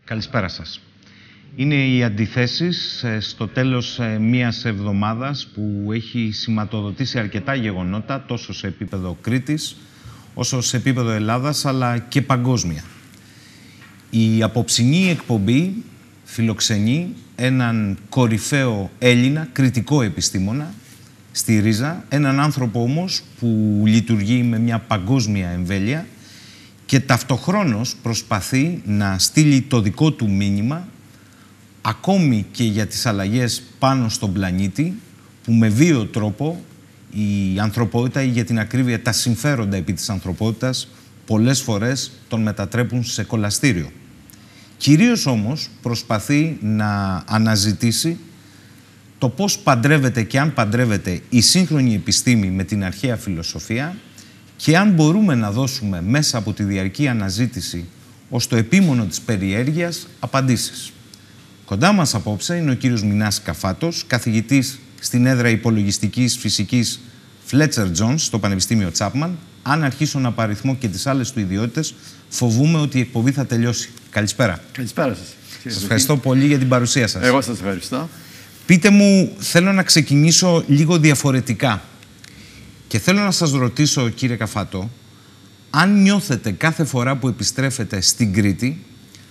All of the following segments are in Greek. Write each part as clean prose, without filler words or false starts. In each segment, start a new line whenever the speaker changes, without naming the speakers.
Καλησπέρα σας. Είναι οι αντιθέσεις στο τέλος μιας εβδομάδας που έχει σηματοδοτήσει αρκετά γεγονότα τόσο σε επίπεδο Κρήτης όσο σε επίπεδο Ελλάδας αλλά και παγκόσμια. Η απόψινή εκπομπή φιλοξενεί έναν κορυφαίο Έλληνα, κριτικό επιστήμονα στη ρίζα, έναν άνθρωπο όμως που λειτουργεί με μια παγκόσμια εμβέλεια και ταυτοχρόνως προσπαθεί να στείλει το δικό του μήνυμα ακόμη και για τις αλλαγές πάνω στον πλανήτη που με βίαιο τρόπο η ανθρωπότητα ή για την ακρίβεια τα συμφέροντα επί της ανθρωπότητας πολλές φορές τον μετατρέπουν σε κολαστήριο. Κυρίως όμως προσπαθεί να αναζητήσει το πώς παντρεύεται και αν παντρεύεται η σύγχρονη επιστήμη με την αρχαία φιλοσοφία και αν μπορούμε να δώσουμε μέσα από τη διαρκή αναζήτηση ως το επίμονο της περιέργειας απαντήσεις. Κοντά μας απόψε είναι ο κύριος Μινάς Καφάτος, καθηγητής στην έδρα υπολογιστικής φυσικής Fletcher Jones στο Πανεπιστήμιο Chapman. Αν αρχίσω να παριθμώ και τις άλλες του ιδιότητες, φοβούμαι ότι η εκπομπή θα τελειώσει. Καλησπέρα.
Καλησπέρα σας.
Σας ευχαριστώ πολύ για την παρουσία σας.
Εγώ σας ευχαριστώ.
Πείτε μου, θέλω να ξεκινήσω λίγο διαφορετικά. Και θέλω να σας ρωτήσω, κύριε Καφάτο, αν νιώθετε κάθε φορά που επιστρέφετε στην Κρήτη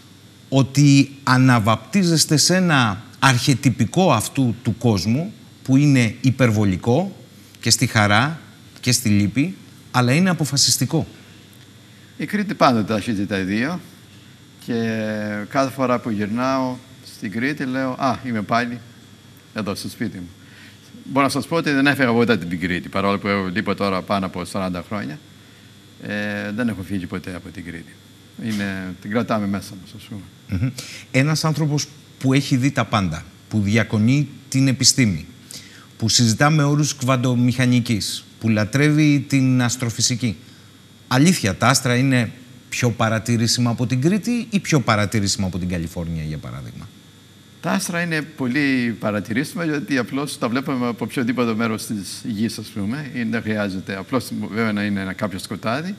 ότι αναβαπτίζεστε σε ένα αρχετυπικό αυτού του κόσμου που είναι υπερβολικό και στη χαρά και στη λύπη, αλλά είναι αποφασιστικό.
Η Κρήτη πάντοτε αρχίζει τα δύο και κάθε φορά που γυρνάω στην Κρήτη λέω είμαι πάλι εδώ στο σπίτι μου. Μπορώ να σας πω ότι δεν έφυγα ποτέ από την Κρήτη, παρόλο που λείπω τώρα πάνω από 40 χρόνια. Δεν έχω φύγει ποτέ από την Κρήτη. Την κρατάμε μέσα μας, ας πούμε.
Ένας άνθρωπος που έχει δει τα πάντα, που διακονεί την επιστήμη, που συζητά με όρους κβαντομηχανικής, που λατρεύει την αστροφυσική. Αλήθεια, τα άστρα είναι πιο παρατηρήσιμα από την Κρήτη ή πιο παρατηρήσιμα από την Καλιφόρνια, για παράδειγμα?
Τα άστρα είναι πολύ παρατηρήσιμα, γιατί απλώς τα βλέπουμε από οποιοδήποτε μέρος της γης, ας πούμε. Δεν χρειάζεται απλώς βέβαια να είναι κάποιο σκοτάδι.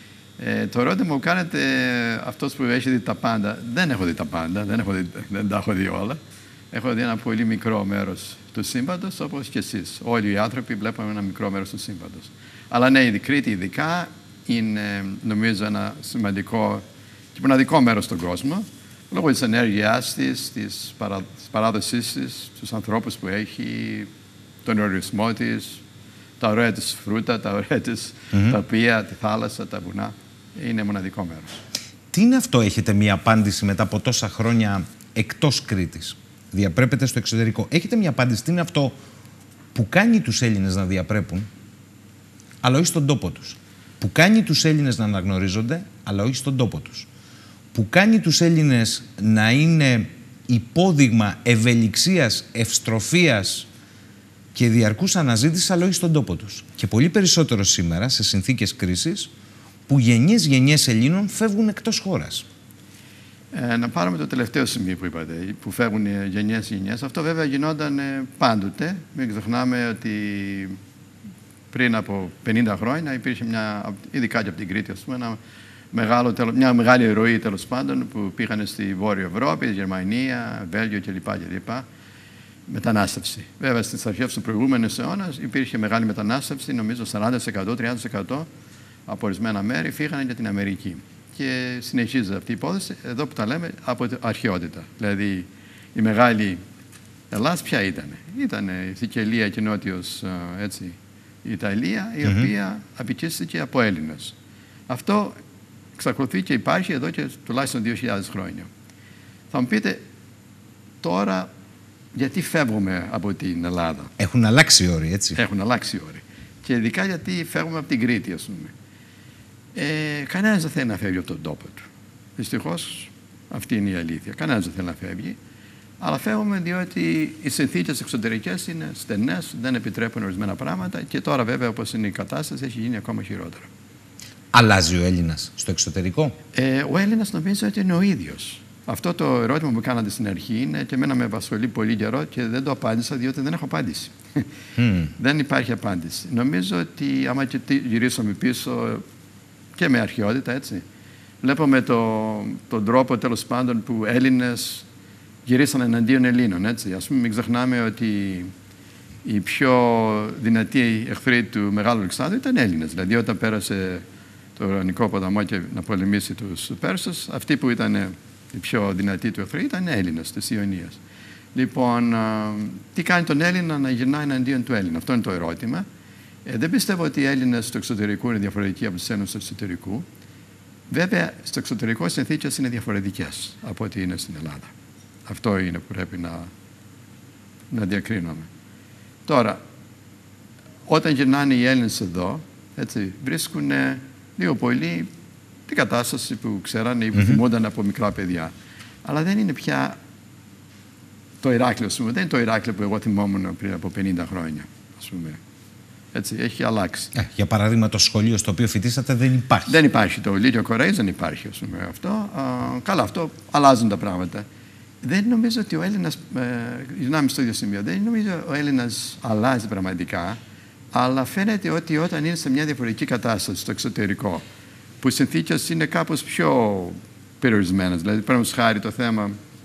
Το ερώτημα που κάνετε, αυτός που έχει δει τα πάντα, δεν έχω δει τα πάντα, δεν τα έχω δει όλα. Έχω δει ένα πολύ μικρό μέρος του σύμπαντος, όπως και εσείς. Όλοι οι άνθρωποι βλέπουμε ένα μικρό μέρος του σύμπαντος. Αλλά ναι, η Κρήτη ειδικά είναι, νομίζω, ένα σημαντικό και μοναδικό μέρος στον κόσμο, λόγω της ενέργειάς της παράδοσής της, τους ανθρώπους που έχει, τον ορισμό της, τα ωραία της φρούτα, τα ωραία της τοπία, τη θάλασσα, τα βουνά. Είναι μοναδικό μέρος.
Τι είναι αυτό, έχετε μία απάντηση μετά από τόσα χρόνια εκτός Κρήτης? Διαπρέπετε στο εξωτερικό. Έχετε μία απάντηση, τι είναι αυτό που κάνει τους Έλληνες να διαπρέπουν, αλλά όχι στον τόπο τους? Που κάνει τους Έλληνες να αναγνωρίζονται, αλλά όχι στον τόπο τους? Που κάνει τους Έλληνες να είναι υπόδειγμα ευελιξίας, ευστροφίας και διαρκούς αναζήτησης, αλλά όχι στον τόπο τους? Και πολύ περισσότερο σήμερα, σε συνθήκες κρίσης, που γενιές Ελλήνων φεύγουν εκτός χώρας.
Να πάρουμε το τελευταίο σημείο που είπατε, που φεύγουν γενιές. Αυτό βέβαια γινόταν πάντοτε. Μην ξεχνάμε ότι πριν από 50 χρόνια υπήρχε ειδικά και από την Κρήτη, ας πούμε, μια μεγάλη ροή, τέλος πάντων, που πήγαν στη Βόρεια Ευρώπη, Γερμανία, Βέλγιο κλπ. Μετανάστευση. Βέβαια, στις αρχές του προηγούμενου αιώνα υπήρχε μεγάλη μετανάστευση, νομίζω 40%, 30% από ορισμένα μέρη φύγανε για την Αμερική. Και συνεχίζεται αυτή η υπόθεση, εδώ που τα λέμε, από την αρχαιότητα. Δηλαδή, η μεγάλη Ελλάδα ποια ήταν? Ήταν η Σικελία και νότιος η Ιταλία, η οποία απικίστηκε από Έλληνες. Αυτό εξακολουθεί και υπάρχει εδώ και τουλάχιστον 2.000 χρόνια. Θα μου πείτε τώρα, γιατί φεύγουμε από την Ελλάδα?
Έχουν αλλάξει οι όροι, έτσι.
Έχουν αλλάξει οι όροι. Και ειδικά γιατί φεύγουμε από την Κρήτη, ας πούμε. Κανένας δεν θέλει να φεύγει από τον τόπο του. Δυστυχώς αυτή είναι η αλήθεια. Κανένας δεν θέλει να φεύγει. Αλλά φεύγουμε διότι οι συνθήκες εξωτερικές είναι στενές, δεν επιτρέπουν ορισμένα πράγματα και τώρα βέβαια, όπως είναι η κατάσταση, έχει γίνει ακόμα χειρότερα.
Αλλάζει ο Έλληνας στο εξωτερικό?
Ο Έλληνας νομίζω ότι είναι ο ίδιος. Αυτό το ερώτημα που κάνατε στην αρχή είναι και εμένα με απασχολεί πολύ καιρό και δεν το απάντησα διότι δεν έχω απάντηση. Δεν υπάρχει απάντηση. Νομίζω ότι άμα και γυρίσουμε πίσω και με αρχαιότητα, έτσι, βλέπουμε τον τρόπο τέλος πάντων που Έλληνες γυρίσαν εναντίον Ελλήνων. Έτσι. Ας πούμε, μην ξεχνάμε ότι οι πιο δυνατοί εχθροί του Μεγάλου Αλεξάνδρου ήταν Έλληνες. Δηλαδή, όταν πέρασε το Ιωνικό ποταμό και να πολεμήσει τους Πέρσες, αυτοί που ήταν οι πιο δυνατοί του εχθροί ήταν Έλληνες της Ιωνίας. Λοιπόν, τι κάνει τον Έλληνα να γυρνάει εναντίον του Έλληνα? Αυτό είναι το ερώτημα. Δεν πιστεύω ότι οι Έλληνες του εξωτερικού είναι διαφορετικοί από τους Έλληνες του εσωτερικού. Βέβαια, στο εξωτερικό οι συνθήκες είναι διαφορετικές από ό,τι είναι στην Ελλάδα. Αυτό είναι που πρέπει να διακρίνουμε. Τώρα, όταν γυρνάνε οι Έλληνες εδώ, έτσι, βρίσκουν λίγο πολύ την κατάσταση που ξέρανε ή που θυμούνταν από μικρά παιδιά. Αλλά δεν είναι πια το Ηράκλειο, ας πούμε. Δεν είναι το Ηράκλειο που εγώ θυμόμουν πριν από 50 χρόνια, ας πούμε. Έτσι, έχει αλλάξει.
Για παράδειγμα, το σχολείο στο οποίο φοιτήσατε δεν υπάρχει.
Δεν υπάρχει. Το Λύκειο Κορέης δεν υπάρχει, ας πούμε, αυτό. Καλά, αυτό αλλάζουν τα πράγματα. Δεν νομίζω ότι ο Έλληνας, γυρνάμε στο ίδιο σημείο, δεν νομίζω ο Έλληνας αλλάζει πραγματικά, αλλά φαίνεται ότι όταν είναι σε μια διαφορετική κατάσταση στο εξωτερικό, που οι συνθήκες είναι κάπως πιο περιορισμένες, δηλαδή παραδείγματος χάρη το θέμα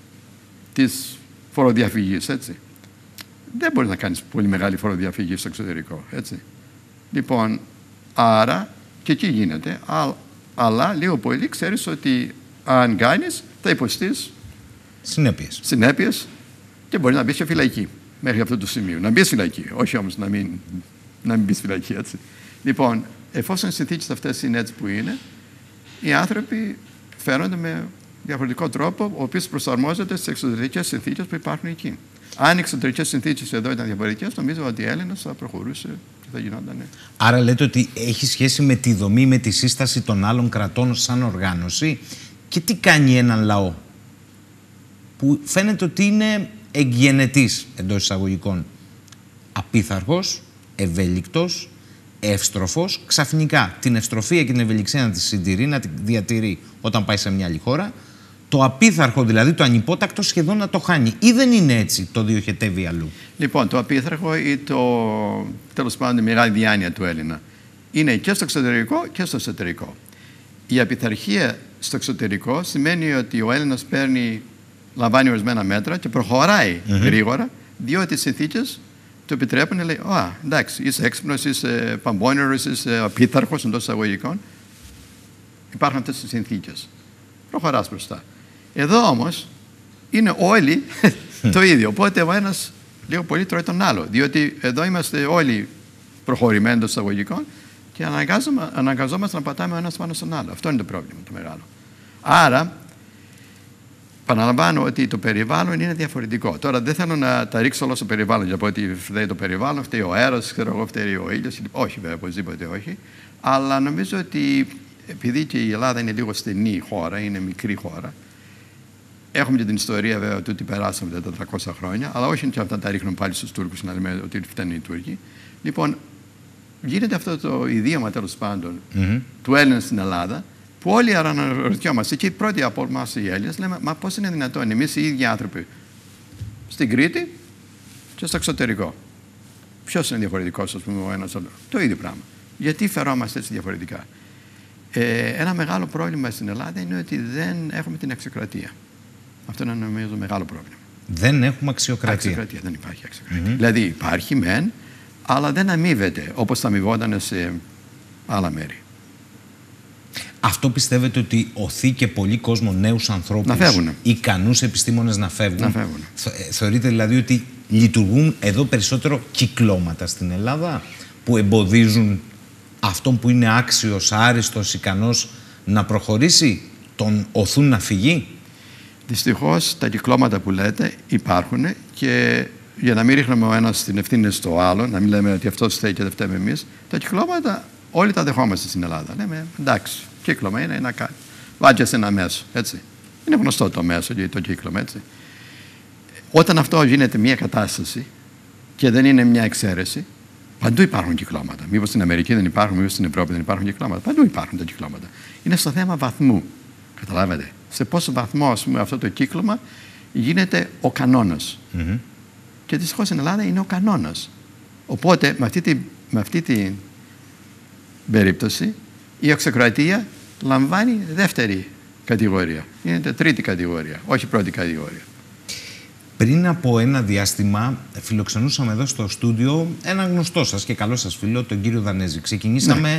της φοροδιαφυγής, έτσι. Δεν μπορείς να κάνεις πολύ μεγάλη φοροδιαφυγή στο εξωτερικό, έτσι. Λοιπόν, άρα και εκεί γίνεται, αλλά λίγο πολύ ξέρεις ότι αν κάνεις θα υποστείς συνέπειες και μπορεί να μπεις και φυλακή μέχρι αυτό το σημείο. Να μπεις φυλακή, όχι όμως να μην μπεις φυλακή, έτσι. Λοιπόν, εφόσον οι συνθήκες αυτές είναι έτσι που είναι, οι άνθρωποι φέρονται με διαφορετικό τρόπο, ο οποίος προσαρμόζεται στις εξωτερικές συνθήκες που υπάρχουν εκεί. Αν οι εξωτερικές συνθήκες εδώ ήταν διαφορετικές, νομίζω ότι η Έλληνας θα προχωρούσε και θα γινόταν.
Άρα λέτε ότι έχει σχέση με τη δομή, με τη σύσταση των άλλων κρατών σαν οργάνωση. Και τι κάνει έναν λαό που φαίνεται ότι είναι εγκυενετής, εντός εισαγωγικών, απίθαρχος, ευέλικτος, εύστροφος, ξαφνικά την ευστροφία και την ευελιξία να τη συντηρεί, να τη διατηρεί όταν πάει σε μια άλλη χώρα, το απίθαρχο, δηλαδή το ανυπότακτο, σχεδόν να το χάνει. Ή δεν είναι έτσι, το διοχετεύει αλλού?
Λοιπόν, το απίθαρχο ή τέλος πάντων η μεγάλη διάνοια του Έλληνα είναι και στο εξωτερικό και στο εσωτερικό. Η απειθαρχία στο εξωτερικό σημαίνει ότι ο Έλληνας λαμβάνει ορισμένα μέτρα και προχωράει γρήγορα, διότι οι συνθήκες του επιτρέπουν να λέει: εντάξει, είσαι έξυπνος, είσαι παμπώνερος, είσαι απίθαρχος εντός εισαγωγικών. Υπάρχουν αυτές τις συνθήκες. Προχωράς μπροστά. Εδώ όμως είναι όλοι το ίδιο. Οπότε ο ένας λίγο πολύ τρώει τον άλλο. Διότι εδώ είμαστε όλοι προχωρημένοι εντός εισαγωγικών και αναγκαζόμαστε να πατάμε ο ένας πάνω στον άλλο. Αυτό είναι το πρόβλημα το μεγάλο. Άρα, επαναλαμβάνω ότι το περιβάλλον είναι διαφορετικό. Τώρα δεν θέλω να τα ρίξω όλα στο περιβάλλον, για πω ότι φταίει το περιβάλλον, φταίει ο αέρας, φταίει ο ήλιος. Όχι, βέβαια, οπωσδήποτε όχι. Αλλά νομίζω ότι επειδή και η Ελλάδα είναι λίγο στενή χώρα, είναι μικρή χώρα, έχουμε και την ιστορία βέβαια του ότι περάσαμε τα 400 χρόνια, αλλά όχι και αυτά τα ρίχνουν πάλι στους Τούρκους να λέμε ότι φταίνουν οι Τούρκοι. Λοιπόν, γίνεται αυτό το ιδίωμα τέλος πάντων του Έλληνα στην Ελλάδα, που όλοι αναρωτιόμαστε, και οι πρώτοι από εμάς οι Έλληνες λέμε: μα πώς είναι δυνατόν εμείς οι ίδιοι άνθρωποι στην Κρήτη και στο εξωτερικό? Ποιος είναι διαφορετικός, ας πούμε, ο ένας άλλο? Το ίδιο πράγμα. Γιατί φερόμαστε έτσι διαφορετικά? Ένα μεγάλο πρόβλημα στην Ελλάδα είναι ότι δεν έχουμε την αξιοκρατία. Αυτό είναι νομίζω μεγάλο πρόβλημα.
Δεν έχουμε αξιοκρατία.
Δεν υπάρχει αξιοκρατία. Δηλαδή υπάρχει μεν, αλλά δεν αμείβεται όπως θα αμοιβόταν σε άλλα μέρη.
Αυτό πιστεύετε ότι οθεί και πολύ κόσμο, νέους ανθρώπους, ικανούς επιστήμονες να φεύγουν? Θεωρείτε δηλαδή ότι λειτουργούν εδώ περισσότερο κυκλώματα στην Ελλάδα που εμποδίζουν αυτόν που είναι άξιος, άριστος, ικανός να προχωρήσει, τον οθούν να φυγεί?
Δυστυχώς τα κυκλώματα που λέτε υπάρχουν, και για να μην ρίχνουμε ο ένας την ευθύνη στο άλλο, να μην λέμε ότι αυτός φταίει και δεν φταίμε εμείς, τα κυκλώματα όλοι τα δεχόμαστε στην Ελλάδα. Λέμε εντάξει, κύκλωμα είναι να βάζεις ένα μέσο, έτσι. Είναι γνωστό το μέσο και το κύκλωμα, έτσι. Όταν αυτό γίνεται μια κατάσταση και δεν είναι μια εξαίρεση, παντού υπάρχουν κυκλώματα. Μήπως στην Αμερική δεν υπάρχουν, μήπως στην Ευρώπη δεν υπάρχουν κυκλώματα? Παντού υπάρχουν τα κυκλώματα. Είναι στο θέμα βαθμού. Καταλάβατε. Σε πόσο βαθμό, ας πούμε, αυτό το κύκλωμα γίνεται ο κανόνας. Και δυστυχώς στην Ελλάδα είναι ο κανόνας. Οπότε με αυτή την περίπτωση η αξιοκρατία λαμβάνει δεύτερη κατηγορία. Είναι τρίτη κατηγορία, όχι πρώτη κατηγορία.
Πριν από ένα διάστημα φιλοξενούσαμε εδώ στο στούντιο έναν γνωστό σας και καλό σας φίλο, τον κύριο Δανέζη. Ξεκινήσαμε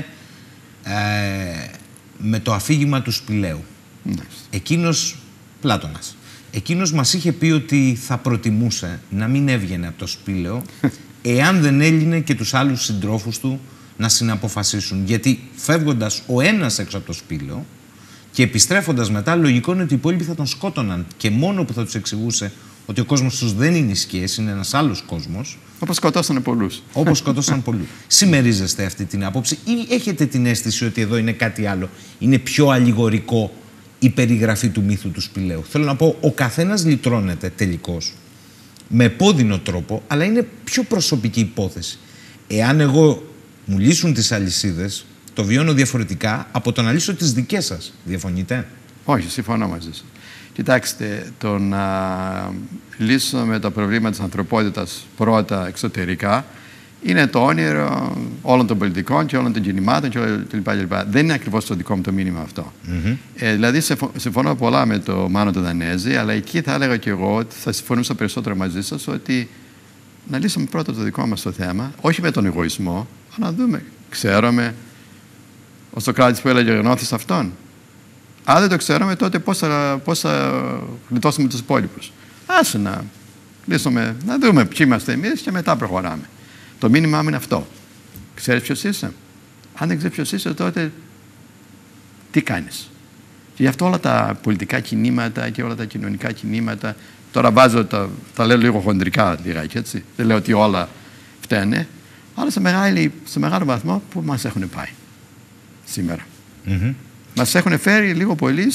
με το αφήγημα του Σπηλαίου. Εκείνος, Πλάτωνας, εκείνος μας είχε πει ότι θα προτιμούσε να μην έβγαινε από το Σπήλαιο εάν δεν έλυνε και τους άλλους συντρόφους του να συναποφασίσουν. Γιατί φεύγοντας ο ένας έξω από το Σπήλαιο και επιστρέφοντας μετά, λογικό είναι ότι οι υπόλοιποι θα τον σκότωναν. Και μόνο που θα τους εξηγούσε ότι ο κόσμος τους δεν είναι οι σκιές, είναι ένας άλλος κόσμος.
Όπως σκοτώσανε πολλούς.
Όπως σκοτώσαν πολλούς. Συμμερίζεστε αυτή την άποψη ή έχετε την αίσθηση ότι εδώ είναι κάτι άλλο? Είναι πιο αλληγορικό η περιγραφή του μύθου του Σπηλαίου? Θέλω να πω, ο καθένας λυτρώνεται τελικώς με επώδυνο τρόπο, αλλά είναι πιο προσωπική υπόθεση. Εάν εγώ μου λύσουν τις αλυσίδες, το βιώνω διαφορετικά από το να λύσω τις δικές σας. Διαφωνείτε?
Όχι, συμφωνώ μαζί σας. Κοιτάξτε, το να λύσουμε τα προβλήματα της ανθρωπότητας πρώτα εξωτερικά είναι το όνειρο όλων των πολιτικών και όλων των κινημάτων κλπ. Δεν είναι ακριβώς το δικό μου το μήνυμα αυτό. Δηλαδή, συμφωνώ πολλά με το Μάνο τον Δανέζη, αλλά εκεί θα έλεγα και εγώ ότι θα συμφωνούσα περισσότερο μαζί σας ότι να λύσουμε πρώτα το δικό μας το θέμα, όχι με τον εγωισμό, αλλά να δούμε. Ξέρουμε ο Σωκράτης που έλεγε γνώθεις αυτόν. Αν δεν το ξέρουμε, τότε πώς θα γλιτώσουμε τους υπόλοιπους? Άσε να λύσουμε, να δούμε ποιοι είμαστε εμείς και μετά προχωράμε. Το μήνυμά μου είναι αυτό. Ξέρεις ποιος είσαι? Αν δεν ξέρεις ποιος είσαι, τότε τι κάνεις? Και γι' αυτό όλα τα πολιτικά κινήματα και όλα τα κοινωνικά κινήματα, τώρα βάζω, τα λέω λίγο χοντρικά λιγάκι, έτσι. Δεν λέω ότι όλα φταίνε, αλλά σε μεγάλο βαθμό που μας έχουν πάει σήμερα. Μας έχουν φέρει λίγο πολύ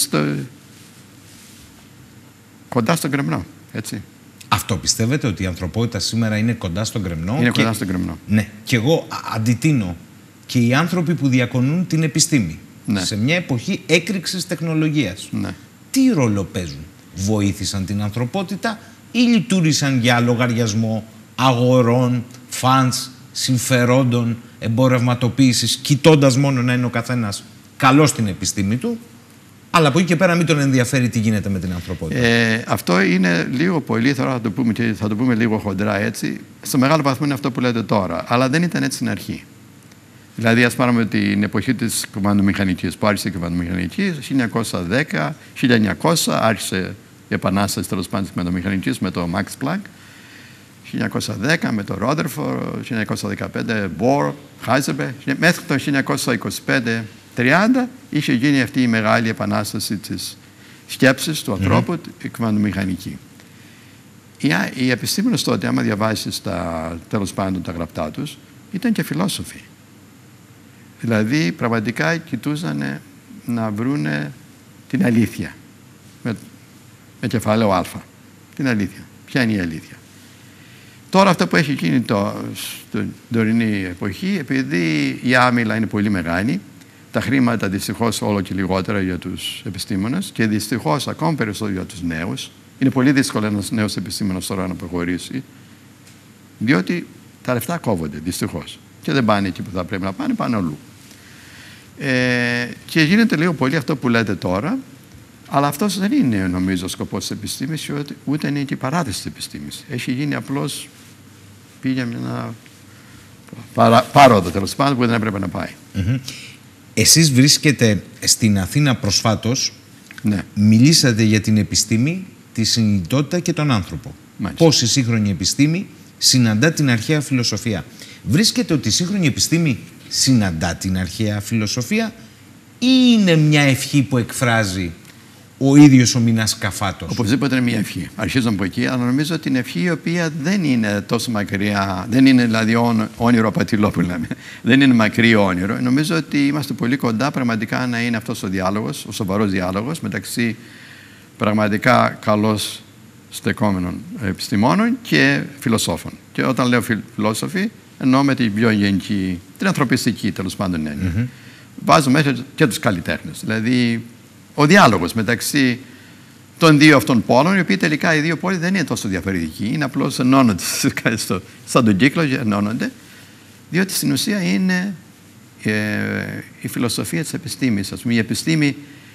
κοντά στον γκρεμνό, έτσι.
Αυτό πιστεύετε, ότι η ανθρωπότητα σήμερα είναι κοντά στον γκρεμνό?
Είναι κοντά στον γκρεμνό.
Ναι. Και εγώ αντιτείνω και οι άνθρωποι που διακονούν την επιστήμη σε μια εποχή έκρηξης τεχνολογίας. Τι ρόλο παίζουν? Βοήθησαν την ανθρωπότητα ή λειτουργήσαν για λογαριασμό αγορών, φαντς, συμφερόντων, εμπορευματοποίησης, κοιτώντας μόνο να είναι ο καθένας καλός στην επιστήμη του, αλλά από εκεί και πέρα μην τον ενδιαφέρει τι γίνεται με την ανθρωπότητα?
Αυτό είναι λίγο πολύ, θα το πούμε και θα το πούμε λίγο χοντρά έτσι. Στο μεγάλο βαθμό είναι αυτό που λέτε τώρα, αλλά δεν ήταν έτσι στην αρχή. Δηλαδή, ας πάρουμε την εποχή της κβαντομηχανικής, που άρχισε η κβαντομηχανική, 1910, 1900 άρχισε η επανάσταση τέλος πάντων της κβαντομηχανικής με το Max Planck, 1910 με το Rutherford, 1915 Bohr, Heisenberg, μέχρι το 1925-30 είχε γίνει αυτή η μεγάλη επανάσταση της σκέψης του ανθρώπου, η κβαντομηχανική. Οι επιστήμονες τότε, άμα διαβάσεις τέλος πάντων τα γραπτά τους, ήταν και φιλόσοφοι. Δηλαδή, πραγματικά κοιτούσαν να βρούνε την αλήθεια. Με κεφάλαιο Α. Την αλήθεια. Ποια είναι η αλήθεια? Τώρα αυτό που έχει γίνει στην τωρινή εποχή, επειδή η άμυλα είναι πολύ μεγάλη, τα χρήματα δυστυχώς όλο και λιγότερα για τους επιστήμονες και δυστυχώς ακόμα περισσότερο για τους νέους. Είναι πολύ δύσκολο ένας νέος επιστήμονας τώρα να προχωρήσει, διότι τα λεφτά κόβονται δυστυχώς και δεν πάνε εκεί που θα πρέπει να πάνε, πάνε αλλού. Και γίνεται λίγο πολύ αυτό που λέτε τώρα, αλλά αυτός δεν είναι, νομίζω, ο σκοπός της επιστήμης, ούτε είναι και η παράδοση της επιστήμης. Έχει γίνει απλώς, πήγε μια πάροδο τέλος πάντων που δεν έπρεπε να πάει.
Εσείς βρίσκετε στην Αθήνα προσφάτως, μιλήσατε για την επιστήμη, τη συνειδητότητα και τον άνθρωπο. Πώς η σύγχρονη επιστήμη συναντά την αρχαία φιλοσοφία. Βρίσκετε ότι η σύγχρονη επιστήμη συναντά την αρχαία φιλοσοφία ή είναι μια ευχή που εκφράζει ο ίδιος ο Μινάς Καφάτος?
Οπωσδήποτε είναι μια ευχή. Αρχίζω από εκεί, αλλά νομίζω ότι είναι ευχή η οποία δεν είναι τόσο μακριά, δεν είναι δηλαδή όνειρο απατηλό που λέμε. Δεν είναι μακρύ όνειρο. Νομίζω ότι είμαστε πολύ κοντά πραγματικά να είναι αυτός ο διάλογος, ο σοβαρός διάλογος μεταξύ πραγματικά καλώς στεκόμενων επιστημόνων και φιλοσόφων. Και όταν λέω φιλόσοφοι, εννοώ με την πιο γενική, την ανθρωπιστική τέλος πάντων έννοια. Βάζω μέσα και τους καλλιτέχνες. Δηλαδή, ο διάλογος μεταξύ των δύο αυτών πόλων, οι οποίοι τελικά οι δύο πόλοι δεν είναι τόσο διαφορετικοί, είναι απλώς ενώνονται σαν τον κύκλο, ενώνονται, διότι στην ουσία είναι η φιλοσοφία της επιστήμης. Ας πούμε, η επιστήμη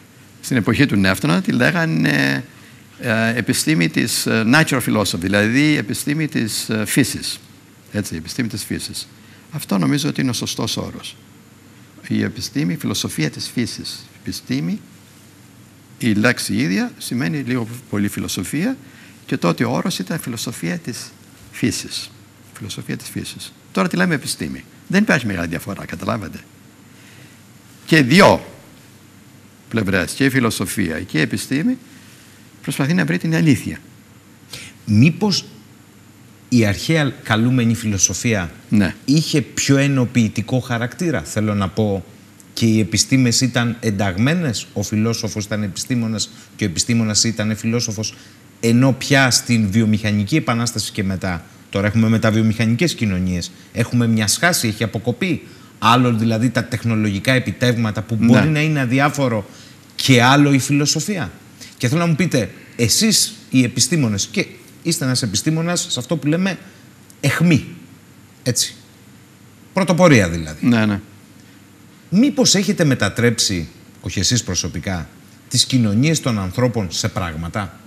στην εποχή του Νεύτωνα τη λέγανε επιστήμη της natural philosophy, δηλαδή επιστήμη της φύσης. Έτσι, επιστήμη της φύσης. Αυτό νομίζω ότι είναι ο σωστός όρος. Η επιστήμη, η φιλοσοφία της φύσης. Επιστήμη, η λέξη ίδια σημαίνει λίγο πολύ φιλοσοφία και τότε ο όρος ήταν φιλοσοφία της φύσης. Φιλοσοφία της φύσης. Τώρα τη λέμε επιστήμη. Δεν υπάρχει μεγάλη διαφορά, καταλάβατε. Και δύο πλευρές, και η φιλοσοφία και η επιστήμη, προσπαθεί να βρει την αλήθεια.
Μήπως η αρχαία καλούμενη φιλοσοφία είχε πιο ενοποιητικό χαρακτήρα? Θέλω να πω, και οι επιστήμες ήταν ενταγμένες, ο φιλόσοφος ήταν επιστήμονας και ο επιστήμονας ήταν φιλόσοφος, ενώ πια στην βιομηχανική επανάσταση και μετά, τώρα έχουμε μεταβιομηχανικές κοινωνίες, έχουμε μια σχάση, έχει αποκοπεί. Άλλο δηλαδή τα τεχνολογικά επιτεύγματα που μπορεί να είναι αδιάφορο, και άλλο η φιλοσοφία. Και θέλω να μου πείτε, εσείς οι επιστήμονες, και είστε ένας επιστήμονας σε αυτό που λέμε αιχμή, έτσι, πρωτοπορία δηλαδή.
Ναι.
Μήπως έχετε μετατρέψει, όχι εσείς προσωπικά, τις κοινωνίες των ανθρώπων σε πράγματα?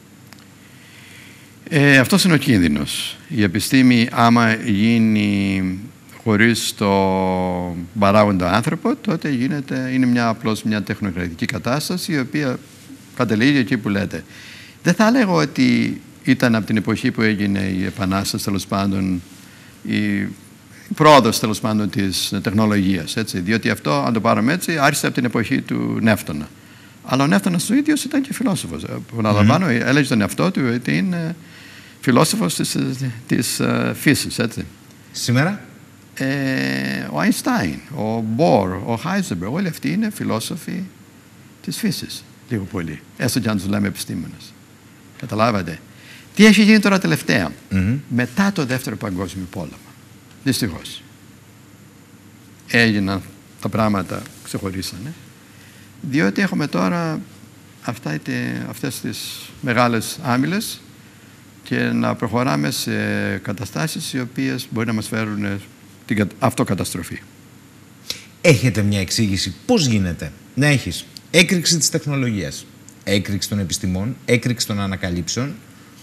Αυτός είναι ο κίνδυνος. Η επιστήμη, άμα γίνει χωρίς το παράγοντα άνθρωπο, τότε είναι απλώς μια τεχνοκρατική κατάσταση, η οποία καταλήγει εκεί που λέτε. Δεν θα έλεγα ότι ήταν από την εποχή που έγινε η επανάσταση, τέλος πάντων, η πρόοδος, τέλος πάντων, της τεχνολογίας, έτσι, διότι αυτό, αν το πάρουμε έτσι, άρχισε από την εποχή του Νεύτωνα. Αλλά ο Νεύτωνας ο ίδιος ήταν και φιλόσοφος. Επαναλαμβάνω, έλεγε τον εαυτό του ότι είναι φιλόσοφος της φύσης, έτσι.
Σήμερα?
Ο Αϊνστάιν, ο Μπορ, ο Χάιζενμπεργκ, όλοι αυτοί είναι φιλόσοφοι της φύσης, λίγο πολύ, έστω και αν τους λέμε επιστήμονες. Καταλάβατε. Τι έχει γίνει τώρα τελευταία, μετά το Δεύτερο Παγκόσμιο Πόλεμο? Δυστυχώς. Έγιναν τα πράγματα, ξεχωρίσανε, διότι έχουμε τώρα αυτές τις μεγάλες άμυλες και να προχωράμε σε καταστάσεις οι οποίες μπορεί να μας φέρουν την αυτοκαταστροφή. Έχετε μια εξήγηση πώς γίνεται να έχεις έκρηξη της τεχνολογίας, έκρηξη των επιστημών, έκρηξη των ανακαλύψεων?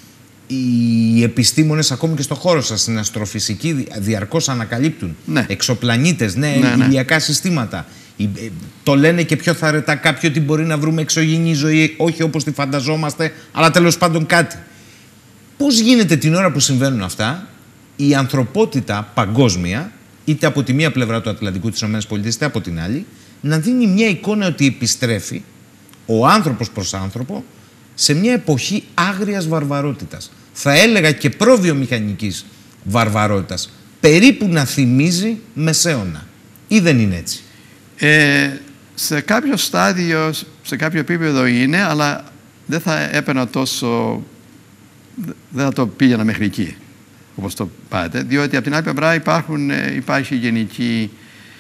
Οι επιστήμονες ακόμη και στο χώρο σας, στην αστροφυσική, διαρκώς ανακαλύπτουν εξωπλανήτες, ηλιακά συστήματα. Το λένε και πιο θαρετά κάποιοι ότι μπορεί να βρούμε εξωγήινη ζωή, όχι όπως τη φανταζόμαστε, αλλά τέλος πάντων κάτι. Πώς γίνεται την ώρα που συμβαίνουν αυτά, η ανθρωπότητα παγκόσμια, είτε από τη μία πλευρά του Ατλαντικού της ΗΠΑ, είτε από την άλλη, να δίνει μια εικόνα ότι επιστρέφει ο άνθρωπος προς άνθρωπο σε μια εποχή άγριας βαρβαρότητας. Θα έλεγα και προβιομηχανικής βαρβαρότητας. Περίπου να θυμίζει μεσαίωνα. Ή δεν είναι έτσι? Σε κάποιο στάδιο, σε κάποιο επίπεδο είναι, αλλά δεν θα έπαιρνα τόσο, δεν θα το πήγαινα μέχρι εκεί, όπως το πάτε, διότι από την άλλη πλευρά υπάρχει γενική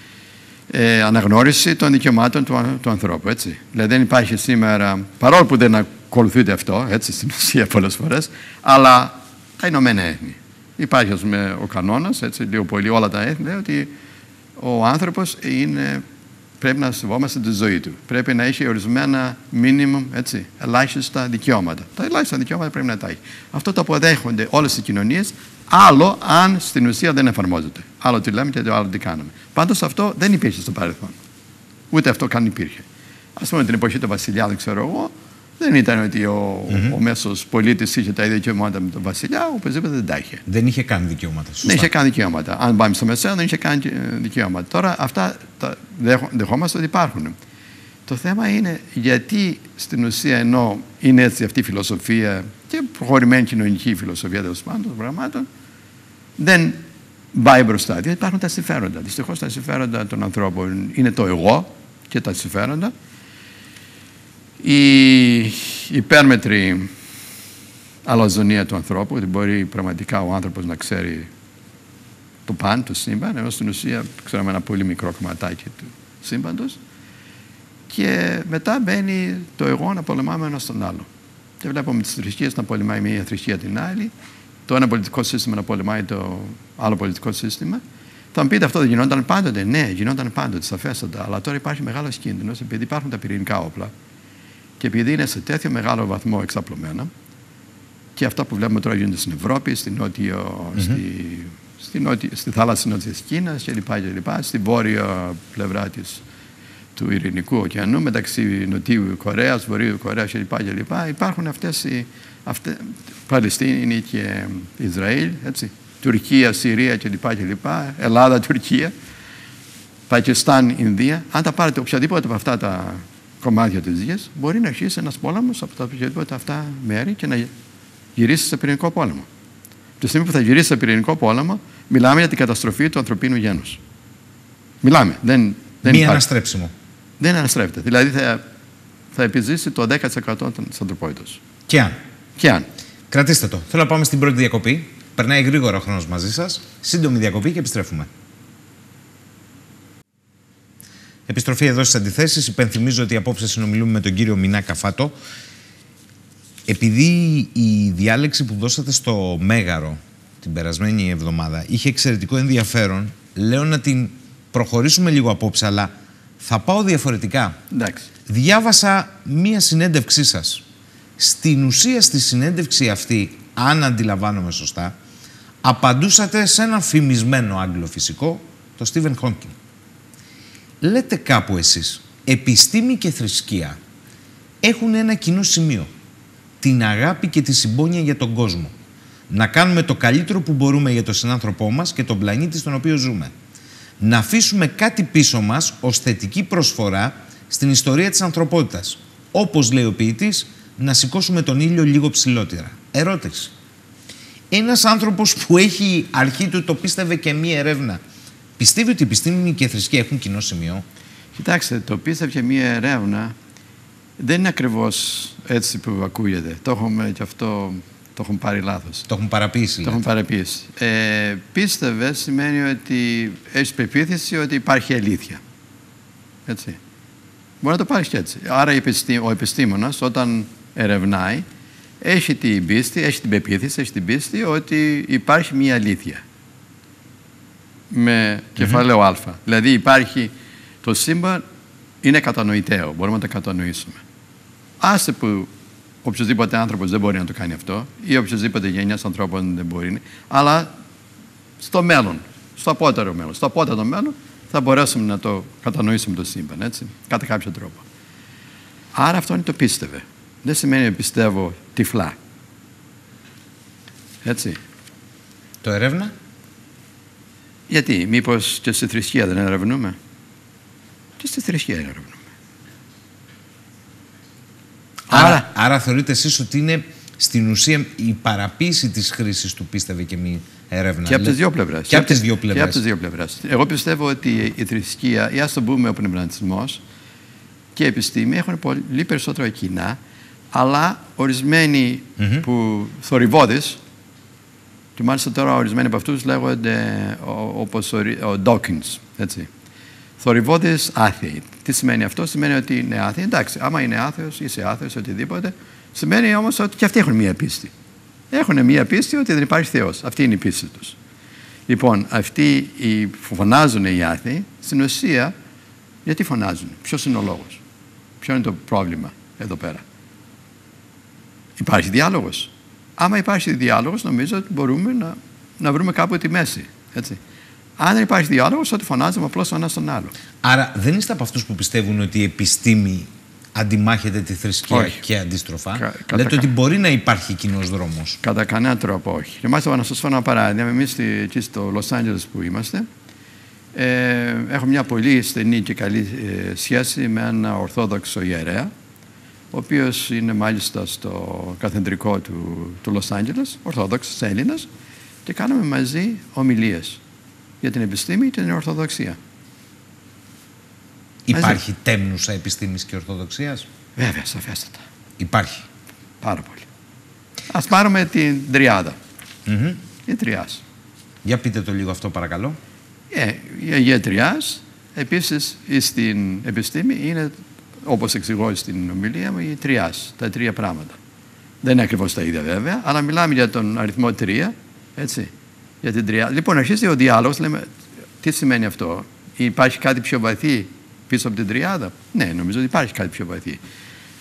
αναγνώριση των δικαιωμάτων του ανθρώπου, έτσι. Δηλαδή δεν υπάρχει σήμερα, παρόλο που δεν ακολουθείται αυτό, έτσι, στην ουσία πολλές φορές, αλλά τα Ηνωμένα Έθνη. Υπάρχει, ας πούμε, ο κανόνας, έτσι, λίγο πολύ όλα τα έθνη, λέει ότι ο άνθρωπος πρέπει να σεβόμαστε τη ζωή του. Πρέπει να έχει ορισμένα minimum, έτσι, ελάχιστα δικαιώματα. Τα ελάχιστα δικαιώματα πρέπει να τα έχει. Αυτό το αποδέχονται όλες οι κοινωνίες, άλλο αν στην ουσία δεν εφαρμόζεται. Άλλο τι λέμε και άλλο τι κάνουμε. Πάντως αυτό δεν υπήρχε στο παρελθόν. Ούτε αυτό καν υπήρχε. Ας πούμε την εποχή του βασιλιά, δεν ξέρω εγώ, δεν ήταν ότι ο μέσος πολίτης είχε τα ίδια δικαιώματα με τον βασιλιά, οπωσδήποτε δεν τα είχε.
Δεν είχε καν δικαιώματα. Σωστά.
Δεν είχε καν δικαιώματα. Αν πάμε στο μεσαίο, δεν είχε καν δικαιώματα. Τώρα αυτά τα δεχόμαστε ότι υπάρχουν. Το θέμα είναι γιατί στην ουσία, ενώ είναι έτσι αυτή η φιλοσοφία και προχωρημένη κοινωνική φιλοσοφία τέλος πάντων των πραγμάτων, δεν πάει μπροστά. Γιατί υπάρχουν τα συμφέροντα. Δυστυχώς τα συμφέροντα των ανθρώπων είναι το εγώ και τα συμφέροντα. Η υπέρμετρη αλαζονία του ανθρώπου, ότι μπορεί πραγματικά ο άνθρωπος να ξέρει το παν, το σύμπαν, ενώ στην ουσία ξέρουμε ένα πολύ μικρό κομματάκι του σύμπαντος, και μετά μπαίνει το εγώ να πολεμάμε ένας τον άλλο. Και βλέπουμε τις θρησκείες να πολεμάει μία θρησκεία την άλλη, το ένα πολιτικό σύστημα να πολεμάει το άλλο πολιτικό σύστημα. Θα μου πείτε, αυτό δεν γινόταν πάντοτε? Ναι, γινόταν πάντοτε, σαφέστατα, αλλά τώρα υπάρχει μεγάλος κίνδυνος, επειδή υπάρχουν τα πυρηνικά όπλα. Και επειδή είναι σε τέτοιο μεγάλο βαθμό εξαπλωμένα, και αυτά που βλέπουμε τώρα γίνονται στην Ευρώπη, στη θάλασσα της Νότιας Κίνας κλπ. Στη βόρεια πλευρά του Ειρηνικού ωκεανού, μεταξύ Νοτιού Κορέας, Βορείου Κορέας κλπ. Υπάρχουν αυτές οι Παλαιστίνη και Ισραήλ, έτσι, Τουρκία, Συρία κλπ. Ελλάδα, Τουρκία, Πακιστάν, Ινδία. Αν τα πάρετε οποιαδήποτε από αυτά τα κομμάτια της γης, μπορεί να αρχίσει ένας πόλεμος από τα οποιαδήποτε αυτά μέρη και να γυρίσει σε πυρηνικό πόλεμο. Τη στιγμή που θα γυρίσει σε πυρηνικό πόλεμο, μιλάμε για την καταστροφή του ανθρωπίνου γένους. Μιλάμε. Δεν
Μη αναστρέψιμο.
Δεν αναστρέφεται. Δηλαδή θα επιζήσει το 10% της ανθρωπότητας.
Και αν. Κρατήστε το. Θέλω να πάμε στην πρώτη διακοπή. Περνάει γρήγορα ο χρόνος μαζί σας. Σύντομη διακοπή και επιστρέφουμε. Επιστροφή εδώ στις αντιθέσεις. Υπενθυμίζω ότι απόψε συνομιλούμε με τον κύριο Μινά Καφάτο. Επειδή η διάλεξη που δώσατε στο Μέγαρο την περασμένη εβδομάδα είχε εξαιρετικό ενδιαφέρον, λέω να την προχωρήσουμε λίγο απόψε, αλλά θα πάω διαφορετικά.
Εντάξει.
Διάβασα μία συνέντευξή σας. Στην ουσία στη συνέντευξη αυτή, αν αντιλαμβάνομαι σωστά, απαντούσατε σε έναν φημισμένο Άγγλο φυσικό, τον Στίβεν Χόκινγκ. Λέτε κάπου εσείς, επιστήμη και θρησκεία έχουν ένα κοινό σημείο. Την αγάπη και τη συμπόνια για τον κόσμο. Να κάνουμε το καλύτερο που μπορούμε για τον συνάνθρωπό μας και τον πλανήτη στον οποίο ζούμε. Να αφήσουμε κάτι πίσω μας ως θετική προσφορά στην ιστορία της ανθρωπότητας. Όπως λέει ο ποιητής, να σηκώσουμε τον ήλιο λίγο ψηλότερα. Ερώτηση. Ένας άνθρωπος που έχει αρχή του το πίστευε και μία ερεύνα, πιστεύει ότι η επιστήμη και η θρησκεία έχουν κοινό σημείο?
Κοιτάξτε, το πίστευε και μία ερεύνα δεν είναι ακριβώς έτσι που ακούγεται. Το έχουμε και αυτό το έχουν πάρει λάθος.
Το έχουν παραποίησει.
Το έχουν παραποίησει. Πίστευε σημαίνει ότι έχεις πεποίθηση ότι υπάρχει αλήθεια. Έτσι. Μπορεί να το πάρεις και έτσι. Άρα ο επιστήμονας όταν ερευνάει έχει την πίστη, έχει την πεποίθηση, έχει την πίστη ότι υπάρχει μια αλήθεια. Με κεφάλαιο Α. Δηλαδή υπάρχει το σύμπαν, είναι κατανοητέο. Μπορούμε να το κατανοήσουμε. Άσε που οποιοδήποτε άνθρωπος δεν μπορεί να το κάνει αυτό ή οποιοδήποτε γενιάς ανθρώπων δεν μπορεί, αλλά στο μέλλον, στο απότερο μέλλον, θα μπορέσουμε να το κατανοήσουμε το σύμπαν, έτσι, κατά κάποιο τρόπο. Άρα αυτό είναι το πίστευε. Δεν σημαίνει ότι πιστεύω τυφλά. Έτσι.
Το ερεύνα.
Γιατί, μήπως και στη θρησκεία δεν ερευνούμε? Και στη θρησκεία ερευνούμε.
Άρα θεωρείτε εσείς ότι είναι στην ουσία η παραποίηση της χρήσης του πίστευε και μη ερεύνα?
Και από τις δύο πλευρές.
Και από τις δύο πλευρές.
Και από τις δύο πλευρές. Εγώ πιστεύω ότι η θρησκεία, ή ας το πούμε ο πνευματισμός και η επιστήμη έχουν πολύ περισσότερο κοινά, αλλά ορισμένοι που θορυβώδεις, και μάλιστα τώρα ορισμένοι από αυτούς λέγονται όπως ο Dawkins, έτσι. Θορυβώδεις άθεοι. Τι σημαίνει αυτό? Σημαίνει ότι είναι άθεοι. Εντάξει, άμα είναι άθεος, είσαι άθεος, οτιδήποτε. Σημαίνει όμως ότι και αυτοί έχουν μία πίστη. Έχουν μία πίστη ότι δεν υπάρχει Θεός. Αυτή είναι η πίστη τους. Λοιπόν, αυτοί που φωνάζουν οι άθεοι, στην ουσία, γιατί φωνάζουν? Ποιος είναι ο λόγος? Ποιο είναι το πρόβλημα εδώ πέρα? Υπάρχει διάλογος. Άμα υπάρχει διάλογος, νομίζω ότι μπορούμε να βρούμε κάπου τη μέση. Έτσι. Αν δεν υπάρχει διάλογος, τότε φωνάζουμε απλώς ο ένας τον άλλο.
Άρα δεν είστε από αυτούς που πιστεύουν ότι η επιστήμη αντιμάχεται τη θρησκεία και αντίστροφα? Λέτε ότι μπορεί να υπάρχει κοινός δρόμος?
Κατά κανένα τρόπο όχι. Και μάλιστα να σας φέρω ένα παράδειγμα. Εμείς εκεί στο Λος Άντζελες που είμαστε, έχουμε μια πολύ στενή και καλή σχέση με ένα ορθόδοξο ιερέα, ο οποίος είναι μάλιστα στο καθεδρικό του Λος Άντζελες, ορθόδοξος Έλληνας, και κάναμε μαζί ομιλίες για την επιστήμη και την ορθοδοξία.
Υπάρχει τέμνουσα επιστήμης και ορθοδοξίας?
Βέβαια, σαφέστατα.
Υπάρχει.
Πάρα πολύ. Ας πάρουμε την τριάδα. Η τριάς.
Για πείτε το λίγο αυτό παρακαλώ.
Η Αγία Τριάς, επίσης στην επιστήμη είναι, όπως εξηγώ στην ομιλία μου, η τριάς, τα τρία πράγματα. Δεν είναι ακριβώς τα ίδια βέβαια, αλλά μιλάμε για τον αριθμό 3, έτσι, για την τριάδα. Λοιπόν, αρχίζει ο διάλογος, λέμε, τι σημαίνει αυτό? Υπάρχει κάτι πιο βαθύ πίσω από την τριάδα? Ναι, νομίζω ότι υπάρχει κάτι πιο βαθύ.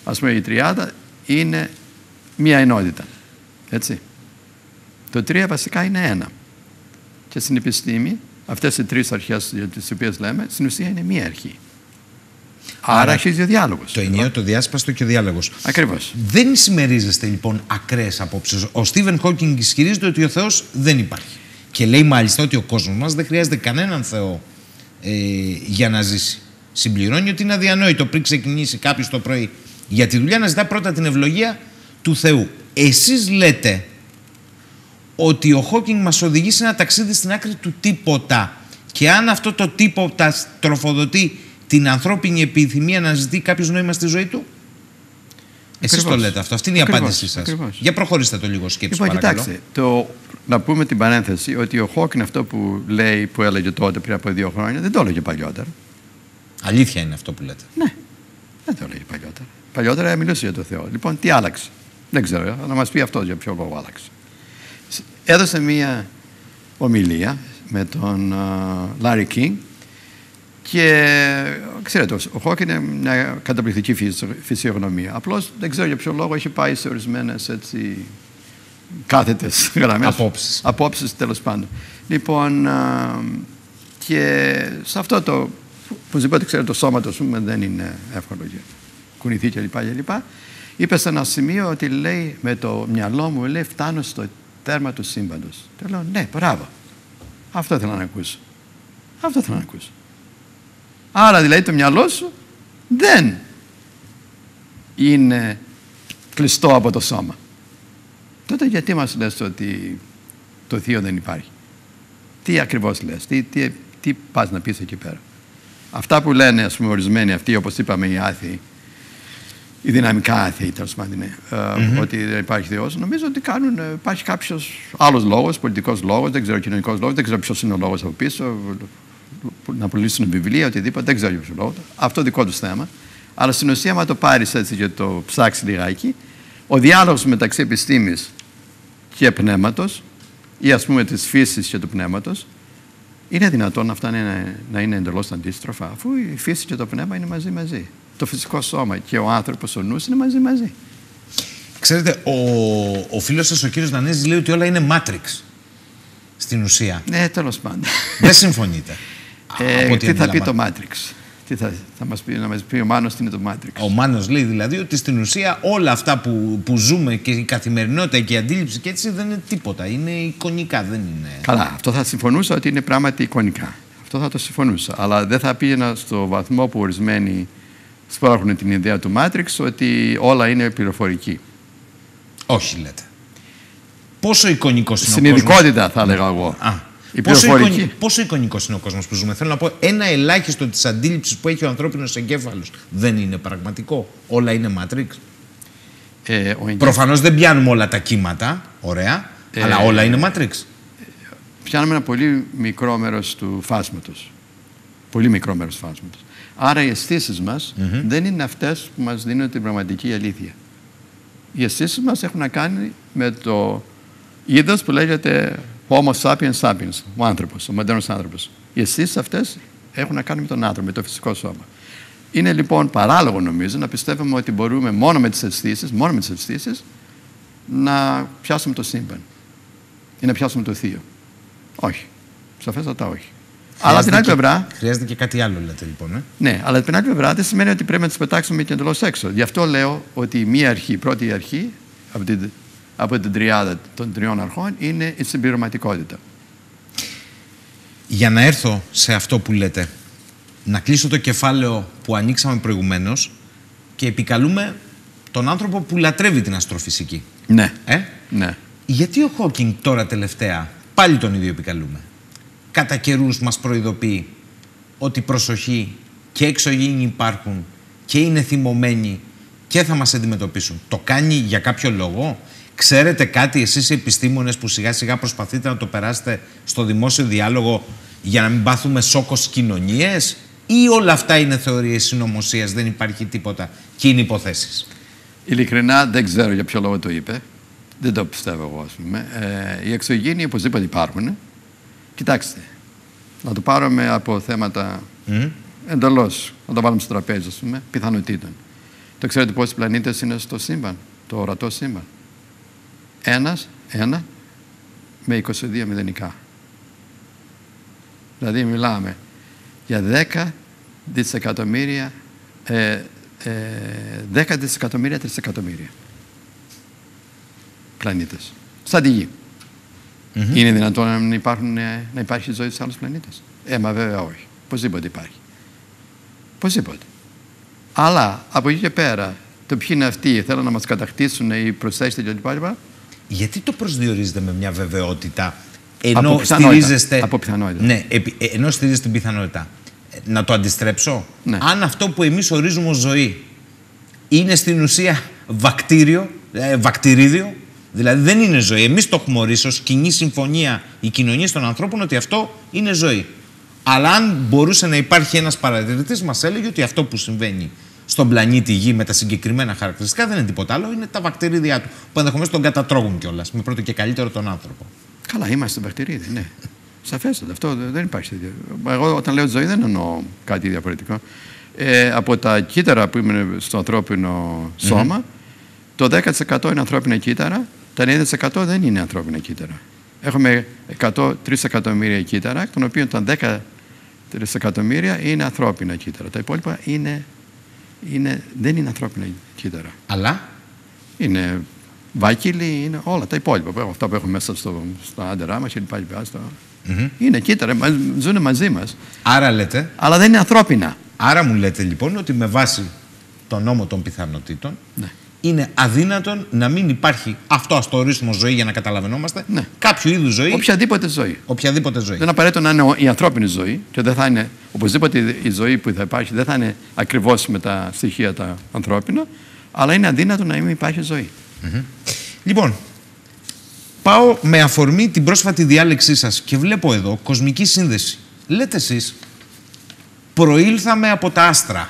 Ας πούμε η τριάδα είναι μία ενότητα. Έτσι. Το 3 βασικά είναι 1. Και στην επιστήμη, αυτές οι τρεις αρχές για τις οποίες λέμε, στην ουσία είναι μία αρχή. Άρα αρχίζει ο διάλογος.
Το ενιαίο, το διάσπαστο και ο διάλογος.
Ακριβώς.
Δεν συμμερίζεστε λοιπόν ακραίες απόψεις. Ο Στίβεν Χόκινγκ ισχυρίζεται ότι ο Θεός δεν υπάρχει. Και λέει μάλιστα ότι ο κόσμος μας δεν χρειάζεται κανέναν Θεό για να ζήσει. Συμπληρώνει ότι είναι αδιανόητο πριν ξεκινήσει κάποιος το πρωί για τη δουλειά να ζητά πρώτα την ευλογία του Θεού. Εσείς λέτε ότι ο Χόκινγκ μας οδηγεί σε ένα ταξίδι στην άκρη του τίποτα. Και αν αυτό το τίποτα τροφοδοτεί την ανθρώπινη επιθυμία να ζητεί κάποιος νόημα στη ζωή του. Εσείς το λέτε αυτό. Αυτή είναι η απάντησή σας.
Ακριβώς.
Για προχωρήστε το λίγο σκέψη, παρακαλώ.
Κοιτάξτε, να πούμε την παρένθεση ότι ο Χόκινγκ αυτό που λέει, που έλεγε τότε πριν από 2 χρόνια, δεν το έλεγε παλιότερα.
Αλήθεια είναι αυτό που λέτε.
Ναι, δεν το έλεγε παλιότερα. Παλιότερα μιλούσε για το Θεό. Λοιπόν, τι άλλαξε? Δεν ξέρω, να μας πει αυτό για ποιο λόγο άλλαξε. Έδωσε μία ομιλία με τον Λάρι Κίνγκ και ξέρετε, ο Χόκινγκ είναι μια καταπληκτική φυσιογνωμία. Απλώς δεν ξέρω για ποιο λόγο έχει πάει σε ορισμένες έτσι κάθετες γραμμές. Απόψεις τέλος πάντων. Λοιπόν, και σε αυτό το οπωσδήποτε ξέρετε, το σώμα του δεν είναι εύκολο για κουνηθεί κλπ. Είπε σε ένα σημείο ότι λέει με το μυαλό μου, λέει, φτάνω στο τέρμα του σύμπαντος. Του λέω ναι, μπράβο. Αυτό ήθελα να ακούσω. Αυτό ήθελα να ακούσω. Άρα δηλαδή το μυαλό σου δεν είναι κλειστό από το σώμα. Τότε γιατί μας λες ότι το Θείο δεν υπάρχει? Τι ακριβώς λες? Τι πας να πεις εκεί πέρα? Αυτά που λένε, ας πούμε, ορισμένοι αυτοί, όπως είπαμε, οι άθεοι, οι δυναμικά άθεοι, τέλος πάντων, ότι δεν υπάρχει Θεός, νομίζω ότι υπάρχει κάποιος άλλος λόγος, πολιτικός λόγος, δεν ξέρω, κοινωνικός λόγος, δεν ξέρω ποιος είναι ο λόγος από πίσω, να πουλήσουν βιβλία, οτιδήποτε, δεν ξέρω ποιος λόγος. Αυτό δικό τους θέμα. Αλλά στην ουσία, άμα το πάρεις έτσι και το ψάξεις λιγάκι, ο διάλογος μεταξύ επιστήμης και πνεύματος, ή ας πούμε της φύσης και του πνεύματος, είναι δυνατόν αυτά να είναι εντελώς αντίστροφα, αφού η φύση και το πνεύμα είναι μαζί-μαζί. Το φυσικό σώμα και ο άνθρωπος, ο νους, είναι μαζί-μαζί.
Ξέρετε, ο φίλος σας, ο κύριος Δανέζης, λέει ότι όλα είναι Matrix στην ουσία.
Ναι, τέλος πάντων.
Δεν συμφωνείτε?
Τι θα πει το Matrix? Τι θα να μας πει ο Μάνος τι είναι το Matrix?
Ο Μάνος λέει δηλαδή ότι στην ουσία όλα αυτά που ζούμε και η καθημερινότητα και η αντίληψη και έτσι δεν είναι τίποτα. Είναι εικονικά, δεν είναι.
Καλά, αυτό θα συμφωνούσα ότι είναι πράγματι εικονικά. Αυτό θα το συμφωνούσα. Αλλά δεν θα πήγαινα στο βαθμό που ορισμένοι σπρώχνουν την ιδέα του Matrix ότι όλα είναι πληροφορική.
Όχι, λέτε. Πόσο εικονικός είναι ο
κόσμος? Συνειδητικότητα θα έλεγα εγώ.
Πόσο εικονικός είναι ο κόσμος που ζούμε? Θέλω να πω, ένα ελάχιστο της αντίληψης που έχει ο ανθρώπινος εγκέφαλος δεν είναι πραγματικό? Όλα είναι Matrix? Προφανώς δεν πιάνουμε όλα τα κύματα, ωραία, αλλά όλα είναι Matrix.
Πιάνουμε ένα πολύ μικρό μέρος του φάσματος. Πολύ μικρό μέρος του φάσματος. Άρα οι αισθήσεις μας δεν είναι αυτές που μας δίνουν την πραγματική αλήθεια. Οι αισθήσεις μας έχουν να κάνει με το είδος που λέγεται Homo sapiens sapiens, ο άνθρωπος, ο μοντέρνος άνθρωπος. Οι αισθήσεις αυτές έχουν να κάνουν με τον άνθρωπο, με το φυσικό σώμα. Είναι λοιπόν παράλογο, νομίζω, να πιστεύουμε ότι μπορούμε μόνο με τις αισθήσεις, να πιάσουμε το σύμπαν ή να πιάσουμε το Θείο. Όχι. Σαφέστατα όχι. Αλλά την άλλη πλευρά.
Χρειάζεται και κάτι άλλο, λέτε λοιπόν.
Ναι, αλλά την άλλη πλευρά δεν σημαίνει ότι πρέπει να τις πετάξουμε και εντελώς έξω. Γι' αυτό λέω ότι η πρώτη αρχή από την τριάδα των 3 αρχών είναι η συμπληρωματικότητα.
Για να έρθω σε αυτό που λέτε, να κλείσω το κεφάλαιο που ανοίξαμε προηγουμένως και επικαλούμε τον άνθρωπο που λατρεύει την αστροφυσική.
Ναι. Ναι.
Γιατί ο Χόκινγκ τώρα τελευταία, πάλι τον ίδιο επικαλούμε, κατά καιρούς μας προειδοποιεί ότι προσοχή και εξωγήινοι υπάρχουν και είναι θυμωμένοι και θα μας αντιμετωπίσουν? Το κάνει για κάποιο λόγο? Ξέρετε κάτι εσείς οι επιστήμονες που σιγά σιγά προσπαθείτε να το περάσετε στο δημόσιο διάλογο για να μην πάθουμε σόκος κοινωνίες, ή όλα αυτά είναι θεωρίες συνωμοσίας, δεν υπάρχει τίποτα και είναι υποθέσεις?
Ειλικρινά δεν ξέρω για ποιο λόγο το είπε. Δεν το πιστεύω εγώ, ας πούμε. Οι εξωγήινοι οπωσδήποτε υπάρχουν. Κοιτάξτε, να το πάρουμε από θέματα εντελώς, να το βάλουμε στο τραπέζι, ας πούμε, πιθανότητων. Το ξέρετε πόσοι πλανήτες είναι στο σύμπαν, το ορατό σύμπαν? Ένα με 22 μηδενικά. Δηλαδή μιλάμε για 10 δισεκατομμύρια, 10 δισεκατομμύρια τρισεκατομμύρια πλανήτες. Σαν τη Γη. Είναι δυνατόν να υπάρχει ζωή σε άλλους πλανήτες? Μα βέβαια όχι. Οπωσδήποτε υπάρχει. Οπωσδήποτε. Αλλά από εκεί και πέρα, το ποιοι είναι αυτοί, θέλουν να μας κατακτήσουν ή προσθέσετε κλπ.
Γιατί το προσδιορίζετε με μια βεβαιότητα, ενώ στηρίζεστε.
Από πιθανότητα.
Ναι, ενώ στηρίζετε την πιθανότητα. Να το αντιστρέψω.
Ναι.
Αν αυτό που εμείς ορίζουμε ως ζωή είναι στην ουσία βακτηρίδιο, δηλαδή δεν είναι ζωή. Εμείς το έχουμε ορίσει ως κοινή συμφωνία οι κοινωνίες των ανθρώπων ότι αυτό είναι ζωή. Αλλά αν μπορούσε να υπάρχει ένας παρατηρητής, μας έλεγε ότι αυτό που συμβαίνει στον πλανήτη Γη με τα συγκεκριμένα χαρακτηριστικά δεν είναι τίποτα άλλο, είναι τα βακτηρίδια του, που ενδεχομένως τον κατατρώγουν κιόλας, με πρώτο και καλύτερο τον άνθρωπο.
Καλά, είμαστε βακτηρίδι, ναι. Σαφέστατα, αυτό δεν υπάρχει τέτοιο. Εγώ όταν λέω ζωή δεν εννοώ κάτι διαφορετικό. Από τα κύτταρα που είναι στο ανθρώπινο σώμα, το 10% είναι ανθρώπινα κύτταρα, τα 90% δεν είναι ανθρώπινα κύτταρα. Έχουμε 3 εκατομμύρια κύτταρα, εκ των οποίων τα 10 τρισεκατομμύρια είναι ανθρώπινα κύτταρα. Τα υπόλοιπα δεν είναι ανθρώπινα κύτταρα.
Αλλά
είναι βάκυλοι, είναι όλα τα υπόλοιπα. Αυτά που έχουμε μέσα στα άντρά μας κλπ. Είναι κύτταρα, ζουν μαζί μας.
Άρα λέτε.
Αλλά δεν είναι ανθρώπινα.
Άρα μου λέτε λοιπόν ότι με βάση τον νόμο των πιθανότητων, ναι, είναι αδύνατον να μην υπάρχει αυτό, ας το ορίσουμε ζωή για να καταλαβαίνόμαστε, ναι, κάποιο είδους ζωή.
Οποιαδήποτε ζωή.
Οποιαδήποτε ζωή.
Δεν είναι απαραίτητο να είναι η ανθρώπινη ζωή και δεν θα είναι, οπωσδήποτε η ζωή που θα υπάρχει δεν θα είναι ακριβώς με τα στοιχεία τα ανθρώπινα, αλλά είναι αδύνατο να μην υπάρχει ζωή.
Λοιπόν, πάω με αφορμή την πρόσφατη διάλεξή σας και βλέπω εδώ κοσμική σύνδεση. Λέτε εσείς, προήλθαμε από τα άστρα.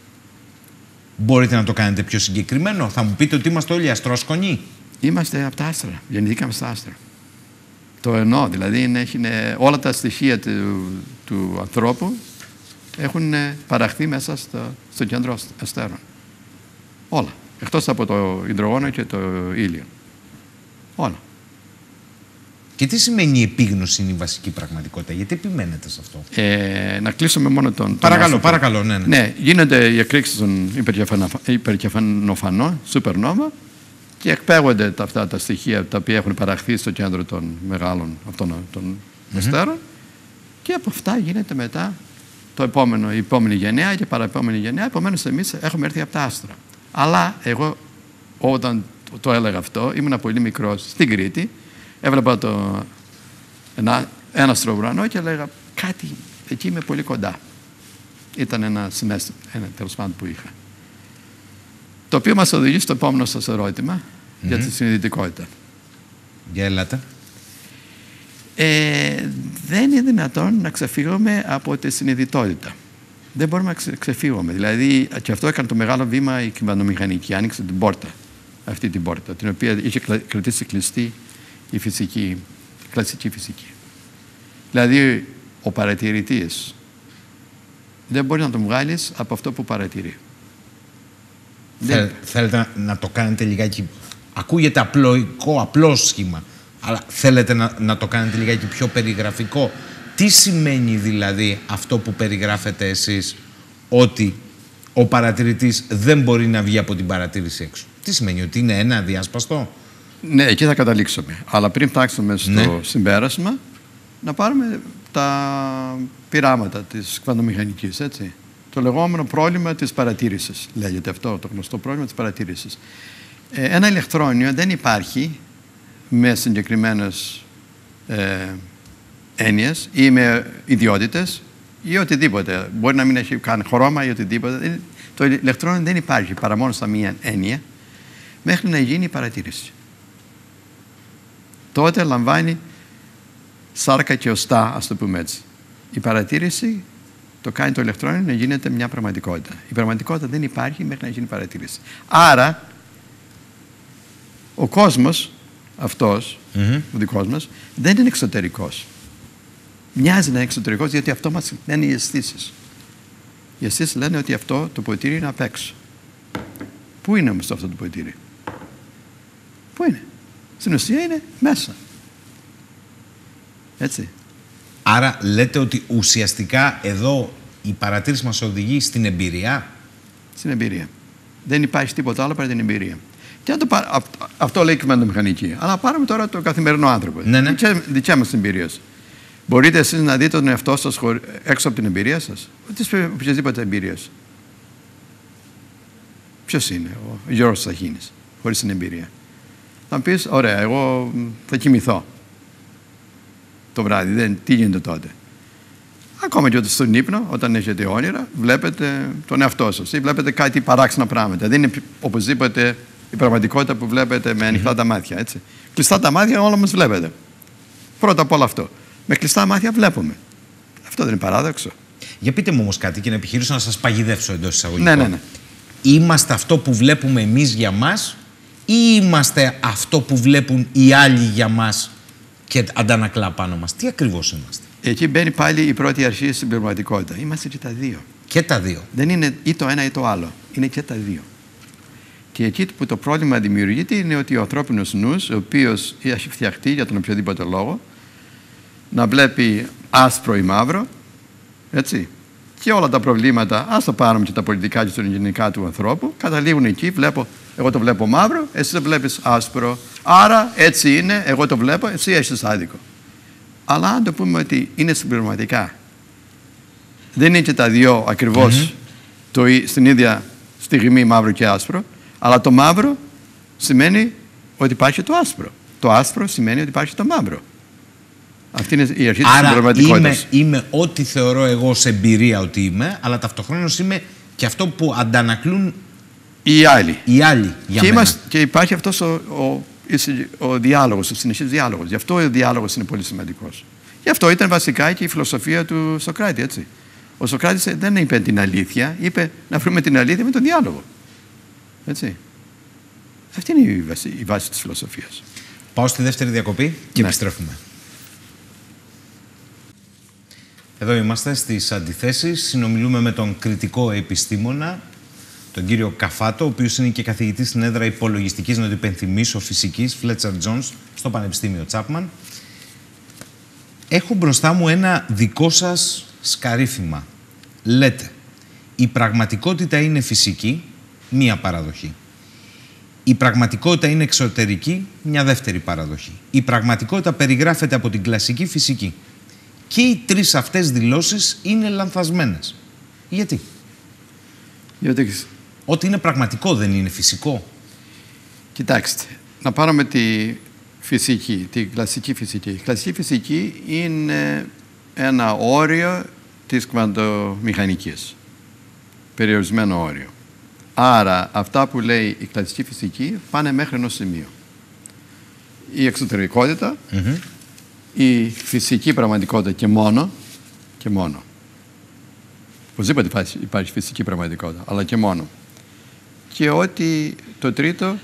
Μπορείτε να το κάνετε πιο συγκεκριμένο? Θα μου πείτε ότι είμαστε όλοι αστρόσκονοι?
Είμαστε από τα άστρα. Γεννηθήκαμε στα άστρα. Το εννοώ. Δηλαδή όλα τα στοιχεία του ανθρώπου έχουν παραχθεί μέσα στο κέντρο αστέρων. Όλα. Εκτός από το υδρογόνο και το ήλιο. Όλα.
Και τι σημαίνει η επίγνωση είναι η βασική πραγματικότητα? Γιατί επιμένετε σε αυτό?
Να κλείσουμε μόνο τον...
Παρακαλώ, ναι.
Ναι, γίνονται οι εκρήξεις των υπερκεφαλοφανών, supernova, και εκπέγονται αυτά τα στοιχεία τα οποία έχουν παραχθεί στο κέντρο των μεγάλων αυτών των αστέρων, και από αυτά γίνεται μετά η επόμενη γενιά και παραεπόμενη γενιά. Επομένως, εμείς έχουμε έρθει από τα άστρα. Αλλά εγώ, όταν το έλεγα αυτό, ήμουν πολύ μικρός στην Κρήτη. Έβλεπα ένα αστροουρανό και έλεγα κάτι εκεί είμαι πολύ κοντά. Ήταν ένα συναίσθημα, τέλος πάντων που είχα. Το οποίο μας οδηγεί στο επόμενο σας ερώτημα για τη συνειδητικότητα.
Για ελάτε.
Δεν είναι δυνατόν να ξεφύγουμε από τη συνειδητότητα. Δεν μπορούμε να ξεφύγουμε. Δηλαδή, και αυτό έκανε το μεγάλο βήμα η κυβερνομηχανική. Άνοιξε την πόρτα, αυτή την πόρτα, την οποία είχε κρατήσει κλειστή η κλασική φυσική. Δηλαδή, ο παρατηρητής δεν μπορεί να τον βγάλεις από αυτό που παρατηρεί.
Θέλετε να το κάνετε λιγάκι... Ακούγεται απλό σχήμα, αλλά θέλετε να το κάνετε λιγάκι πιο περιγραφικό. Τι σημαίνει δηλαδή αυτό που περιγράφετε εσείς, ότι ο παρατηρητής δεν μπορεί να βγει από την παρατήρηση έξω? Τι σημαίνει, ότι είναι ένα αδιάσπαστο?
Ναι, εκεί θα καταλήξουμε. Αλλά πριν φτάξουμε στο συμπέρασμα, να πάρουμε τα πειράματα της κβαντομηχανικής, έτσι. Το λεγόμενο πρόβλημα της παρατήρησης, λέγεται αυτό, το γνωστό πρόβλημα της παρατήρησης. Ένα ηλεκτρόνιο δεν υπάρχει με συγκεκριμένες έννοιες ή με ιδιότητες ή οτιδήποτε. Μπορεί να μην έχει καν χρώμα ή οτιδήποτε. Το ηλεκτρόνιο δεν υπάρχει παρά μόνο στα μία έννοια μέχρι να γίνει η παρατήρηση. Τότε λαμβάνει σάρκα και οστά, ας το πούμε έτσι. Η παρατήρηση το κάνει το ηλεκτρόνιο να γίνεται μια πραγματικότητα. Η πραγματικότητα δεν υπάρχει μέχρι να γίνει παρατήρηση. Άρα, ο κόσμος αυτός, ο δικός μας, δεν είναι εξωτερικός. Μοιάζει να είναι εξωτερικός, γιατί αυτό μας λένε οι αισθήσεις. Οι αισθήσεις λένε ότι αυτό το ποτήρι είναι απ' έξω. Πού είναι όμως αυτό το ποτήρι? Πού είναι? Στην ουσία είναι μέσα. Έτσι.
Άρα λέτε ότι ουσιαστικά εδώ η παρατήρηση μας οδηγεί στην εμπειρία.
Στην εμπειρία. Δεν υπάρχει τίποτα άλλο παρά την εμπειρία. Και αυτό λέει η κβαντομηχανική. Αλλά πάρουμε τώρα το καθημερινό άνθρωπο.
Ναι.
Δικιά μας εμπειρία. Μπορείτε εσείς να δείτε τον εαυτό σας έξω από την εμπειρία σας? Οποιασδήποτε εμπειρία. Ποιος είναι ο Γιώργος Σαχίνης χωρίς την εμπειρία? Θα πεις, ωραία, εγώ θα κοιμηθώ το βράδυ. Τι γίνεται τότε? Ακόμα και στον ύπνο, όταν έχετε όνειρα, βλέπετε τον εαυτό σας ή βλέπετε κάτι παράξενα πράγματα. Δεν είναι οπωσδήποτε η πραγματικότητα που βλέπετε με ανοιχτά τα μάτια. Έτσι. Κλειστά τα μάτια, όλα μας βλέπετε. Πρώτα απ' όλο αυτό. Με κλειστά μάτια βλέπουμε. Αυτό δεν είναι παράδοξο?
Για πείτε μου όμως κάτι και να επιχειρήσω να σας παγιδεύσω εντός εισαγωγικών.
Ναι.
Είμαστε αυτό που βλέπουμε εμείς για μας ή είμαστε αυτό που βλέπουν οι άλλοι για μας και αντανακλά πάνω μας? Τι ακριβώς είμαστε?
Εκεί μπαίνει πάλι η πρώτη αρχή στην πνευματικότητα. Είμαστε και τα δύο.
Και τα δύο.
Δεν είναι ή το ένα ή το άλλο. Είναι και τα δύο. Και εκεί που το πρόβλημα δημιουργείται είναι ότι ο ανθρώπινος νους, ο οποίος έχει φτιαχτεί για τον οποιοδήποτε λόγο, να βλέπει άσπρο ή μαύρο, έτσι, και όλα τα προβλήματα, ας τα πάρουμε και τα πολιτικά και στον γενικά του ανθρώπου, καταλήγουν εκεί, εγώ το βλέπω μαύρο, εσύ το βλέπεις άσπρο, άρα έτσι είναι, εγώ το βλέπω, εσύ έχεις άδικο. Αλλά αν το πούμε ότι είναι συμπληρωματικά, δεν είναι και τα δύο ακριβώς στην ίδια στιγμή μαύρο και άσπρο, αλλά το μαύρο σημαίνει ότι υπάρχει το άσπρο. Το άσπρο σημαίνει ότι υπάρχει το μαύρο. Αυτή είναι η αρχή της συμπληρωματικότητας.
Άρα είμαι ό,τι θεωρώ εγώ ως εμπειρία ότι είμαι, αλλά ταυτοχρόνως είμαι και αυτό που αντανακλούν
οι άλλοι.
Για μένα.
Και υπάρχει αυτός ο διάλογος, ο συνεχής διάλογος. Γι' αυτό ο διάλογος είναι πολύ σημαντικός. Γι' αυτό ήταν βασικά και η φιλοσοφία του Σωκράτη, έτσι. Ο Σωκράτης δεν είπε την αλήθεια, είπε να βρούμε την αλήθεια με τον διάλογο. Έτσι. Αυτή είναι η βάση της φιλοσοφίας.
Πάω στη δεύτερη διακοπή και επιστρέφουμε. Εδώ είμαστε στις αντιθέσεις. Συνομιλούμε με τον κριτικό επιστήμονα, τον κύριο Καφάτο, ο οποίος είναι και καθηγητής στην έδρα υπολογιστικής, να το υπενθυμίσω, φυσικής, Fletcher Jones, στο Πανεπιστήμιο Τσάπμαν. Έχω μπροστά μου ένα δικό σας σκαρίφημα. Λέτε, η πραγματικότητα είναι φυσική, μία παραδοχή. Η πραγματικότητα είναι εξωτερική, μια δεύτερη παραδοχή. Η πραγματικότητα περιγράφεται από την κλασική φυσική. Και οι τρεις αυτές δηλώσεις είναι λανθασμένες. Γιατί? Ό,τι είναι πραγματικό δεν είναι φυσικό.
Κοιτάξτε, να πάρουμε τη φυσική, τη κλασική φυσική. Η κλασική φυσική είναι ένα όριο της κβαντομηχανικής. Περιορισμένο όριο. Άρα, αυτά που λέει η κλασική φυσική πάνε μέχρι ενός σημείου. Η εξωτερικότητα, η φυσική πραγματικότητα και μόνο. Οπωσδήποτε υπάρχει φυσική πραγματικότητα, αλλά και μόνο. Και ότι το τρίτο...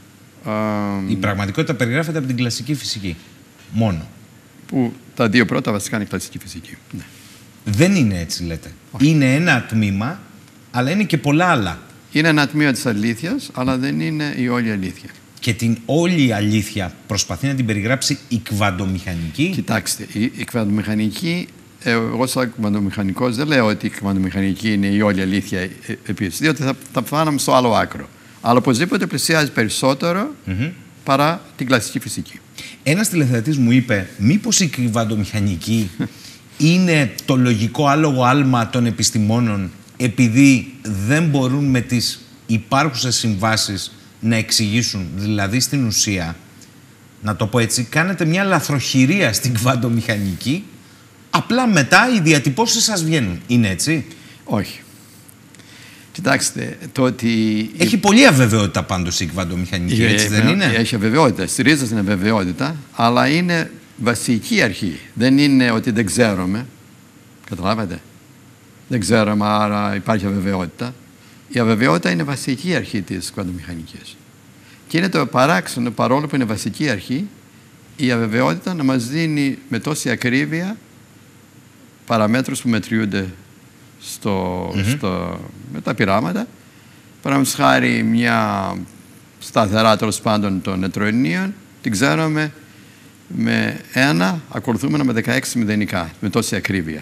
Η πραγματικότητα περιγράφεται από την κλασική φυσική. Μόνο.
Που τα δύο πρώτα βασικά είναι η κλασική φυσική. Ναι.
Δεν είναι έτσι, λέτε. Όχι. Είναι ένα τμήμα, αλλά είναι και πολλά άλλα.
Είναι ένα τμήμα της αλήθειας, αλλά δεν είναι η όλη αλήθεια.
Και την όλη αλήθεια προσπαθεί να την περιγράψει η κβαντομηχανική.
Κοιτάξτε, η κβαντομηχανική, εγώ σαν κβαντομηχανικός δεν λέω ότι η κβαντομηχανική είναι η όλη αλήθεια επίσης, διότι θα φτάναμε στο άλλο άκρο. Αλλά οπωσδήποτε πλησιάζει περισσότερο παρά την κλασική φυσική.
Ένας τηλεθεατής μου είπε, μήπως η κβαντομηχανική είναι το λογικό άλογο άλμα των επιστημόνων, επειδή δεν μπορούν με τις υπάρχουσες συμβάσεις να εξηγήσουν, δηλαδή στην ουσία, να το πω έτσι, κάνετε μια λαθροχειρία στην κβαντομηχανική, απλά μετά οι διατυπώσεις σας βγαίνουν. Είναι έτσι?
Όχι. Κοιτάξτε, το ότι...
Έχει πολλή αβεβαιότητα πάντως η κβαντομηχανική, έτσι δεν είναι?
Έχει αβεβαιότητα, στηρίζεται στην αβεβαιότητα, αλλά είναι βασική αρχή. Δεν είναι ότι δεν ξέρουμε. Καταλάβατε? Δεν ξέρουμε, άρα υπάρχει αβεβαιότητα. Η αβεβαιότητα είναι βασική αρχή της κβαντομηχανικής. Και είναι το παράξενο, παρόλο που είναι βασική αρχή, η αβεβαιότητα να μας δίνει με τόση ακρίβεια παραμέτρους που μετριούνται με τα πειράματα, Παραδείγματος χάρη μια σταθερά τέλος πάντων των νετροϊνίων την ξέρουμε με 1 ακολουθούμενα με 16 μηδενικά, με τόση ακρίβεια.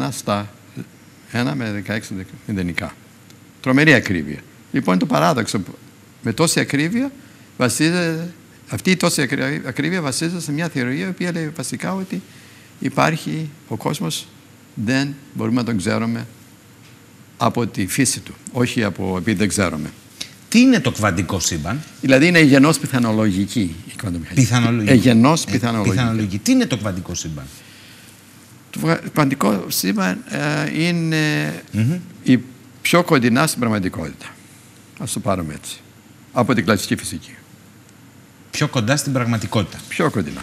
1 με 16 μηδενικά. Τρομερή ακρίβεια. Λοιπόν, το παράδοξο με τόση ακρίβεια βασίζεται, αυτή η τόση ακρίβεια βασίζεται σε μια θεωρία η οποία λέει βασικά ότι υπάρχει ο κόσμος, δεν μπορούμε να τον ξέρουμε από τη φύση του, όχι επειδή δεν ξέρουμε.
Τι είναι το κβαντικό σύμπαν?
Δηλαδή είναι εγενώς πιθανολογική η κβαντομηχανική. Εγενώς πιθανολογική.
Τι είναι το κβαντικό σύμπαν?
Το κβαντικό σύμπαν είναι η πιο κοντινά στην πραγματικότητα. Ας το πάρουμε έτσι. Από την κλασική φυσική.
Πιο κοντά στην πραγματικότητα.
Πιο κοντινά.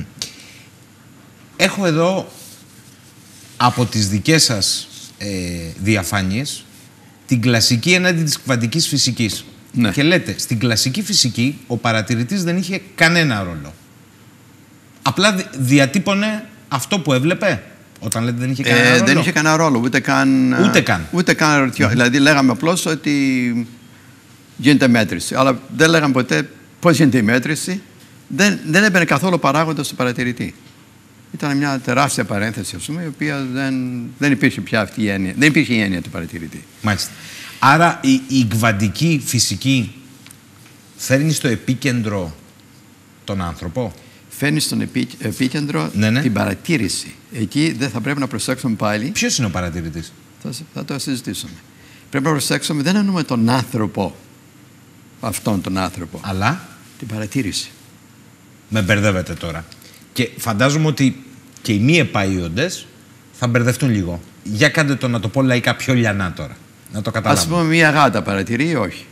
Έχω εδώ από τις δικές σας διαφάνειες την κλασική έναντι της κβαντικής φυσικής.
Ναι.
Και λέτε, στην κλασική φυσική ο παρατηρητής δεν είχε κανένα ρόλο. Απλά διατύπωνε αυτό που έβλεπε. Όταν λέτε δεν είχε κανένα ρόλο.
Δεν είχε κανένα ρόλο, ούτε καν ερωτιό. Δηλαδή λέγαμε απλώς ότι γίνεται μέτρηση. Αλλά δεν λέγαμε ποτέ πώς γίνεται η μέτρηση. Δεν έμπαινε καθόλου παράγοντας στο παρατηρητή. Ήταν μια τεράστια παρένθεση, ας πούμε, η οποία δεν υπήρχε πια αυτή η έννοια. Δεν υπήρχε η έννοια του παρατηρητή.
Μάλιστα. Άρα η κβαντική φυσική φέρνει στο επίκεντρο τον άνθρωπο.
Φέρνει στον επίκεντρο την παρατήρηση. Εκεί δεν θα πρέπει να προσέξουμε πάλι.
Ποιος είναι ο παρατηρητής?
Θα το συζητήσουμε. Πρέπει να προσέξουμε, δεν εννοούμε τον άνθρωπο, αυτόν τον άνθρωπο.
Αλλά
την παρατήρηση.
Με μπερδεύετε τώρα. Και φαντάζομαι ότι και οι μη επαΐοντες θα μπερδευτούν λίγο. Για κάντε το να το πω λαϊκά πιο λιανά τώρα. Να το καταλάβω.
Ας πούμε μια γάτα παρατηρεί ή όχι?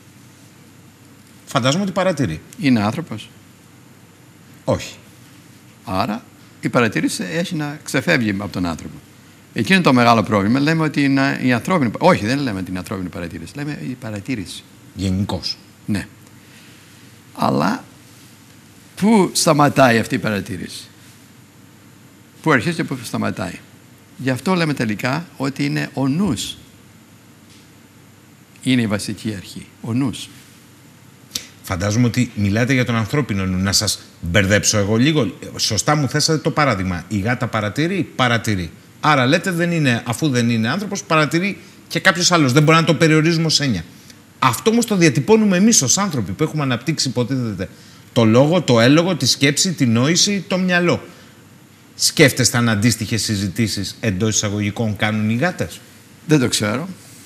Φαντάζομαι ότι παρατηρεί.
Είναι άνθρωπος?
Όχι.
Άρα η παρατήρηση έχει να ξεφεύγει από τον άνθρωπο. Εκεί είναι το μεγάλο πρόβλημα. Λέμε ότι είναι η ανθρώπινη. Όχι, δεν λέμε την ανθρώπινη παρατήρηση. Λέμε η παρατήρηση.
Γενικώς.
Ναι. Αλλά πού σταματάει αυτή η παρατήρηση? Πού αρχίζει και πού σταματάει? Γι' αυτό λέμε τελικά ότι είναι ο νους. Είναι η βασική αρχή. Ο νους.
Φαντάζομαι ότι μιλάτε για τον ανθρώπινο νου. Να σας μπερδέψω εγώ λίγο. Σωστά μου θέσατε το παράδειγμα. Η γάτα παρατηρεί, παρατηρεί. Άρα λέτε δεν είναι, αφού δεν είναι άνθρωπος, παρατηρεί και κάποιος άλλος. Δεν μπορεί να το περιορίζουμε ως έννοια. Αυτό όμως το διατυπώνουμε εμείς ως άνθρωποι που έχουμε αναπτύξει, υποτίθεται, το λόγο, το έλογο, τη σκέψη, τη νόηση, το μυαλό. Σκέφτεστε αν αντίστοιχες συζητήσεις εντός εισαγωγικών κάνουν οι γάτες?
Δεν το ξέρω.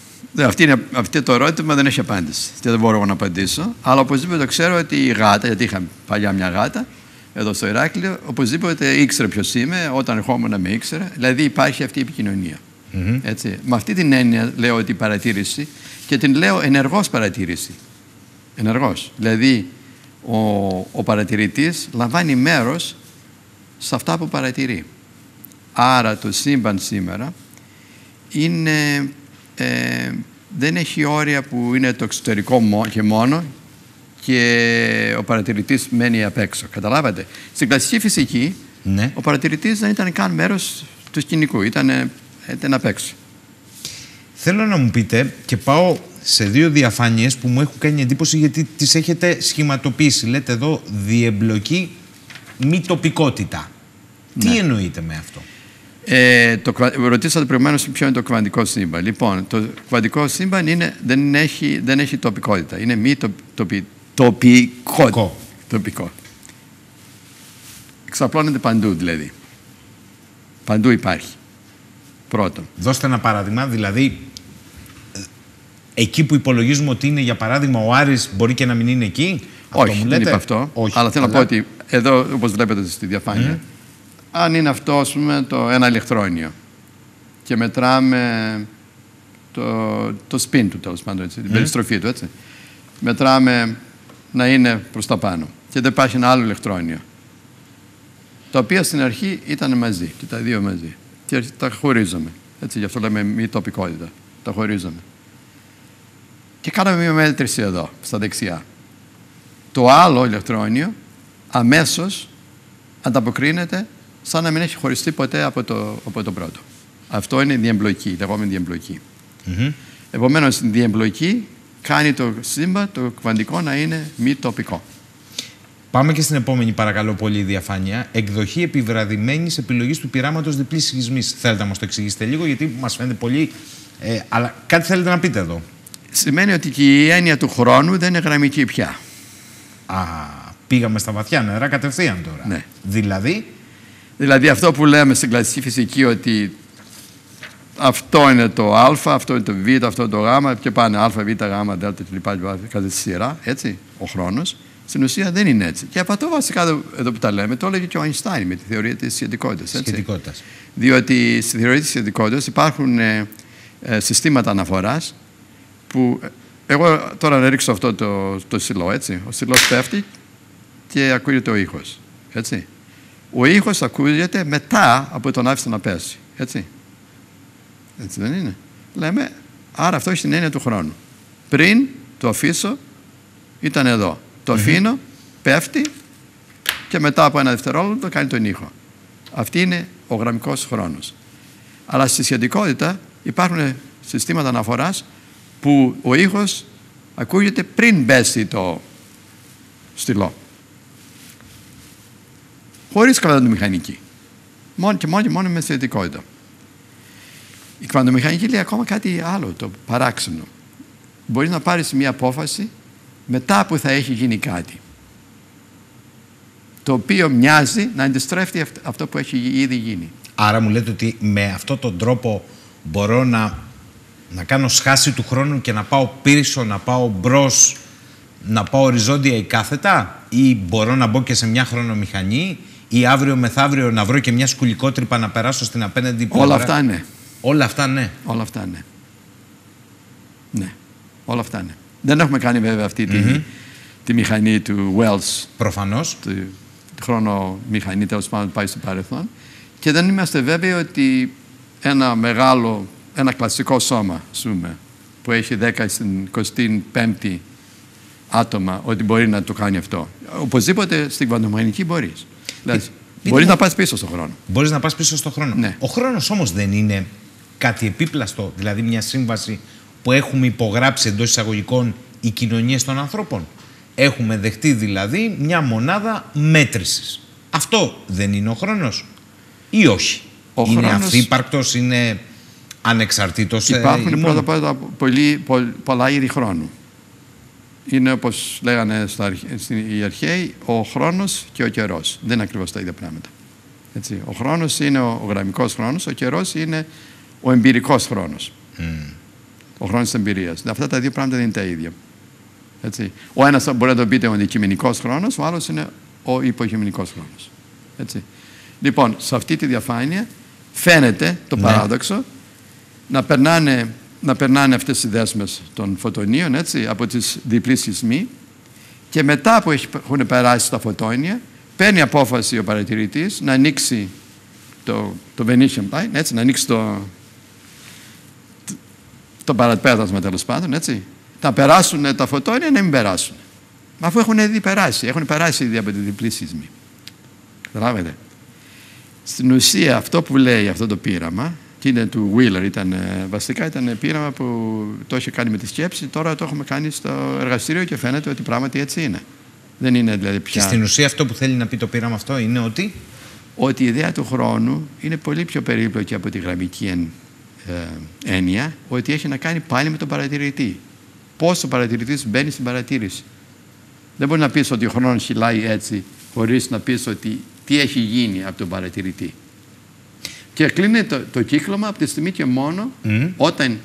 Αυτό το ερώτημα δεν έχει απάντηση. Και δεν μπορώ να απαντήσω. Αλλά οπωσδήποτε το ξέρω ότι η γάτα, γιατί είχα παλιά μια γάτα εδώ στο Ηράκλειο, οπωσδήποτε ήξερε ποιος είμαι, όταν ερχόμουν με ήξερε. Δηλαδή υπάρχει αυτή η επικοινωνία. Έτσι. Με αυτή την έννοια λέω ότι η παρατήρηση, και την λέω ενεργός παρατήρηση. Ενεργός. Δηλαδή ο παρατηρητής λαμβάνει μέρος σε αυτά που παρατηρεί. Άρα το σύμπαν σήμερα είναι, δεν έχει όρια που είναι το εξωτερικό και μόνο και ο παρατηρητής μένει απ' έξω. Καταλάβατε. Στην κλασική φυσική ο παρατηρητής δεν ήταν καν μέρος του σκηνικού. Ήταν απ' έξω.
Θέλω να μου πείτε, και πάω σε δύο διαφάνειες που μου έχουν κάνει εντύπωση γιατί τις έχετε σχηματοποιήσει. Λέτε εδώ διεμπλοκή, μη τοπικότητα. Τι εννοείτε με αυτό?
Ρωτήσατε προηγουμένως ποιο είναι το κβαντικό σύμπαν. Λοιπόν, το κβαντικό σύμπαν δεν έχει τοπικότητα. Είναι μη τοπικό. Εξαπλώνεται παντού δηλαδή. Παντού υπάρχει. Πρώτον.
Δώστε ένα παράδειγμα, δηλαδή εκεί που υπολογίζουμε ότι είναι, για παράδειγμα, ο Άρης μπορεί και να μην είναι εκεί.
Όχι, δεν είπα αυτό. Όχι, αλλά θέλω να πω ότι εδώ, όπως βλέπετε στη διαφάνεια, αν είναι αυτό, ας πούμε, ένα ηλεκτρόνιο και μετράμε το spin του, τέλος πάντων, την περιστροφή του, έτσι. Μετράμε να είναι προς τα πάνω και δεν υπάρχει ένα άλλο ηλεκτρόνιο, τα οποία στην αρχή ήταν μαζί και τα δύο μαζί και τα χωρίζαμε, έτσι, γι' αυτό λέμε μη τοπικότητα, τα χωρίζαμε και κάναμε μια μέτρηση εδώ, στα δεξιά. Το άλλο ηλεκτρόνιο αμέσως ανταποκρίνεται σαν να μην έχει χωριστεί ποτέ από το πρώτο. Αυτό είναι η διεμπλοκή, η λεγόμενη διεμπλοκή. Επομένως, η διεμπλοκή κάνει το σύμπαν, το κβαντικό, να είναι μη τοπικό.
Πάμε και στην επόμενη, παρακαλώ πολύ, διαφάνεια. Εκδοχή επιβραδυμένης επιλογής του πειράματος διπλής σχισμής. Θέλετε να μας το εξηγήσετε λίγο, γιατί μας φαίνεται πολύ. Αλλά κάτι θέλετε να πείτε εδώ.
Σημαίνει ότι και η έννοια του χρόνου δεν είναι γραμμική πια.
Πήγαμε στα βαθιά νερά κατευθείαν τώρα.
Ναι.
Δηλαδή
αυτό που λέμε στην κλασική φυσική, ότι αυτό είναι το α, αυτό είναι το β, αυτό είναι το γ, και πάνε α, β, γ, δ, κλπ. Κατά τη σειρά, έτσι, ο χρόνος. Στην ουσία δεν είναι έτσι. Και από αυτό βασικά εδώ που τα λέμε, το έλεγε και ο Αϊνστάιν με τη θεωρία της σχετικότητας. Διότι στη θεωρία της σχετικότητας υπάρχουν συστήματα αναφοράς που. Εγώ τώρα να ρίξω αυτό το σιλό, έτσι. Ο σιλός πέφτει και ακούγεται ο ήχος, έτσι. Ο ήχος ακούγεται μετά από τον άφησε να πέσει, έτσι. Έτσι δεν είναι? Λέμε, άρα αυτό έχει την έννοια του χρόνου. Πριν το αφήσω, ήταν εδώ. Το αφήνω, πέφτει και μετά από ένα δευτερόλεπτο κάνει τον ήχο. Αυτή είναι ο γραμμικός χρόνος. Αλλά στη σχετικότητα υπάρχουν συστήματα αναφοράς που ο ήχος ακούγεται πριν πέσει το στυλό. Χωρίς κβαντομηχανική. Μόνο με σχετικότητα. Η κβαντομηχανική λέει ακόμα κάτι άλλο, το παράξενο. Μπορείς να πάρεις μια απόφαση μετά που θα έχει γίνει κάτι, το οποίο μοιάζει να αντιστρέφει αυτό που έχει ήδη γίνει.
Άρα μου λέτε ότι με αυτόν τον τρόπο μπορώ να κάνω σχάση του χρόνου και να πάω πίσω, να πάω μπρος, να πάω οριζόντια ή κάθετα, ή μπορώ να μπω και σε μια χρονομηχανή, ή αύριο μεθαύριο να βρω και μια σκουλικότρυπα να περάσω στην απέναντι πλευρά.
Όλα αυτά ναι.
Όλα αυτά ναι.
Όλα αυτά ναι. Ναι, όλα αυτά ναι. Δεν έχουμε κάνει βέβαια αυτή τη μηχανή του Wells.
Προφανώς.
Τη χρονομηχανή, τέλος πάντων, πάει στο παρελθόν. Και δεν είμαστε βέβαιοι ότι ένα κλασικό σώμα, που έχει 10 στην 25η άτομα, ότι μπορεί να το κάνει αυτό. Οπωσδήποτε στην κβαντομηχανική μπορείς. Δηλαδή, μπορείς να πας πίσω στον χρόνο.
Μπορείς να πας πίσω στον χρόνο.
Ναι.
Ο χρόνος όμως δεν είναι κάτι επίπλαστο, δηλαδή μια σύμβαση που έχουμε υπογράψει εντός εισαγωγικών οι κοινωνίες των ανθρώπων. Έχουμε δεχτεί δηλαδή μια μονάδα μέτρησης. Αυτό δεν είναι ο χρόνος ή όχι? Είναι αυθύπαρκτος, είναι ανεξαρτήτως?
Υπάρχουν πρώτα πολλά είδη χρόνου. Είναι όπως λέγανε οι αρχαίοι, ο χρόνος και ο καιρός. Δεν είναι ακριβώς τα ίδια πράγματα. Έτσι. Ο χρόνος είναι ο γραμμικός χρόνος, ο καιρός είναι ο εμπειρικός χρόνος. Ο χρόνος της εμπειρίας. Αυτά τα δύο πράγματα δεν είναι τα ίδια. Έτσι. Ο ένας μπορεί να το πείτε ο αντικειμενικός χρόνος, ο άλλος είναι ο υποκειμενικός χρόνος. Έτσι. Λοιπόν, σε αυτή τη διαφάνεια φαίνεται το παράδοξο να περνάνε αυτές οι δέσμες των φωτονίων, έτσι, από τις διπλή σχισμή, και μετά που έχουν περάσει τα φωτόνια, παίρνει απόφαση ο παρατηρητής να ανοίξει το Venetian Blind, έτσι, να ανοίξει το παραπέτασμα, τέλος πάντων, έτσι. Να περάσουν τα φωτόνια, να μην περάσουν. Αφού έχουν ήδη περάσει, ήδη από τη διπλή σχισμή. Καταλάβετε. Στην ουσία αυτό που λέει αυτό το πείραμα, και είναι του Wheeler, βασικά ήταν πείραμα που το είχε κάνει με τη σκέψη, τώρα το έχουμε κάνει στο εργαστήριο και φαίνεται ότι πράγματι έτσι είναι. Δεν είναι δηλαδή πια.
Και στην ουσία αυτό που θέλει να πει το πείραμα αυτό είναι ότι
η ιδέα του χρόνου είναι πολύ πιο περίπλοκη από τη γραμμική έννοια, ότι έχει να κάνει πάλι με τον παρατηρητή. Πώς ο παρατηρητής μπαίνει στην παρατήρηση. Δεν μπορεί να πεις ότι ο χρόνος χυλάει έτσι, χωρίς να πεις ότι τι έχει γίνει από τον παρατηρητή. Και κλείνει το κύκλωμα από τη στιγμή και μόνο όταν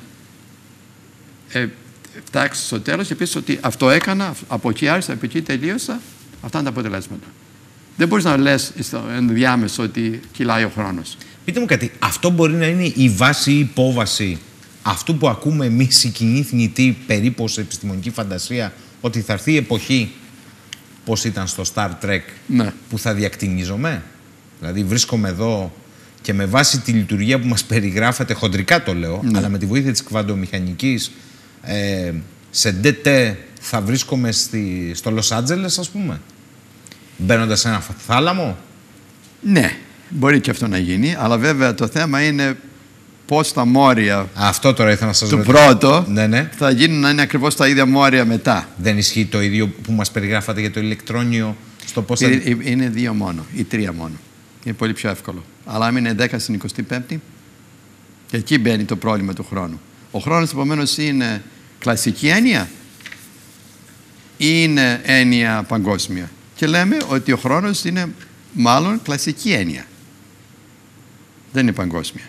φτάξει στο τέλος και πεις ότι αυτό έκανα, από εκεί άρχισα, από εκεί τελείωσα, αυτά είναι τα αποτελέσματα. Δεν μπορείς να λες στο ενδιάμεσο ότι κυλάει ο χρόνος.
Πείτε μου κάτι, αυτό μπορεί να είναι η βάση ή η υπόβαση αυτού που ακούμε εμείς η κοινή θνητή περίπου ως επιστημονική φαντασία, ότι θα έρθει η εποχή, πώς ήταν στο Star Trek, που θα διακτηνίζομαι. Δηλαδή βρίσκομαι εδώ και με βάση τη λειτουργία που μας περιγράφεται, χοντρικά το λέω, αλλά με τη βοήθεια της κβαντομηχανικής, σε ντετέ θα βρίσκομαι στο Λος Άντζελες, ας πούμε, μπαίνοντας σε ένα θάλαμο.
Ναι, μπορεί και αυτό να γίνει, αλλά βέβαια το θέμα είναι πώς τα μόρια
Αυτό τώρα ήθελα να σας
του πρώτου
ναι.
θα γίνουν να είναι ακριβώς τα ίδια μόρια μετά.
Δεν ισχύει το ίδιο που μας περιγράφατε για το ηλεκτρόνιο στο πώς
Είναι 2 μόνο ή 3 μόνο. Είναι πολύ πιο εύκολο. Αλλά αν είναι 10 στην 25η, και εκεί μπαίνει το πρόβλημα του χρόνου. Ο χρόνος επομένως είναι κλασική έννοια ή είναι έννοια παγκόσμια. Και λέμε ότι ο χρόνος είναι μάλλον κλασική έννοια. Δεν είναι παγκόσμια.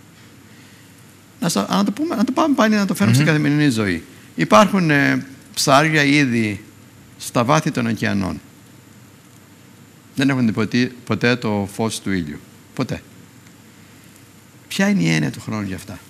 Να το πάμε πάλι να το φέρουμε στην καθημερινή ζωή. Υπάρχουν ψάρια ήδη στα βάθη των ωκεανών. Δεν έχουν ποτέ το φως του ήλιου. Ποτέ. Ποια είναι η έννοια του χρόνου για αυτά?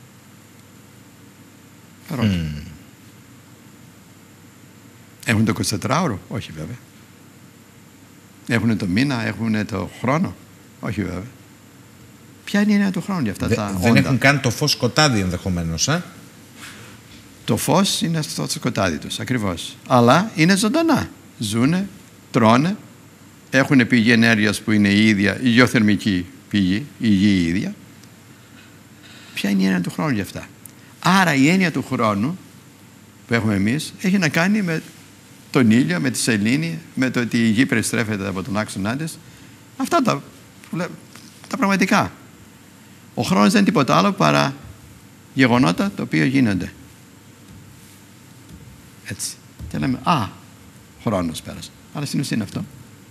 Έχουν το 24ωρο? Όχι βέβαια. Έχουν το μήνα, έχουν το χρόνο? Όχι βέβαια. Ποια είναι η έννοια του χρόνου για αυτά τα όντα?
Δεν έχουν καν το φως σκοτάδι ενδεχομένως,
Το φως είναι στο σκοτάδι τους, ακριβώς. Αλλά είναι ζωντανά. Ζούνε, τρώνε, έχουν πηγή ενέργειας που είναι η ίδια, η γεωθερμική πηγή, η γη η ίδια. Ποια είναι η έννοια του χρόνου για αυτά? Άρα η έννοια του χρόνου που έχουμε εμείς έχει να κάνει με τον ήλιο, με τη σελήνη, με το ότι η γη περιστρέφεται από τον άξονά της. Αυτά τα πραγματικά. Ο χρόνος δεν είναι τίποτα άλλο παρά γεγονότα τα οποία γίνονται. Έτσι. Και λέμε, χρόνος πέρασε. Αλλά στην ουσία είναι αυτό.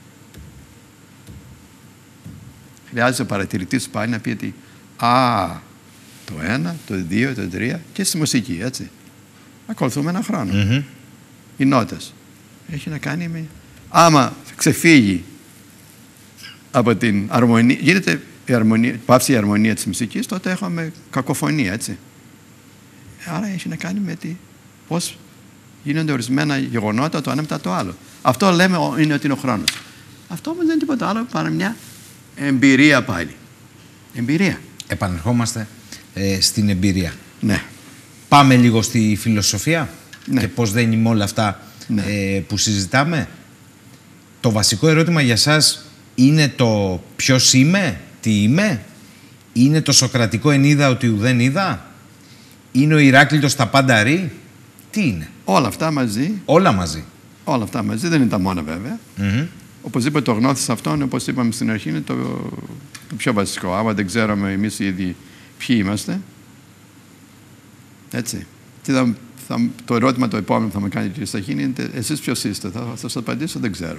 Χρειάζεται ο παρατηρητής πάλι να πει ότι το 1, το 2, το 3 και στη μουσική, έτσι. Ακολουθούμε ένα χρόνο. Οι νότες. Έχει να κάνει με... Άμα ξεφύγει από την αρμονία, γίνεται πάυσει η αρμονία της μουσικής, τότε έχουμε κακοφωνία, έτσι. Άρα έχει να κάνει με πώς γίνονται ορισμένα γεγονότα το ένα μετά το άλλο. Αυτό λέμε είναι ότι είναι ο χρόνος. Αυτό όμως δεν είναι τίποτα άλλο παρά μια εμπειρία πάλι. Εμπειρία.
Επανερχόμαστε στην εμπειρία.
Ναι.
Πάμε λίγο στη φιλοσοφία
και
πώς δένει με όλα αυτά που συζητάμε. Το βασικό ερώτημα για σας είναι το ποιος είμαι, τι είμαι? Είναι το σοκρατικό εν είδα ότι ουδέν είδα? Είναι ο Ηράκλειτος τα πάντα ρί? Τι είναι?
Όλα αυτά μαζί.
Όλα μαζί.
Όλα αυτά μαζί, δεν είναι τα μόνα βέβαια. Οπωσδήποτε το γνώθις αυτόν, όπως είπαμε στην αρχή, είναι το πιο βασικό. Άμα δεν ξέρουμε εμείς ήδη ποιοι είμαστε. Έτσι. Και το ερώτημα το επόμενο που θα με κάνει η κ. Σταχίνη είναι εσείς ποιος είστε? Θα σας απαντήσω, δεν ξέρω.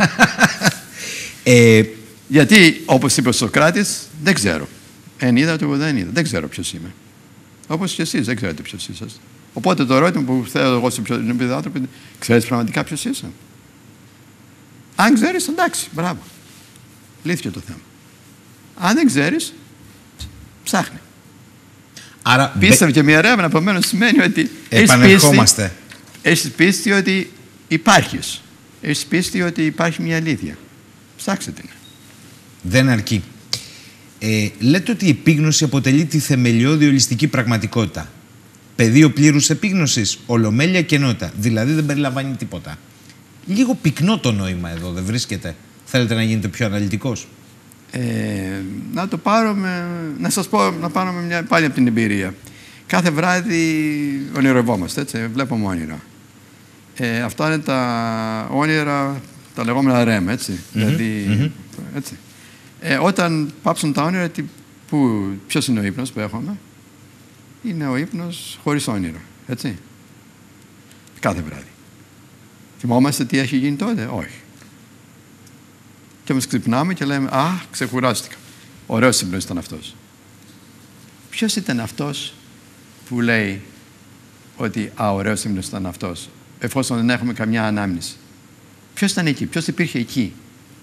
Γιατί, όπως είπε ο Σοκράτης, δεν ξέρω. Εν είδα το δεν είδα. Δεν ξέρω ποιος είμαι. Όπως και εσείς δεν ξέρετε ποιος είσαστε. Οπότε το ερώτημα που θέλω εγώ στον πιο άνθρωπο είναι, ξέρεις πραγματικά ποιος είσαι? Αν ξέρεις, εντάξει, μπράβο. Λύθηκε το θέμα. Αν δεν ξέρεις, ψάχνει.
Άρα,
πίστευε και μια έρευνα, επομένως σημαίνει ότι έχεις πίστη ότι υπάρχεις. Έχεις πίστη ότι υπάρχει μια αλήθεια. Ψάξτε την.
Δεν αρκεί. Λέτε ότι η επίγνωση αποτελεί τη θεμελιώδη ολιστική πραγματικότητα. Πεδίο πλήρους επίγνωσης, ολομέλεια και ενότητα. Δηλαδή δεν περιλαμβάνει τίποτα. Λίγο πυκνό το νόημα εδώ, δεν βρίσκεται? Θέλετε να γίνετε πιο αναλυτικός?
Να το πάρουμε, να σας πω, να πάρουμε πάλι από την εμπειρία. Κάθε βράδυ ονειρευόμαστε, έτσι, βλέπουμε όνειρα. Αυτά είναι τα όνειρα, τα λεγόμενα REM, έτσι. Δηλαδή, έτσι. Όταν πάψουν τα όνειρα, ποιος είναι ο ύπνος που έχουμε? Είναι ο ύπνος χωρίς όνειρο, έτσι. Κάθε βράδυ. Θυμόμαστε τι έχει γίνει τότε? Όχι. Και όμως ξυπνάμε και λέμε, ξεκουράστηκα. Ωραίος ύπνος ήταν αυτός. Ποιος ήταν αυτός που λέει ότι ωραίος ύπνος ήταν αυτός, εφόσον δεν έχουμε καμιά ανάμνηση? Ποιος ήταν εκεί? Ποιος υπήρχε εκεί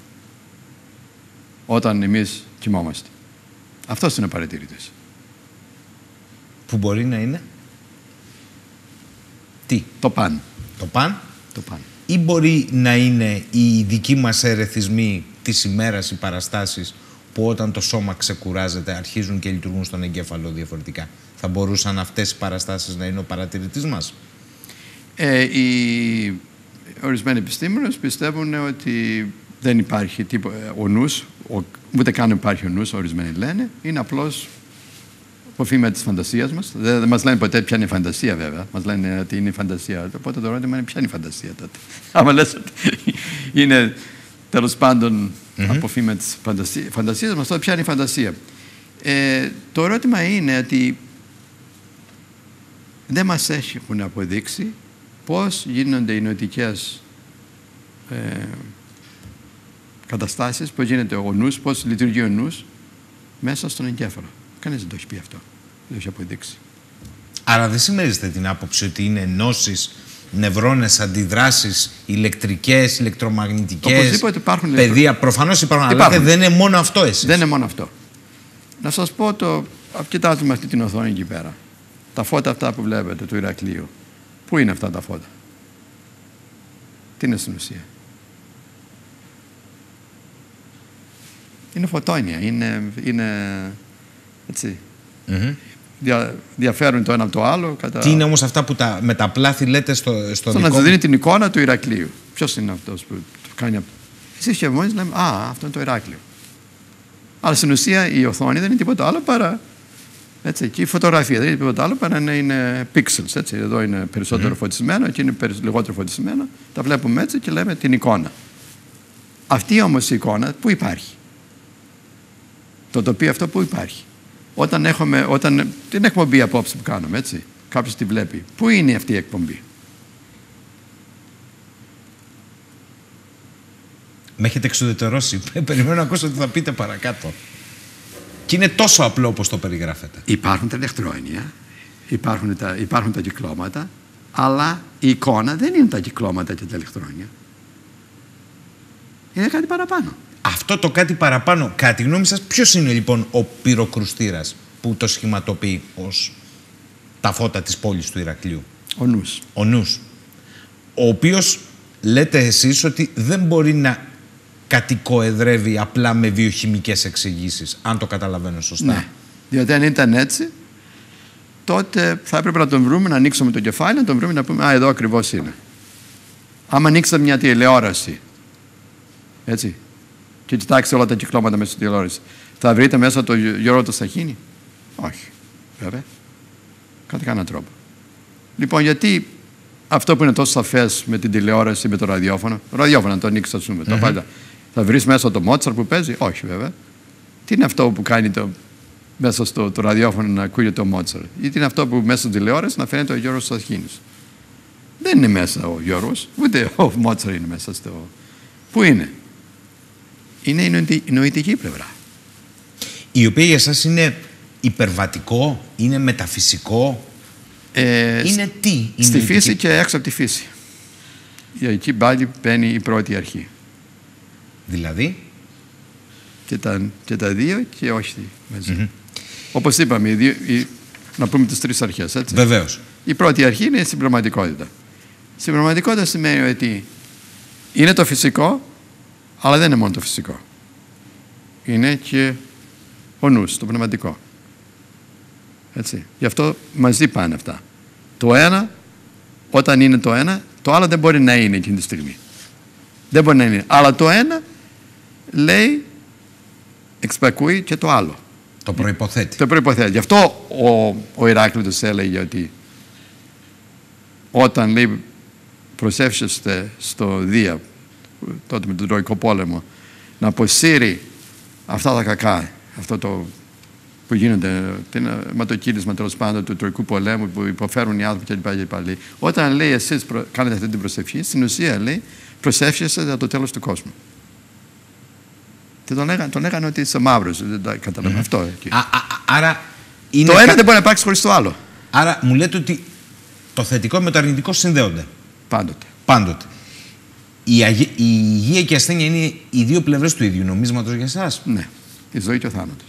όταν εμείς κοιμόμαστε? Αυτός είναι ο παρατηρητής.
Που μπορεί να είναι τι?
Το παν.
Το παν?
Το παν.
Ή μπορεί να είναι οι δικοί μας ερεθισμοί της ημέρας, οι παραστάσεις που όταν το σώμα ξεκουράζεται αρχίζουν και λειτουργούν στον εγκέφαλο διαφορετικά? Θα μπορούσαν αυτές οι παραστάσεις να είναι ο παρατηρητής μας?
Οι ορισμένοι επιστήμονες πιστεύουν ότι δεν υπάρχει ο νους, ούτε καν υπάρχει ο νους, ορισμένοι λένε, είναι απλώς αποφύγουμε της φαντασίας μας. Δεν μας λένε ποτέ ποια είναι η φαντασία, βέβαια. Μας λένε ότι είναι η φαντασία. Οπότε το ερώτημα είναι ποια είναι η φαντασία τότε. Άμα λες ότι είναι τέλος πάντων αποφύγουμε της φαντασίας μας, τότε ποια είναι η φαντασία. Το ερώτημα είναι ότι δεν μας έχουν αποδείξει πώς γίνονται οι νοητικές καταστάσεις, πώς γίνεται ο νους, πώς λειτουργεί ο νους μέσα στον εγκέφαλο. Κανείς δεν το έχει πει αυτό. Δεν το έχει αποδείξει.
Άρα δεν συμμερίζετε την άποψη ότι είναι ενώσεις, νευρώνες, αντιδράσεις, ηλεκτρικές, ηλεκτρομαγνητικές, παιδεία. Προφανώς υπάρχουν. Αλλά δεν είναι μόνο αυτό εσείς.
Δεν είναι μόνο αυτό. Να σας πω κοιτάζουμε αυτή την οθόνη εκεί πέρα. Τα φώτα αυτά που βλέπετε του Ηρακλείου. Πού είναι αυτά τα φώτα? Τι είναι στην ουσία? Είναι φωτόνια. Είναι έτσι. Διαφέρουν το ένα από το άλλο.
Τι είναι όμως αυτά που με τα πλάθη λέτε στο δικό
να του δίνει την εικόνα του Ηρακλείου. Ποιος είναι αυτός που το κάνει? Εσείς και μόνοι λέμε, αυτό είναι το Ηράκλειο. Αλλά στην ουσία η οθόνη δεν είναι τίποτα άλλο παρά, έτσι, και η φωτογραφία δεν είναι τίποτα άλλο παρά να είναι pixels. Έτσι. Εδώ είναι περισσότερο φωτισμένο, εκεί είναι λιγότερο φωτισμένο. Τα βλέπουμε έτσι και λέμε την εικόνα. Αυτή όμως η εικόνα πού υπάρχει? Το τοπίο αυτό πού υπάρχει? Την εκπομπή απόψε που κάνουμε, έτσι, κάποιος τη βλέπει. Πού είναι αυτή η εκπομπή?
Με έχετε εξουδετερώσει. Περιμένω να ακούσω τι θα πείτε παρακάτω. Και είναι τόσο απλό όπως το περιγράφετε.
Υπάρχουν τα ηλεκτρόνια, υπάρχουν τα κυκλώματα, αλλά η εικόνα δεν είναι τα κυκλώματα και τα ηλεκτρόνια. Είναι κάτι παραπάνω.
Αυτό το κάτι παραπάνω, κατά τη γνώμη σας, ποιος είναι λοιπόν ο πυροκρουστήρας που το σχηματοποιεί ως τα φώτα της πόλης του Ηρακλείου?
Ο νους.
Ο νους. Ο οποίος λέτε εσείς ότι δεν μπορεί να κατοικοεδρεύει απλά με βιοχημικές εξηγήσεις, αν το καταλαβαίνω σωστά.
Ναι. Διότι αν ήταν έτσι, τότε θα έπρεπε να τον βρούμε, να ανοίξουμε το κεφάλι, να τον βρούμε, να πούμε εδώ ακριβώς είναι. Άμα ανοίξετε μια τηλεόραση, έτσι, και κοιτάξτε όλα τα κυκλώματα μέσα στη τηλεόραση, θα βρείτε μέσα το Γιώργο το Σταχίνη? Όχι, βέβαια. Κατά κανέναν τρόπο. Λοιπόν, γιατί αυτό που είναι τόσο σαφές με την τηλεόραση, με το ραδιόφωνο, να το ανοίξει, ας πούμε, θα βρεις μέσα το Μότσαρτ που παίζει? Όχι, βέβαια. Τι είναι αυτό που κάνει μέσα στο ραδιόφωνο να ακούγεται ο Μότσαρτ? Ή τι είναι αυτό που μέσα στην τηλεόραση να φαίνεται ο Γιώργος Σταχίνης? Δεν είναι μέσα ο Γιώργος, ούτε ο Μότσαρτ είναι μέσα στο. Πού είναι? Είναι η νοητική πλευρά.
Η οποία για εσάς είναι υπερβατικό, είναι μεταφυσικό, είναι τι?
Στη φύση και έξω από τη φύση. Εκεί πάλι μπαίνει η πρώτη αρχή.
Δηλαδή?
Και τα δύο και όχι μαζί. Όπως είπαμε, να πούμε τις τρεις αρχές, έτσι.
Βεβαίως.
Η πρώτη αρχή είναι η συμπληρωματικότητα. Συμπληρωματικότητα σημαίνει ότι είναι το φυσικό, αλλά δεν είναι μόνο το φυσικό. Είναι και ο νους, το πνευματικό. Έτσι. Γι' αυτό μαζί πάνε αυτά. Το ένα, όταν είναι το ένα, το άλλο δεν μπορεί να είναι εκείνη τη στιγμή. Δεν μπορεί να είναι. Αλλά το ένα λέει, εξυπακούει και το άλλο.
Το προϋποθέτει.
Το προϋποθέτει. Γι' αυτό ο Ηράκλειτος έλεγε ότι όταν λέει προσεύχεστε στο Δία, τότε με τον Τροϊκό Πόλεμο, να αποσύρει αυτά τα κακά, αυτό το που γίνονται, το αιματοκύλισμα τέλος πάντων του Τροϊκού Πολέμου που υποφέρουν οι άνθρωποι κλπ. Όταν λέει εσείς κάνετε αυτή την προσευχή, στην ουσία λέει προσεύχεστε για το τέλος του κόσμου. Και τον λέγανε ότι είσαι μαύρος, δεν καταλαβαίνω αυτό.
Άρα
το ένα δεν μπορεί να υπάρξει χωρίς το άλλο.
Άρα μου λέτε ότι το θετικό με το αρνητικό συνδέονται. Πάντοτε. Η υγεία και η ασθένεια είναι οι δύο πλευρές του ίδιου νομίσματος για εσάς.
Ναι. Η ζωή και ο θάνατος.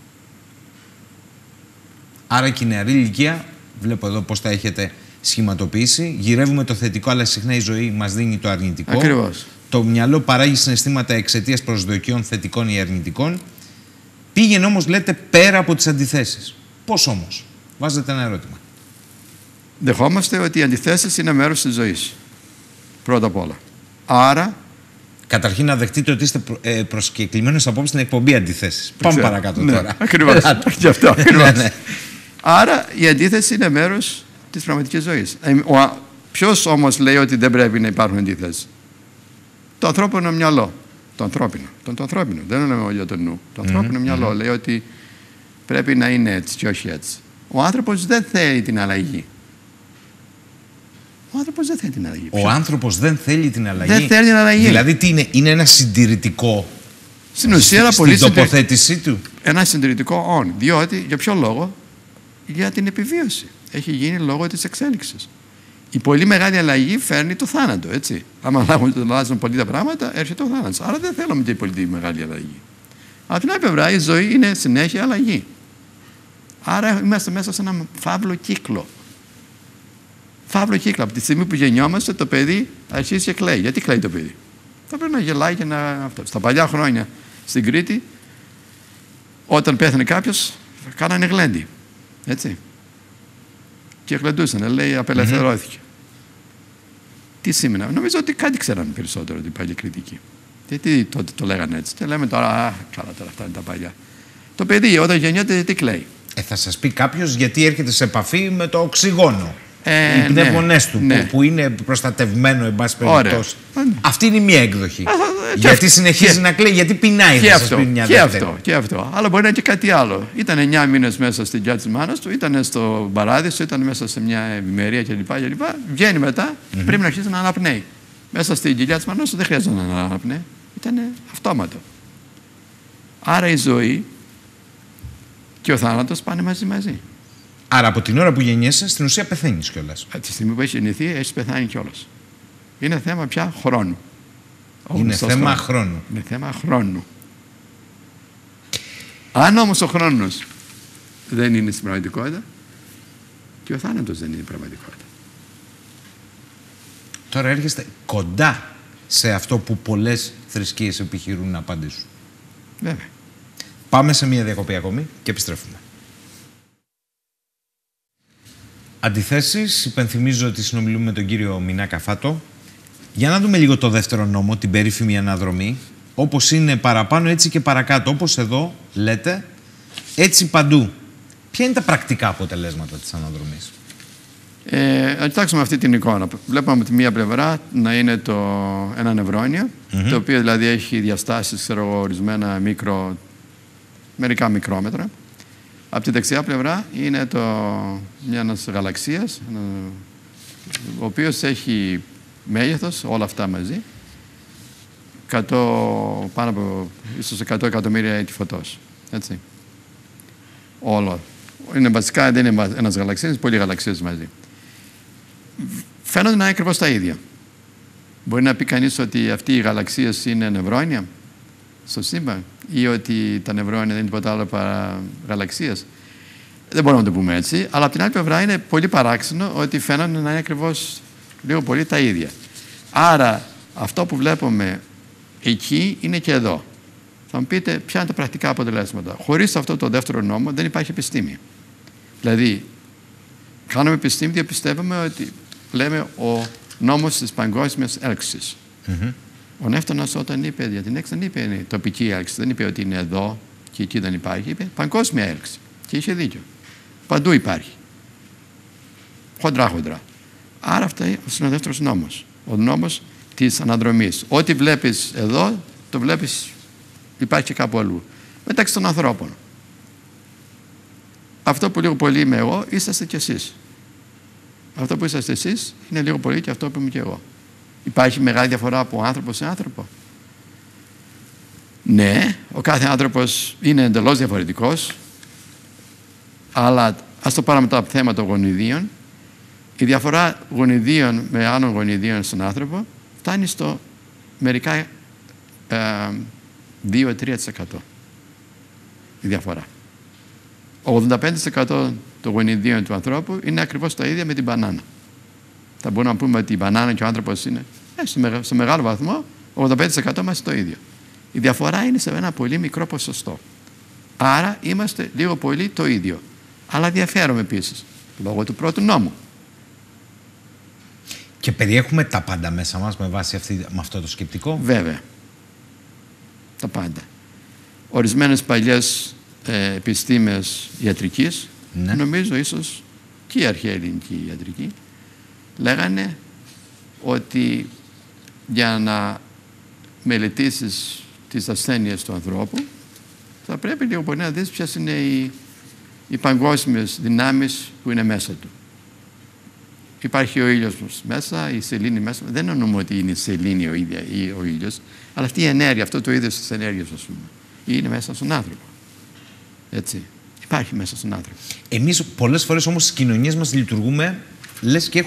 Άρα και η νεαρή ηλικία, βλέπω εδώ πώς τα έχετε σχηματοποιήσει, γυρεύουμε το θετικό, αλλά συχνά η ζωή μας δίνει το αρνητικό.
Ακριβώς.
Το μυαλό παράγει συναισθήματα εξαιτίας προσδοκιών θετικών ή αρνητικών. Πήγαινε όμως, λέτε, πέρα από τις αντιθέσεις. Πώς όμως? Βάζετε ένα ερώτημα.
Δεχόμαστε ότι οι αντιθέσεις είναι μέρος της ζωής. Πρώτα απ' όλα. Άρα.
Καταρχήν να δεχτείτε ότι είστε προσκεκλημένος απόψε στην εκπομπή Αντιθέσεις. Πάμε παρακάτω τώρα.
Ακριβώς. Γι' αυτό. Άρα η αντίθεση είναι μέρος της πραγματικής ζωής. Ποιος όμως λέει ότι δεν πρέπει να υπάρχουν αντίθεσεις? Το ανθρώπινο μυαλό. Το ανθρώπινο. Δεν είναι για το νου. Το ανθρώπινο μυαλό λέει ότι πρέπει να είναι έτσι και όχι έτσι. Ο άνθρωπος δεν θέλει την αλλαγή. Ο άνθρωπος δεν θέλει την αλλαγή.
Ο άνθρωπος δεν θέλει την αλλαγή.
Δεν θέλει την αλλαγή.
Δηλαδή τι είναι? Είναι ένα συντηρητικό
στην ουσία,
στην τοποθέτησή του.
Ένα συντηρητικό on. Διότι, για ποιο λόγο? Για την επιβίωση. Έχει γίνει λόγω της εξέλιξης. Η πολύ μεγάλη αλλαγή φέρνει το θάνατο, έτσι. Άμα αλλάζουν πολύ τα πράγματα, έρχεται ο θάνατος. Άρα δεν θέλουμε και πολύ μεγάλη αλλαγή. Από την άλλη πλευρά, η ζωή είναι συνέχεια αλλαγή. Άρα είμαστε μέσα σε ένα φαύλο κύκλο. Φαύλο κύκλο. Από τη στιγμή που γεννιόμαστε, το παιδί αρχίζει και κλαίει. Γιατί κλαίει το παιδί? Θα πρέπει να γελάει και να. Αυτό. Στα παλιά χρόνια στην Κρήτη, όταν πέθανε κάποιος, κάνανε γλέντι. Έτσι. Και γλεντούσαν, λέει απελευθερώθηκε. Τι σήμαινε? Νομίζω ότι κάτι ξέραν περισσότερο την παλιά κριτική. Γιατί τότε το λέγανε έτσι? Και λέμε τώρα, καλά τώρα, αυτά είναι τα παλιά. Το παιδί όταν γεννιέται, τι κλαίει?
Θα σας πει κάποιος γιατί έρχεται σε επαφή με το οξυγόνο. Οι πνεύμονές του που είναι προστατευμένο, εν πάση περιπτώσει. Αυτή είναι η μία εκδοχή. Γιατί συνεχίζει να κλαίει, γιατί πεινάει, θα σας πει μια δεύτερη.
Και αυτό. Αλλά μπορεί να είναι και κάτι άλλο. Ήταν 9 μήνες μέσα στην κοιλιά της μάνας του, ήταν στο παράδεισο, ήταν μέσα σε μια ευημερία κλπ. Βγαίνει μετά, πρέπει να αρχίσει να αναπνέει. Μέσα στην κοιλιά της μάνας του δεν χρειάζεται να αναπνέει. Ήταν αυτόματο. Άρα η ζωή και ο θάνατος πάνε μαζί.
Άρα από την ώρα που γεννιέσαι, στην ουσία πεθαίνεις κιόλας.
Από τη στιγμή που έχει γεννηθεί, έχει πεθάνει κιόλας. Είναι θέμα πια χρόνου.
Είναι θέμα χρόνου.
Είναι θέμα χρόνου. Αν όμως ο χρόνος δεν είναι στην πραγματικότητα, και ο θάνατος δεν είναι η πραγματικότητα.
Τώρα έρχεστε κοντά σε αυτό που πολλές θρησκείες επιχειρούν να απαντήσουν.
Βέβαια.
Πάμε σε μία διακοπή ακόμη και επιστρέφουμε. Αντιθέσεις, υπενθυμίζω ότι συνομιλούμε με τον κύριο Μινά Καφάτο. Για να δούμε λίγο το δεύτερο νόμο, την περίφημη αναδρομή. Όπως είναι παραπάνω, έτσι και παρακάτω. Όπως εδώ λέτε, έτσι παντού. Ποια είναι τα πρακτικά αποτελέσματα της αναδρομής?
Να κοιτάξουμε αυτή την εικόνα. Βλέπουμε από τη μία πλευρά να είναι ένα νευρώνιο, το οποίο δηλαδή έχει διαστάσεις, ορισμένα μερικά μικρόμετρα. Από τη δεξιά πλευρά είναι μιας γαλαξίας, ο οποίος έχει μέγεθος, όλα αυτά μαζί, πάνω από ίσως 100 εκατομμύρια έτη φωτός. Έτσι. Όλο. Βασικά δεν είναι ένας γαλαξίας, είναι πολλοί γαλαξίες μαζί. Φαίνονται να είναι ακριβώς τα ίδια. Μπορεί να πει κανείς ότι αυτοί οι γαλαξίες είναι νευρώνια στο σύμπαν ή ότι τα νευρώνια δεν είναι τίποτα άλλο παρά γαλαξίες. Δεν μπορούμε να το πούμε έτσι, αλλά από την άλλη πλευρά είναι πολύ παράξενο ότι φαίνονται να είναι ακριβώς λίγο πολύ τα ίδια. Άρα αυτό που βλέπουμε εκεί είναι και εδώ. Θα μου πείτε ποια είναι τα πρακτικά αποτελέσματα. Χωρίς αυτό το δεύτερο νόμο δεν υπάρχει επιστήμη. Δηλαδή, κάνουμε επιστήμη και πιστεύουμε ότι λέμε ο νόμος της παγκόσμιας έλξης. Ο Νεύτωνας όταν είπε για την έλξη δεν είπε είναι τοπική έλξη, δεν είπε ότι είναι εδώ και εκεί δεν υπάρχει, είπε παγκόσμια έλξη. Και είχε δίκιο. Παντού υπάρχει. Χοντρά. Άρα αυτό είναι ο δεύτερος νόμος. Ο νόμος της αναδρομής. Ό,τι βλέπεις εδώ, το βλέπεις, υπάρχει και κάπου αλλού. Μεταξύ των ανθρώπων. Αυτό που λίγο πολύ είμαι εγώ, είσαστε κι εσείς. Αυτό που είσαστε εσείς είναι λίγο πολύ και αυτό που είμαι κι εγώ. Υπάρχει μεγάλη διαφορά από άνθρωπο σε άνθρωπο? Ναι, ο κάθε άνθρωπος είναι εντελώς διαφορετικός, αλλά ας το πάρουμε το θέμα των γονιδίων. Η διαφορά γονιδίων με άλλων γονιδίων στον άνθρωπο φτάνει στο μερικά 2-3% η διαφορά. 85% των γονιδίων του ανθρώπου είναι ακριβώς τα ίδια με την μπανάνα. Θα μπορούμε να πούμε ότι η μπανάνα και ο άνθρωπος είναι σε μεγάλο βαθμό, 85% είμαστε το ίδιο. Η διαφορά είναι σε ένα πολύ μικρό ποσοστό. Άρα είμαστε λίγο πολύ το ίδιο. Αλλά διαφέρουμε επίσης, λόγω του πρώτου νόμου.
Και περιέχουμε τα πάντα μέσα μας με βάση με αυτό το σκεπτικό?
Βέβαια. Τα πάντα. Ορισμένες παλιές επιστήμες ιατρικής
Ναι.
νομίζω ίσως και η αρχαία ελληνική ιατρική, λέγανε ότι για να μελετήσεις τις ασθένειες του ανθρώπου θα πρέπει λίγο πολύ να δεις ποιες είναι οι παγκόσμιες δυνάμεις που είναι μέσα του. Υπάρχει ο ήλιος μέσα, η σελήνη μέσα. Δεν εννοούμε ότι είναι η σελήνη ο ίδια ή ο ήλιος, αλλά αυτή η ενέργεια, αυτό το είδος της ενέργειας, ας πούμε, είναι μέσα στον άνθρωπο. Έτσι. Υπάρχει μέσα στον άνθρωπο.
Εμείς πολλές φορές όμως στις κοινωνίες μας λειτουργούμε, λες και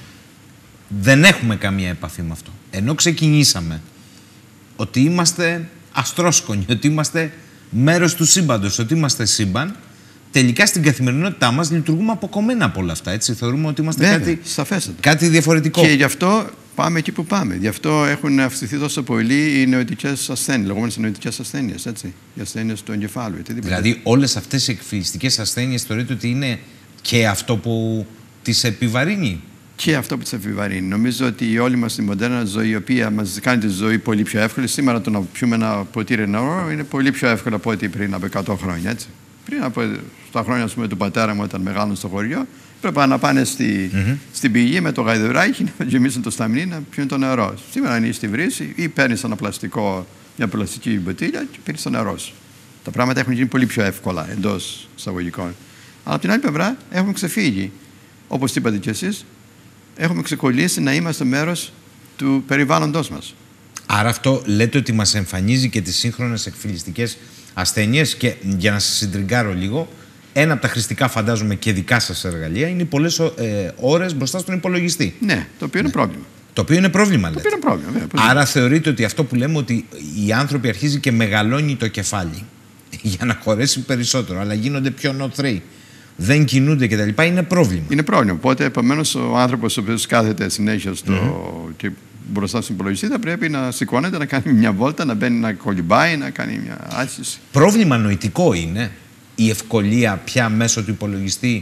δεν έχουμε καμία επαφή με αυτό. Ενώ ξεκινήσαμε ότι είμαστε αστρόσκονοι, ότι είμαστε μέρος του σύμπαντος, ότι είμαστε σύμπαν, τελικά στην καθημερινότητά μας λειτουργούμε αποκομμένα από όλα αυτά. Έτσι. Θεωρούμε ότι είμαστε κάτι διαφορετικό.
Και γι' αυτό πάμε εκεί που πάμε. Γι' αυτό έχουν αυξηθεί τόσο πολύ οι νοητικές ασθένειες, λεγόμενες νοητικές ασθένειες. Οι ασθένειες του εγκεφάλου.
Δηλαδή, όλες αυτές οι εκφυλιστικές ασθένειες θεωρείτε ότι είναι και αυτό που τις επιβαρύνει?
Και αυτό που τις επιβαρύνει. Νομίζω ότι η όλη μας η μοντέρνα ζωή, η οποία μας κάνει τη ζωή πολύ πιο εύκολη, σήμερα το να πιούμε ένα ποτήρι νερό είναι πολύ πιο εύκολο από ό,τι πριν από 100 χρόνια. Έτσι. Πριν από τα χρόνια, ας πούμε, του πατέρα μου, όταν μεγάλωνε στο χωριό, πρέπει να πάνε στην πηγή με το γαϊδουράκι να γεμίσουν το σταμνί να πιούν το νερό. Σήμερα είναι στη βρύση ή παίρνει μια πλαστική μποτήλια και πίνει το νερό σου. Τα πράγματα έχουν γίνει πολύ πιο εύκολα εντός εισαγωγικών. Αλλά από την άλλη πλευρά έχουμε ξεφύγει. Όπως είπατε κι εσείς, έχουμε ξεκολλήσει να είμαστε μέρος του περιβάλλοντος μας.
Άρα αυτό λέτε ότι μας εμφανίζει και τις σύγχρονες εκφυλιστικές ασθένειες, και για να σας συντριγκάρω λίγο, ένα από τα χρηστικά, φαντάζομαι, και δικά σας εργαλεία είναι οι πολλές ώρες μπροστά στον υπολογιστή.
Ναι, το οποίο είναι πρόβλημα.
Το οποίο είναι πρόβλημα, λέτε.
Το οποίο είναι πρόβλημα, βέβαια.
Άρα θεωρείτε ότι αυτό που λέμε, ότι οι άνθρωποι αρχίζει και μεγαλώνει το κεφάλι για να χωρέσει περισσότερο, αλλά γίνονται πιο νοθροί, δεν κινούνται κτλ. Είναι πρόβλημα.
Είναι πρόβλημα. Οπότε, επομένως, ο άνθρωπος ο οποίος κάθεται συνέχεια και μπροστά στον υπολογιστή θα πρέπει να σηκώνεται, να κάνει μια βόλτα, να μπαίνει, να κολυμπάει, να κάνει μια άσκηση.
Πρόβλημα νοητικό είναι η ευκολία πια μέσω του υπολογιστή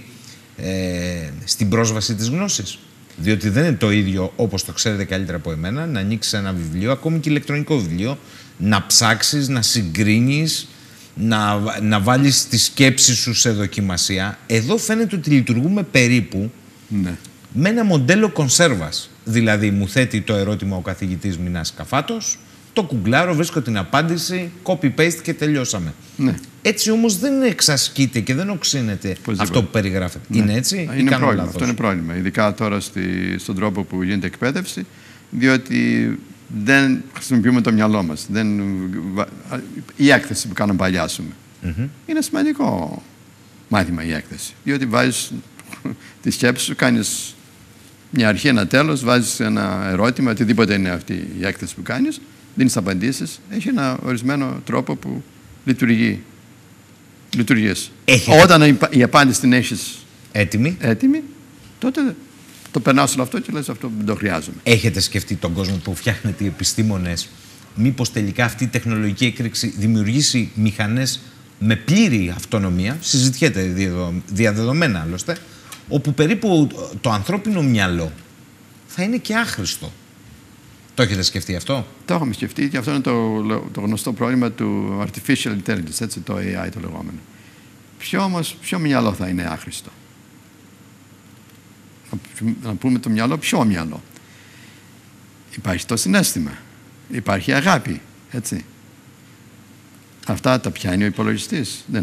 στην πρόσβαση της γνώσης. Διότι δεν είναι το ίδιο, όπως το ξέρετε καλύτερα από εμένα, να ανοίξεις ένα βιβλίο, ακόμη και ηλεκτρονικό βιβλίο, να ψάξεις, να συγκρίνεις, να βάλεις τη σκέψη σου σε δοκιμασία. Εδώ φαίνεται ότι λειτουργούμε περίπου με ένα μοντέλο κονσέρβας. Δηλαδή, μου θέτει το ερώτημα ο καθηγητής Μινάς Καφάτος, το κουγκλάρω, βρίσκω την απάντηση, copy-paste και τελειώσαμε.
Ναι.
Έτσι όμως δεν εξασκείται και δεν οξύνεται αυτό που περιγράφεται.
Ναι.
Είναι έτσι?
Είναι πρόβλημα. Αυτό είναι πρόβλημα. Ειδικά τώρα στον τρόπο που γίνεται εκπαίδευση, διότι δεν χρησιμοποιούμε το μυαλό μας. Η έκθεση που κάνουμε παλιά, ας πούμε. Είναι σημαντικό μάθημα η έκθεση. Διότι βάζεις τη σκέψη σου, κάνεις μια αρχή, ένα τέλος, βάζεις ένα ερώτημα, οτιδήποτε είναι αυτή η έκθεση που κάνεις, δίνεις απαντήσεις, έχει ένα ορισμένο τρόπο που λειτουργείς. Όταν η απάντηση την έχεις έτοιμη, τότε το περνάς όλο αυτό και λες αυτό δεν το χρειάζομαι.
Έχετε σκεφτεί τον κόσμο που φτιάχνετε οι επιστήμονες, μήπως τελικά αυτή η τεχνολογική έκρηξη δημιουργήσει μηχανές με πλήρη αυτονομία, συζητιέται διαδεδομένα άλλωστε, όπου περίπου το ανθρώπινο μυαλό θα είναι και άχρηστο. Το έχετε σκεφτεί αυτό?
Το έχουμε σκεφτεί και αυτό είναι το γνωστό πρόβλημα του artificial intelligence, έτσι, το AI το λεγόμενο. Ποιο μυαλό θα είναι άχρηστο? Να πούμε το μυαλό, ποιο μυαλό? Υπάρχει το συναίσθημα, υπάρχει αγάπη, έτσι. Αυτά τα πιάνει ο υπολογιστής? Δεν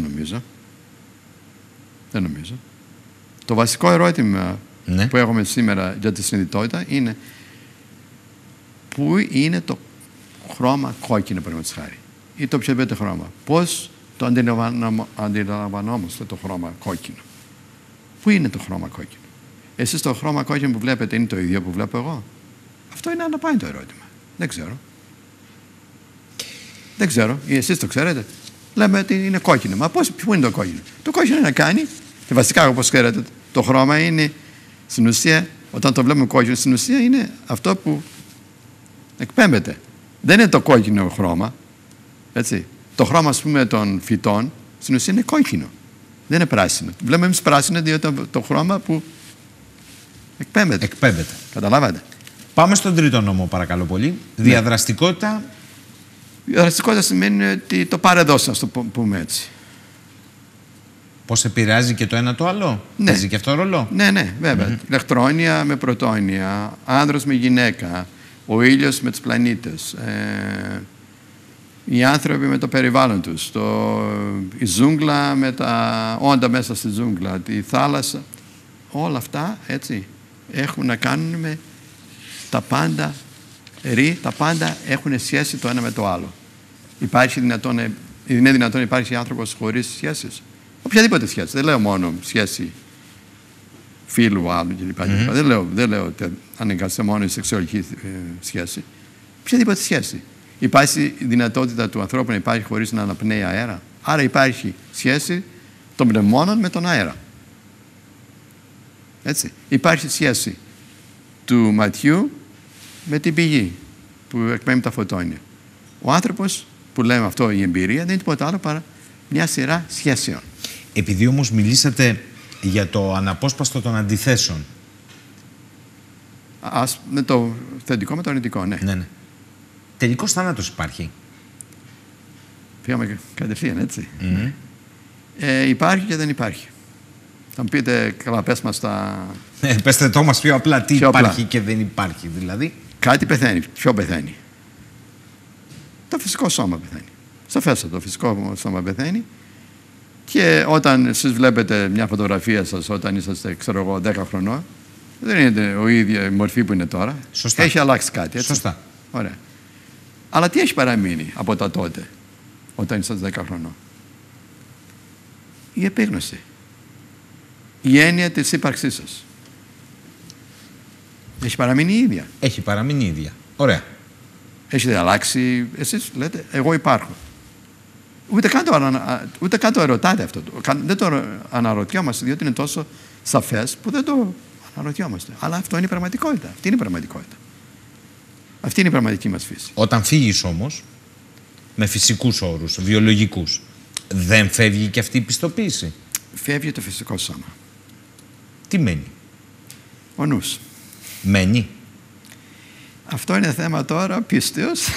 νομίζω. Το βασικό ερώτημα που έχουμε σήμερα για τη συνειδητότητα είναι πού είναι το χρώμα κόκκινο, παραδείγματος χάρη, ή το οποιοδήποτε χρώμα. Πώς το αντιλαμβανόμαστε το χρώμα κόκκινο? Πού είναι το χρώμα κόκκινο? Εσείς το χρώμα κόκκινο που βλέπετε είναι το ίδιο που βλέπω εγώ? Αυτό είναι αναπάντητο ερώτημα. Δεν ξέρω. Εσείς το ξέρετε? Λέμε ότι είναι κόκκινο. Μα πού είναι το κόκκινο? Το κόκκινο είναι να κάνει, και βασικά όπως ξέρετε το χρώμα είναι στην ουσία, όταν το βλέπουμε κόκκινο, στην ουσία είναι αυτό που εκπέμπεται. Δεν είναι το κόκκινο χρώμα. Έτσι. Το χρώμα, ας πούμε, των φυτών στην ουσία είναι κόκκινο. Δεν είναι πράσινο. Βλέπουμε εμείς πράσινο διότι το χρώμα που εκπέμπεται. Καταλάβατε?
Πάμε στον τρίτο νόμο, παρακαλώ πολύ. Διαδραστικότητα.
Διαδραστικότητα σημαίνει ότι το πάρε δώσε, να το πούμε έτσι.
Πώς επηρεάζει και το ένα το άλλο?
Ναι.
Παίζει και αυτό ρόλο?
Ναι, βέβαια. Ηλεκτρόνια με πρωτόνια, άνδρος με γυναίκα, ο ήλιος με τους πλανήτες, οι άνθρωποι με το περιβάλλον τους, η ζούγκλα με τα όντα μέσα στη ζούγκλα, τη θάλασσα. Όλα αυτά, έτσι, έχουν να κάνουν με τα πάντα, τα πάντα έχουν σχέση το ένα με το άλλο. Είναι δυνατόν να υπάρχει άνθρωπος χωρίς σχέσεις? Οποιαδήποτε σχέση. Δεν λέω μόνο σχέση φίλου άλλου κλπ. Δεν λέω ότι αναγκαστεί μόνο η σεξουαλική σχέση. Οποιαδήποτε σχέση. Υπάρχει η δυνατότητα του ανθρώπου να υπάρχει χωρίς να αναπνέει αέρα. Άρα υπάρχει σχέση των πνευμόνων με τον αέρα. Έτσι. Υπάρχει σχέση του ματιού με την πηγή που εκπέμπει τα φωτόνια. Ο άνθρωπος, που λέμε αυτό η εμπειρία, δεν είναι τίποτα άλλο παρά μια σειρά σχέσεων.
Επειδή όμως μιλήσατε για το αναπόσπαστο των αντιθέσεων.
Με το θετικό με το αρνητικό, ναι.
Ναι. Τελικός θάνατος υπάρχει?
Πήγαμε κατευθείαν, έτσι. Υπάρχει και δεν υπάρχει. Θα μου πείτε, καλά, πες μας τα...
Πέστε το μας πιο απλά, τι υπάρχει και δεν υπάρχει, δηλαδή.
Κάτι πεθαίνει. Ποιο πεθαίνει? Το φυσικό σώμα πεθαίνει. Σαφέστατα, το φυσικό σώμα πεθαίνει. Και όταν εσείς βλέπετε μια φωτογραφία σας όταν είσαστε, ξέρω εγώ, 10 χρονών, δεν είναι η ίδια μορφή που είναι τώρα.
Σωστά.
Έχει αλλάξει κάτι, έτσι.
Σωστά.
Ωραία. Αλλά τι έχει παραμείνει από τα τότε, όταν είσαστε 10 χρονών? Η επίγνωση. Η έννοια της ύπαρξής σας. Έχει παραμείνει η ίδια.
Έχει παραμείνει η ίδια. Ωραία.
Έχετε αλλάξει, εσείς λέτε, εγώ υπάρχω. Ούτε καν το ερωτάτε αυτό. Δεν το αναρωτιόμαστε, διότι είναι τόσο σαφές που δεν το αναρωτιόμαστε. Αλλά αυτό είναι η πραγματικότητα. Αυτή είναι η πραγματικότητα. Αυτή είναι η πραγματική μας φύση.
Όταν φύγεις όμως, με φυσικούς όρους, βιολογικούς, δεν φεύγει και αυτή η πιστοποίηση?
Φεύγει το φυσικό σώμα.
Τι μένει?
Ο νους.
Μένει.
Αυτό είναι θέμα τώρα πίστεως.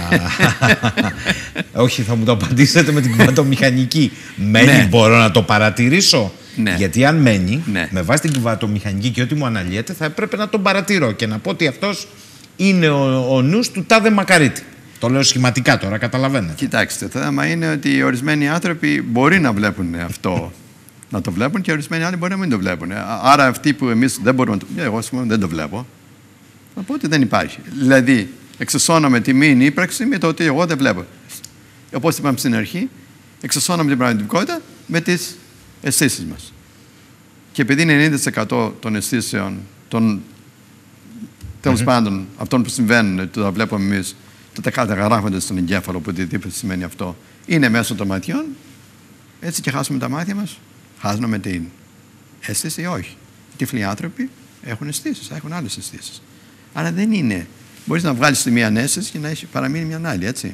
Όχι, θα μου το απαντήσετε με την κυβατομηχανική. Μένει,
Ναι.
Μπορώ να το παρατηρήσω?
Ναι.
Γιατί αν μένει,
Ναι.
με βάση την κυβατομηχανική και ό,τι μου αναλύεται, θα έπρεπε να τον παρατηρώ και να πω ότι αυτός είναι ο νους του τάδε μακαρίτη. Το λέω σχηματικά τώρα, καταλαβαίνετε.
Κοιτάξτε, το θέμα είναι ότι ορισμένοι άνθρωποι μπορεί να βλέπουν αυτό, να το βλέπουν, και ορισμένοι άλλοι μπορεί να μην το βλέπουν. Άρα αυτοί που εμείς δεν μπορούμε να το... Εγώ, ας πούμε, δεν το βλέπω. Θα πω ότι δεν υπάρχει. Δηλαδή, εξισώναμε τη μη ύπαρξη με το ότι εγώ δεν βλέπω. Όπως είπαμε στην αρχή, εξισώναμε την πραγματικότητα με τις αισθήσεις μας. Και επειδή είναι 90% των αισθήσεων, τέλος πάντων, αυτών που συμβαίνουν, το βλέπουμε εμείς, τα καταγράφονται στον εγκέφαλο, οπουδήποτε σημαίνει αυτό, είναι μέσω των ματιών, έτσι και χάσουμε τα μάτια μας, χάσουμε την αίσθηση ή όχι. Οι τυφλοί άνθρωποι έχουν αισθήσεις, έχουν άλλες αισθήσεις. Άρα δεν είναι. Μπορείς να βγάλεις τη μία αίσθηση και να παραμείνει μια άλλη, έτσι.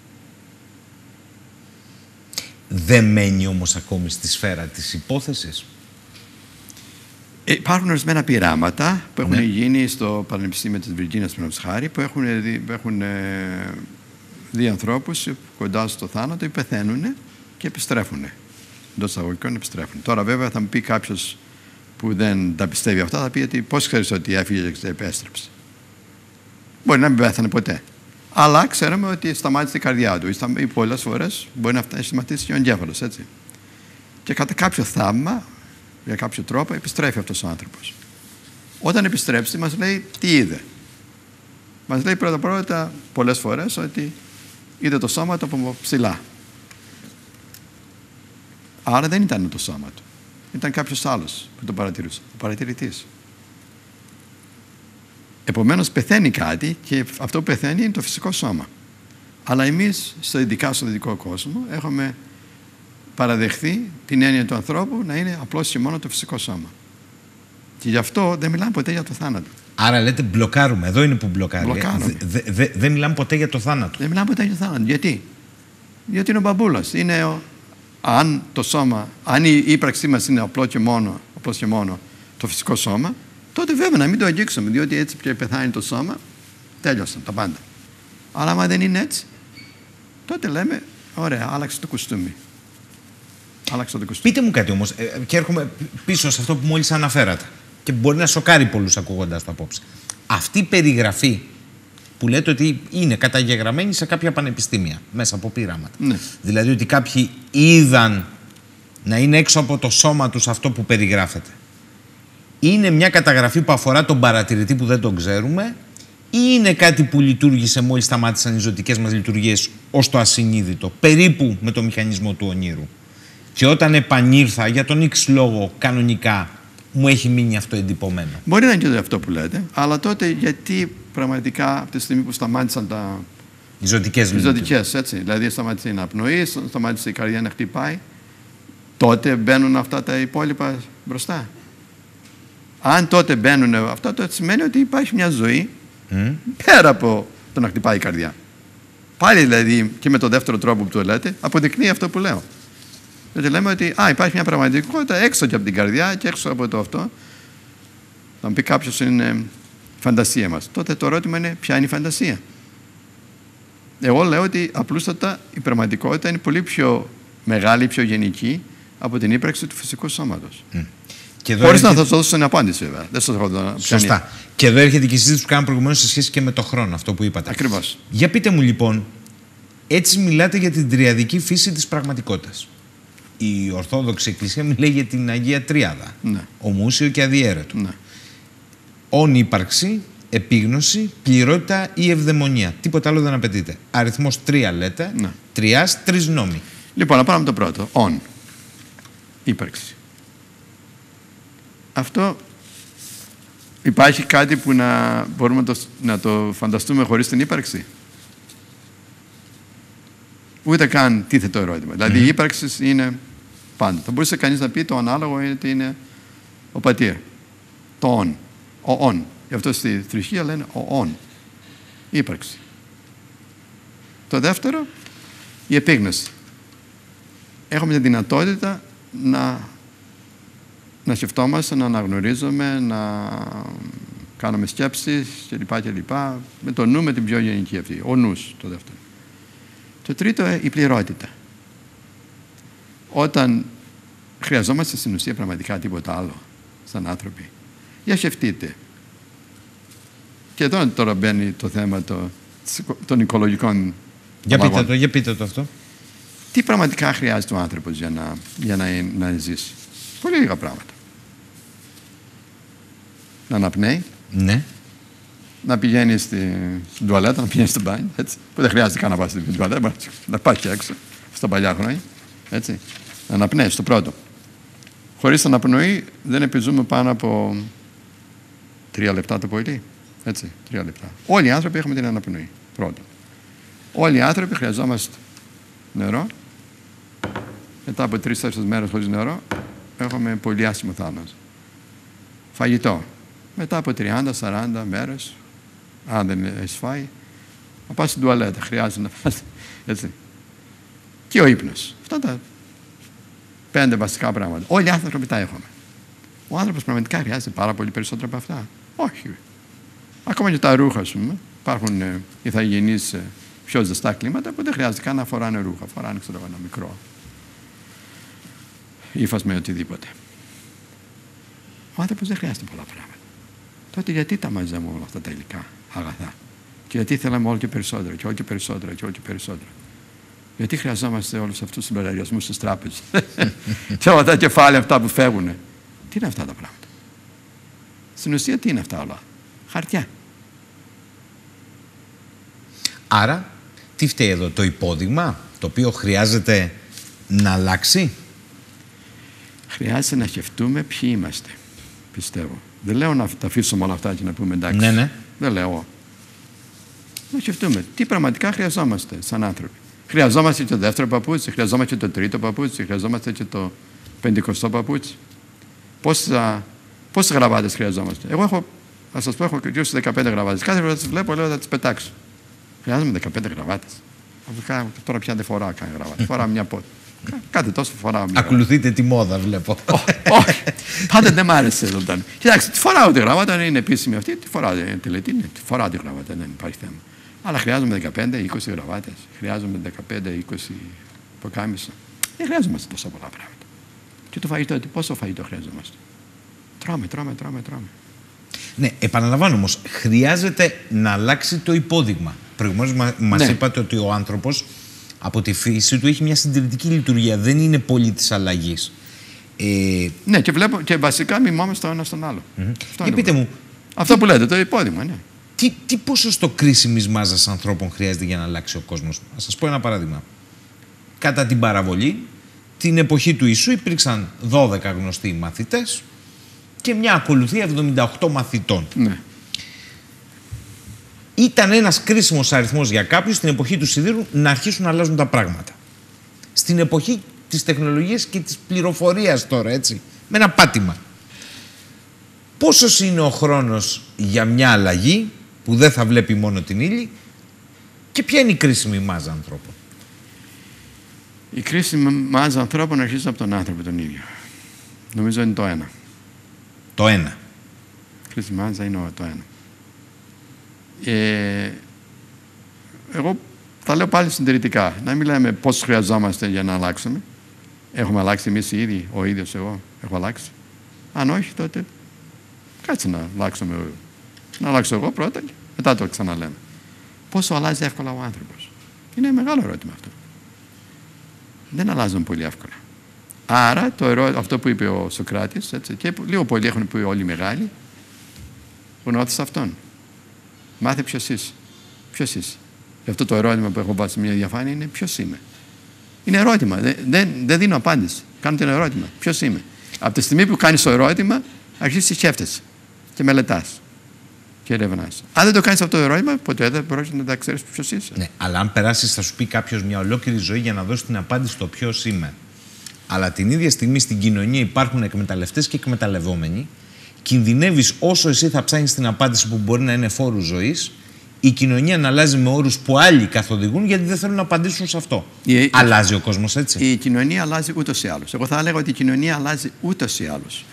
Δεν μένει όμως ακόμη στη σφαίρα της υπόθεσης?
Υπάρχουν ορισμένα πειράματα που έχουν γίνει στο Πανεπιστήμιο της Βιργίνιας, που έχουν δει ανθρώπους κοντά στο θάνατο, πεθαίνουν και επιστρέφουν. Εντός εισαγωγικών επιστρέφουν. Τώρα βέβαια θα μου πει κάποιος που δεν τα πιστεύει αυτά, θα πει ότι πώς ξέρεις ότι έφυγε και επέστρεψε? Μπορεί να μην πέθανε ποτέ. Αλλά ξέρουμε ότι σταμάτησε η καρδιά του ή πολλές φορές μπορεί να σταματήσει και ο εγκέφαλος, έτσι. Και κατά κάποιο θαύμα, για κάποιο τρόπο, επιστρέφει αυτός ο άνθρωπος. Όταν επιστρέψει, μας λέει τι είδε. Μας λέει πρώτα πολλές φορές ότι είδε το σώμα του από ψηλά. Άρα δεν ήταν το σώμα του. Ήταν κάποιος άλλος που το παρατηρούσε. Ο παρατηρητής. Επομένως πεθαίνει κάτι και αυτό που πεθαίνει είναι το φυσικό σώμα. Αλλά εμείς, ειδικά στο δυτικό κόσμο, έχουμε παραδεχθεί την έννοια του ανθρώπου να είναι απλώς και μόνο το φυσικό σώμα. Και γι' αυτό δεν μιλάμε ποτέ για το θάνατο.
Άρα λέτε μπλοκάρουμε. Εδώ είναι που μπλοκάρει. Δεν μιλάμε ποτέ για το θάνατο.
Δεν μιλάμε ποτέ για το θάνατο. Γιατί? Γιατί είναι ο μπαμπούλας. Αν το σώμα, αν η ύπαρξή μας είναι απλώς και μόνο το φυσικό σώμα, τότε βέβαια να μην το αγγίξουμε, διότι έτσι πια πεθάνει το σώμα, τέλειωσαν τα πάντα. Αλλά άμα δεν είναι έτσι, τότε λέμε, ωραία, άλλαξε το κουστούμι. Άλλαξε το κοστούμι.
Πείτε μου κάτι όμως, και έρχομαι πίσω σε αυτό που μόλις αναφέρατε και μπορεί να σοκάρει πολλούς ακούγοντας το απόψε. Αυτή η περιγραφή που λέτε ότι είναι καταγεγραμμένη σε κάποια πανεπιστήμια μέσα από πείραματα.
Ναι.
Δηλαδή ότι κάποιοι είδαν να είναι έξω από το σώμα τους αυτό που περιγράφεται. Είναι μια καταγραφή που αφορά τον παρατηρητή που δεν τον ξέρουμε ή είναι κάτι που λειτουργήσε μόλις σταμάτησαν οι ζωτικές μας λειτουργίες ως το ασυνείδητο, περίπου με το μηχανισμό του ονείρου. Και όταν επανήρθα για τον X λόγο κανονικά μου έχει μείνει αυτό εντυπωμένο.
Μπορεί να είναι και αυτό που λέτε, αλλά τότε γιατί πραγματικά από τη στιγμή που σταμάτησαν
Οι ζωτικές
έτσι, δηλαδή σταμάτησε η αναπνοή, σταμάτησε η καρδιά να χτυπάει, τότε μπαίνουν αυτά τα υπόλοιπα μπροστά. Αν τότε μπαίνουν αυτά, τότε σημαίνει ότι υπάρχει μια ζωή πέρα από το να χτυπάει η καρδιά. Πάλι δηλαδή και με τον δεύτερο τρόπο που το λέτε, αποδεικνύει αυτό που λέω. Γιατί λέμε ότι υπάρχει μια πραγματικότητα έξω και από την καρδιά και έξω από το αυτό. Θα μου πει κάποιος είναι φαντασία μας. Τότε το ερώτημα είναι ποια είναι η φαντασία. Εγώ λέω ότι απλούστατα η πραγματικότητα είναι πολύ πιο μεγάλη, πιο γενική από την ύπαρξη του φυσικού σώματος. Χωρίς να σας δώσω την απάντηση, βέβαια. Δεν σας έχω
σωστά. Και εδώ έρχεται και η συζήτηση που κάναμε προηγουμένως σε σχέση και με το χρόνο, αυτό που είπατε.
Ακριβώς.
Για πείτε μου λοιπόν, έτσι μιλάτε για την τριαδική φύση της πραγματικότητας. Η Ορθόδοξη Εκκλησία μιλάει για την Αγία Τριάδα.
Ναι.
Ομούσιο και αδιέρετο.
Ναι.
Ον ύπαρξη, επίγνωση, πληρότητα ή ευδαιμονία. Τίποτα άλλο δεν απαιτείται. Αριθμός 3 λέτε.
Ναι.
Τριάς, 3 νόμοι.
Λοιπόν, να πάμε το πρώτο. Ον. Ύπαρξη. Αυτό υπάρχει κάτι που μπορούμε να το φανταστούμε χωρίς την ύπαρξη. Ούτε καν τίθετο ερώτημα. Δηλαδή η ύπαρξη είναι πάντα. Θα μπορούσε κανείς να πει το ανάλογο είναι ο πατήρ. Το ον. Ο ον. Γι' αυτό στη θρησκεία λένε ο ον. Η ύπαρξη. Το δεύτερο, η επίγνωση. Έχουμε τη δυνατότητα να σκεφτόμαστε, να αναγνωρίζουμε, να κάνουμε σκέψεις κλπ. Με το νου, με την πιο γενική αυτή. Ο νους, το δεύτερο. Το τρίτο, η πληρότητα. Όταν χρειαζόμαστε στην ουσία πραγματικά τίποτα άλλο σαν άνθρωποι. Για σκεφτείτε. Και εδώ τώρα μπαίνει το θέμα των οικολογικών
Για πείτε το αυτό.
Τι πραγματικά χρειάζεται ο άνθρωπος για να ζήσει. Πολύ λίγα πράγματα. Να αναπνέει.
Ναι.
Να πηγαίνει στην τουαλέτα, να πηγαίνει στο μπάνιο. Έτσι. Που δεν χρειάζεται καν να πάει στην τουαλέτα. Να πάει και έξω. Στα παλιά χρόνια. Έτσι. Να αναπνέει στο πρώτο. Χωρίς αναπνοή δεν επιζούμε πάνω από 3 λεπτά το πολύ. Έτσι. 3 λεπτά. Όλοι οι άνθρωποι έχουμε την αναπνοή. Πρώτον. Όλοι οι άνθρωποι χρειαζόμαστε νερό. Μετά από 3-4 μέρες χωρίς νερό έχουμε πολύ άσχημο θάνατο. Φαγητό. Μετά από 30-40 μέρες, αν δεν έχεις φάει, να πας στην τουαλέτα. Χρειάζεται να πας. Έτσι. Και ο ύπνος. Αυτά τα 5 βασικά πράγματα. Όλοι οι άνθρωποι τα έχουμε. Ο άνθρωπος πραγματικά χρειάζεται πάρα πολύ περισσότερα από αυτά. Όχι. Ακόμα και τα ρούχα, ας πούμε. Υπάρχουν ηθαγενείς πιο ζεστά κλίματα που δεν χρειάζεται καν να φοράνε ρούχα. Φοράνε, ξέρω, ένα μικρό ύφασμα με οτιδήποτε. Ο άνθρωπος δεν χρειάζεται πολλά πράγματα. Τότε γιατί τα μαζεύουμε όλα αυτά τα υλικά αγαθά? Και γιατί θέλαμε όλο και περισσότερο και όλο και περισσότερο και όλο και περισσότερο? Γιατί χρειαζόμαστε όλους αυτούς τους λογαριασμούς στις τράπεζες και όλα τα κεφάλαια αυτά που φεύγουν? Τι είναι αυτά τα πράγματα? Στην ουσία τι είναι αυτά όλα? Χαρτιά.
Άρα, τι φταίει εδώ? Το υπόδειγμα το οποίο χρειάζεται να αλλάξει?
Χρειάζεται να σκεφτούμε ποιοι είμαστε, πιστεύω. Δεν λέω να τα αφήσουμε όλα αυτά και να πούμε εντάξει.
Ναι, ναι.
Δεν λέω. Να σκεφτούμε τι πραγματικά χρειαζόμαστε σαν άνθρωποι. Χρειαζόμαστε και το δεύτερο παπούτσι, χρειαζόμαστε και το τρίτο παπούτσι, χρειαζόμαστε και το 50ο παπούτσι. Πόσες γραβάτες χρειαζόμαστε? Εγώ έχω, να σας πω, έχω κρυώσει 15 γραβάτες. Κάθε φορά τις βλέπω, λέω θα τις πετάξω. Χρειάζομαι 15 γραβάτες. Τώρα πια δεν φοράω καν γραβάτα. Φοράω μια πότη. Κάτι τόσο φοράω μια.
Ακολουθείτε τη μόδα, βλέπω.
Όχι. Πάντα δεν μ' άρεσε εδώ. Κοιτάξτε, τη φοράω τη γραβάτα, είναι επίσημη αυτή. Τη φοράω τελετή, τη φοράω τη γραβάτα, δεν υπάρχει θέμα. Αλλά χρειάζομαι 15-20 γραβάτες. Χρειάζομαι 15-20 ποκάμισα. Δεν χρειάζομαστε τόσα πολλά πράγματα. Και το φαγητό, πόσο φαγητό χρειαζόμαστε? Τρώμε.
Ναι, επαναλαμβάνω όμως, χρειάζεται να αλλάξει το υπόδειγμα. Προηγουμένως μας είπατε ότι ο άνθρωπος από τη φύση του έχει μια συντηρητική λειτουργία. Δεν είναι πολύ της αλλαγής.
Ναι, και βασικά μιμόμαστε το ένα στον άλλο.
Και πείτε μου.
Αυτό που λέτε, το υπόδειγμα, ναι.
Τι ποσοστό κρίσιμης μάζας ανθρώπων χρειάζεται για να αλλάξει ο κόσμος? Να σας πω ένα παράδειγμα. Κατά την παραβολή, την εποχή του Ιησού υπήρξαν 12 γνωστοί μαθητές και μια ακολουθία 78 μαθητών.
Ναι.
Ήταν ένας κρίσιμος αριθμός για κάποιους στην εποχή του Σιδήρου να αρχίσουν να αλλάζουν τα πράγματα. Στην εποχή της τεχνολογίας και της πληροφορίας τώρα, έτσι, με ένα πάτημα. Πόσος είναι ο χρόνος για μια αλλαγή που δεν θα βλέπει μόνο την ύλη και ποια είναι η κρίσιμη μάζα ανθρώπων?
Η κρίσιμη μάζα ανθρώπων αρχίζει από τον άνθρωπο τον ίδιο. Νομίζω είναι το ένα.
Το ένα.
Η κρίσιμη μάζα είναι το ένα. Εγώ τα λέω πάλι συντηρητικά. Να μην λέμε πώς χρειαζόμαστε για να αλλάξουμε. Έχουμε αλλάξει εμείς οι ίδιοι, ο ίδιος εγώ έχω αλλάξει. Αν όχι, τότε κάτσε να αλλάξουμε. Να αλλάξω εγώ πρώτα και μετά το ξαναλέμε. Πόσο αλλάζει εύκολα ο άνθρωπος? Είναι μεγάλο ερώτημα αυτό. Δεν αλλάζουν πολύ εύκολα. Άρα αυτό που είπε ο Σωκράτης, έτσι, και λίγο πολύ έχουν πει όλοι οι μεγάλοι, γνώθησε αυτόν. Μάθε ποιος είσαι. Ποιος είσαι? Γι' αυτό το ερώτημα που έχω βάλει σε μια διαφάνεια είναι ποιος είμαι. Είναι ερώτημα. Δεν δίνω απάντηση. Κάνω το ερώτημα. Ποιος είμαι? Από τη στιγμή που κάνεις το ερώτημα, αρχίζεις και σκέφτεσαι και μελετάς και ερευνάς. Αν δεν το κάνεις αυτό το ερώτημα, ποτέ δεν μπορείς να τα ξέρεις ποιος είσαι.
Ναι, αλλά αν περάσεις, θα σου πει κάποιος μια ολόκληρη ζωή για να δώσει την απάντηση στο ποιος είμαι. Αλλά την ίδια στιγμή στην κοινωνία υπάρχουν εκμεταλλευτές και εκμεταλλευόμενοι. Κινδυνεύεις όσο εσύ θα ψάχνεις την απάντηση που μπορεί να είναι φόρου ζωής, η κοινωνία να αλλάζει με όρους που άλλοι καθοδηγούν γιατί δεν θέλουν να απαντήσουν σε αυτό. Αλλάζει ο κόσμος έτσι?
Η κοινωνία αλλάζει ούτως ή άλλως. Εγώ θα έλεγα ότι η κοινωνία αλλάζει ούτως ή άλλως.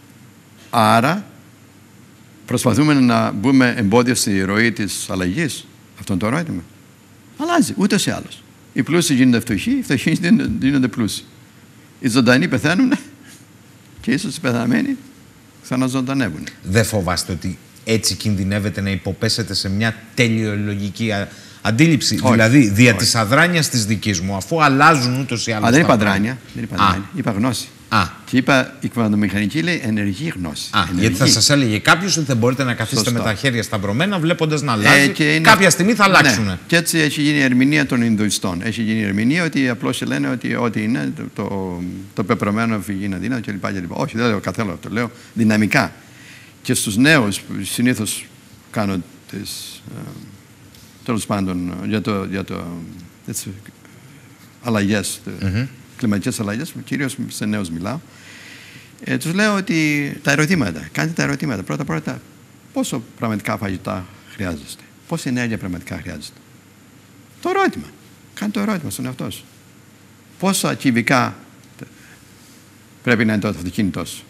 Άρα, προσπαθούμε να μπούμε εμπόδιο στη ροή της αλλαγής. Αυτό είναι το ερώτημα. Αλλάζει ούτως ή άλλως. Οι πλούσιοι γίνονται φτωχοί, οι φτωχοί γίνονται πλούσιοι. Οι ζωντανοί πεθαίνουν και ίσως οι πεθαμένοι ξαναζωντανεύουν.
Δεν φοβάστε ότι έτσι κινδυνεύετε να υποπέσετε σε μια τελειολογική αντίληψη?
Όχι.
Δηλαδή, δια της αδράνειας της δικής μου, αφού αλλάζουν ούτως ή άλλως.
Δεν είπα αδράνεια. Είπα γνώση. Και είπα η κβαντομηχανική λέει ενεργή γνώση.
Γιατί θα σας έλεγε κάποιος ότι δεν μπορείτε να καθίσετε με τα χέρια σταυρωμένα βλέποντας να αλλάζει. Κάποια στιγμή θα αλλάξουν.
Ναι. Και έτσι έχει γίνει η ερμηνεία των Ινδουιστών. Έχει γίνει η ερμηνεία ότι απλώς λένε ότι ό,τι είναι το πεπρωμένο φυγή είναι αδύνατο κλπ. Όχι, δεν λέω καθόλου αυτό. Λέω δυναμικά. Και στους νέους που συνήθως κάνω τις τέλος πάντων για το αλλαγές, κλιματικές αλλαγές, κυρίως σε νέους μιλάω, τους λέω ότι τα ερωτήματα, κάντε τα ερωτήματα. Πρώτα, πόσο πραγματικά φαγητά χρειάζεστε, πόση ενέργεια πραγματικά χρειάζεστε. Το ερώτημα. Κάνε το ερώτημα στον εαυτό σου. Πόσα κυβικά πρέπει να είναι το αυτοκίνητό σου?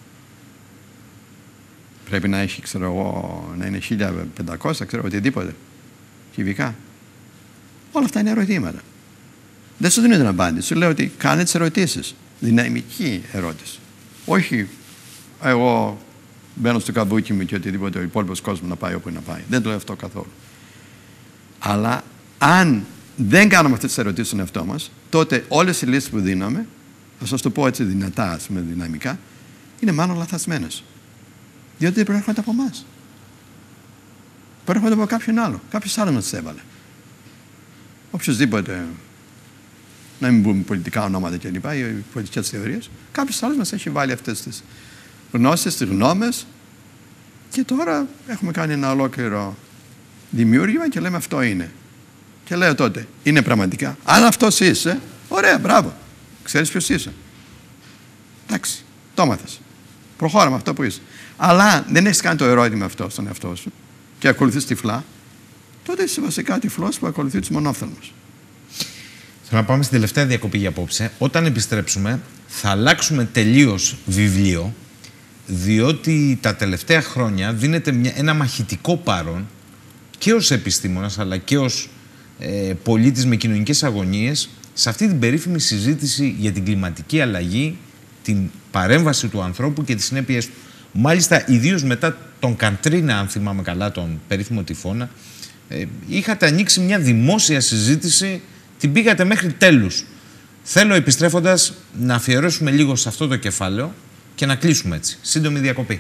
Πρέπει να έχει, ξέρω εγώ, να είναι 1500, ξέρω, οτιδήποτε. Κυβικά. Όλα αυτά είναι ερωτήματα. Δεν σου δίνω την απάντηση. Σου λέω ότι κάνε τις ερωτήσεις. Δυναμική ερώτηση. Όχι εγώ μπαίνω στο καβούκι μου και οτιδήποτε ο υπόλοιπος κόσμος να πάει όπου να πάει. Δεν το λέω αυτό καθόλου. Αλλά αν δεν κάνουμε αυτές τις ερωτήσεις στον εαυτό μας, τότε όλες οι λύσεις που δίνουμε, θα σας το πω έτσι δυνατά, ας πούμε, δυναμικά, είναι μάλλον λαθασμένες. Διότι δεν προέρχονται από εμάς. Προέρχονται από κάποιον άλλο. Κάποιος άλλος μας τις έβαλε. Οποιοςδήποτε, να μην πούμε πολιτικά ονόματα κλπ. Ή πολιτικές θεωρίες, κάποιος άλλος μας έχει βάλει αυτές τις γνώσεις, τις γνώμες και τώρα έχουμε κάνει ένα ολόκληρο δημιούργημα και λέμε αυτό είναι. Και λέω τότε, είναι πραγματικά. Αν αυτός είσαι, ωραία, μπράβο. Ξέρεις ποιος είσαι. Εντάξει, το έμαθες. Προχώρα με αυτό που είσαι. Αλλά δεν έχεις κάνει το ερώτημα αυτό στον εαυτό σου και ακολουθείς τυφλά, τότε είσαι βασικά τυφλός που ακολουθεί τους μονόφθαλμους.
Θέλω να πάμε στην τελευταία διακοπή για απόψε. Όταν επιστρέψουμε, θα αλλάξουμε τελείως βιβλίο, διότι τα τελευταία χρόνια δίνεται ένα μαχητικό παρόν και ως επιστήμονας, αλλά και ως πολίτης με κοινωνικές αγωνίες, σε αυτή την περίφημη συζήτηση για την κλιματική αλλαγή, την παρέμβαση του ανθρώπου και τις συνέπειες του. Μάλιστα, ιδίως μετά τον Κατρίνα, αν θυμάμαι καλά, τον περίφημο τυφώνα, είχατε ανοίξει μια δημόσια συζήτηση, την πήγατε μέχρι τέλους. Θέλω, επιστρέφοντας, να αφιερώσουμε λίγο σε αυτό το κεφάλαιο και να κλείσουμε έτσι. Σύντομη διακοπή.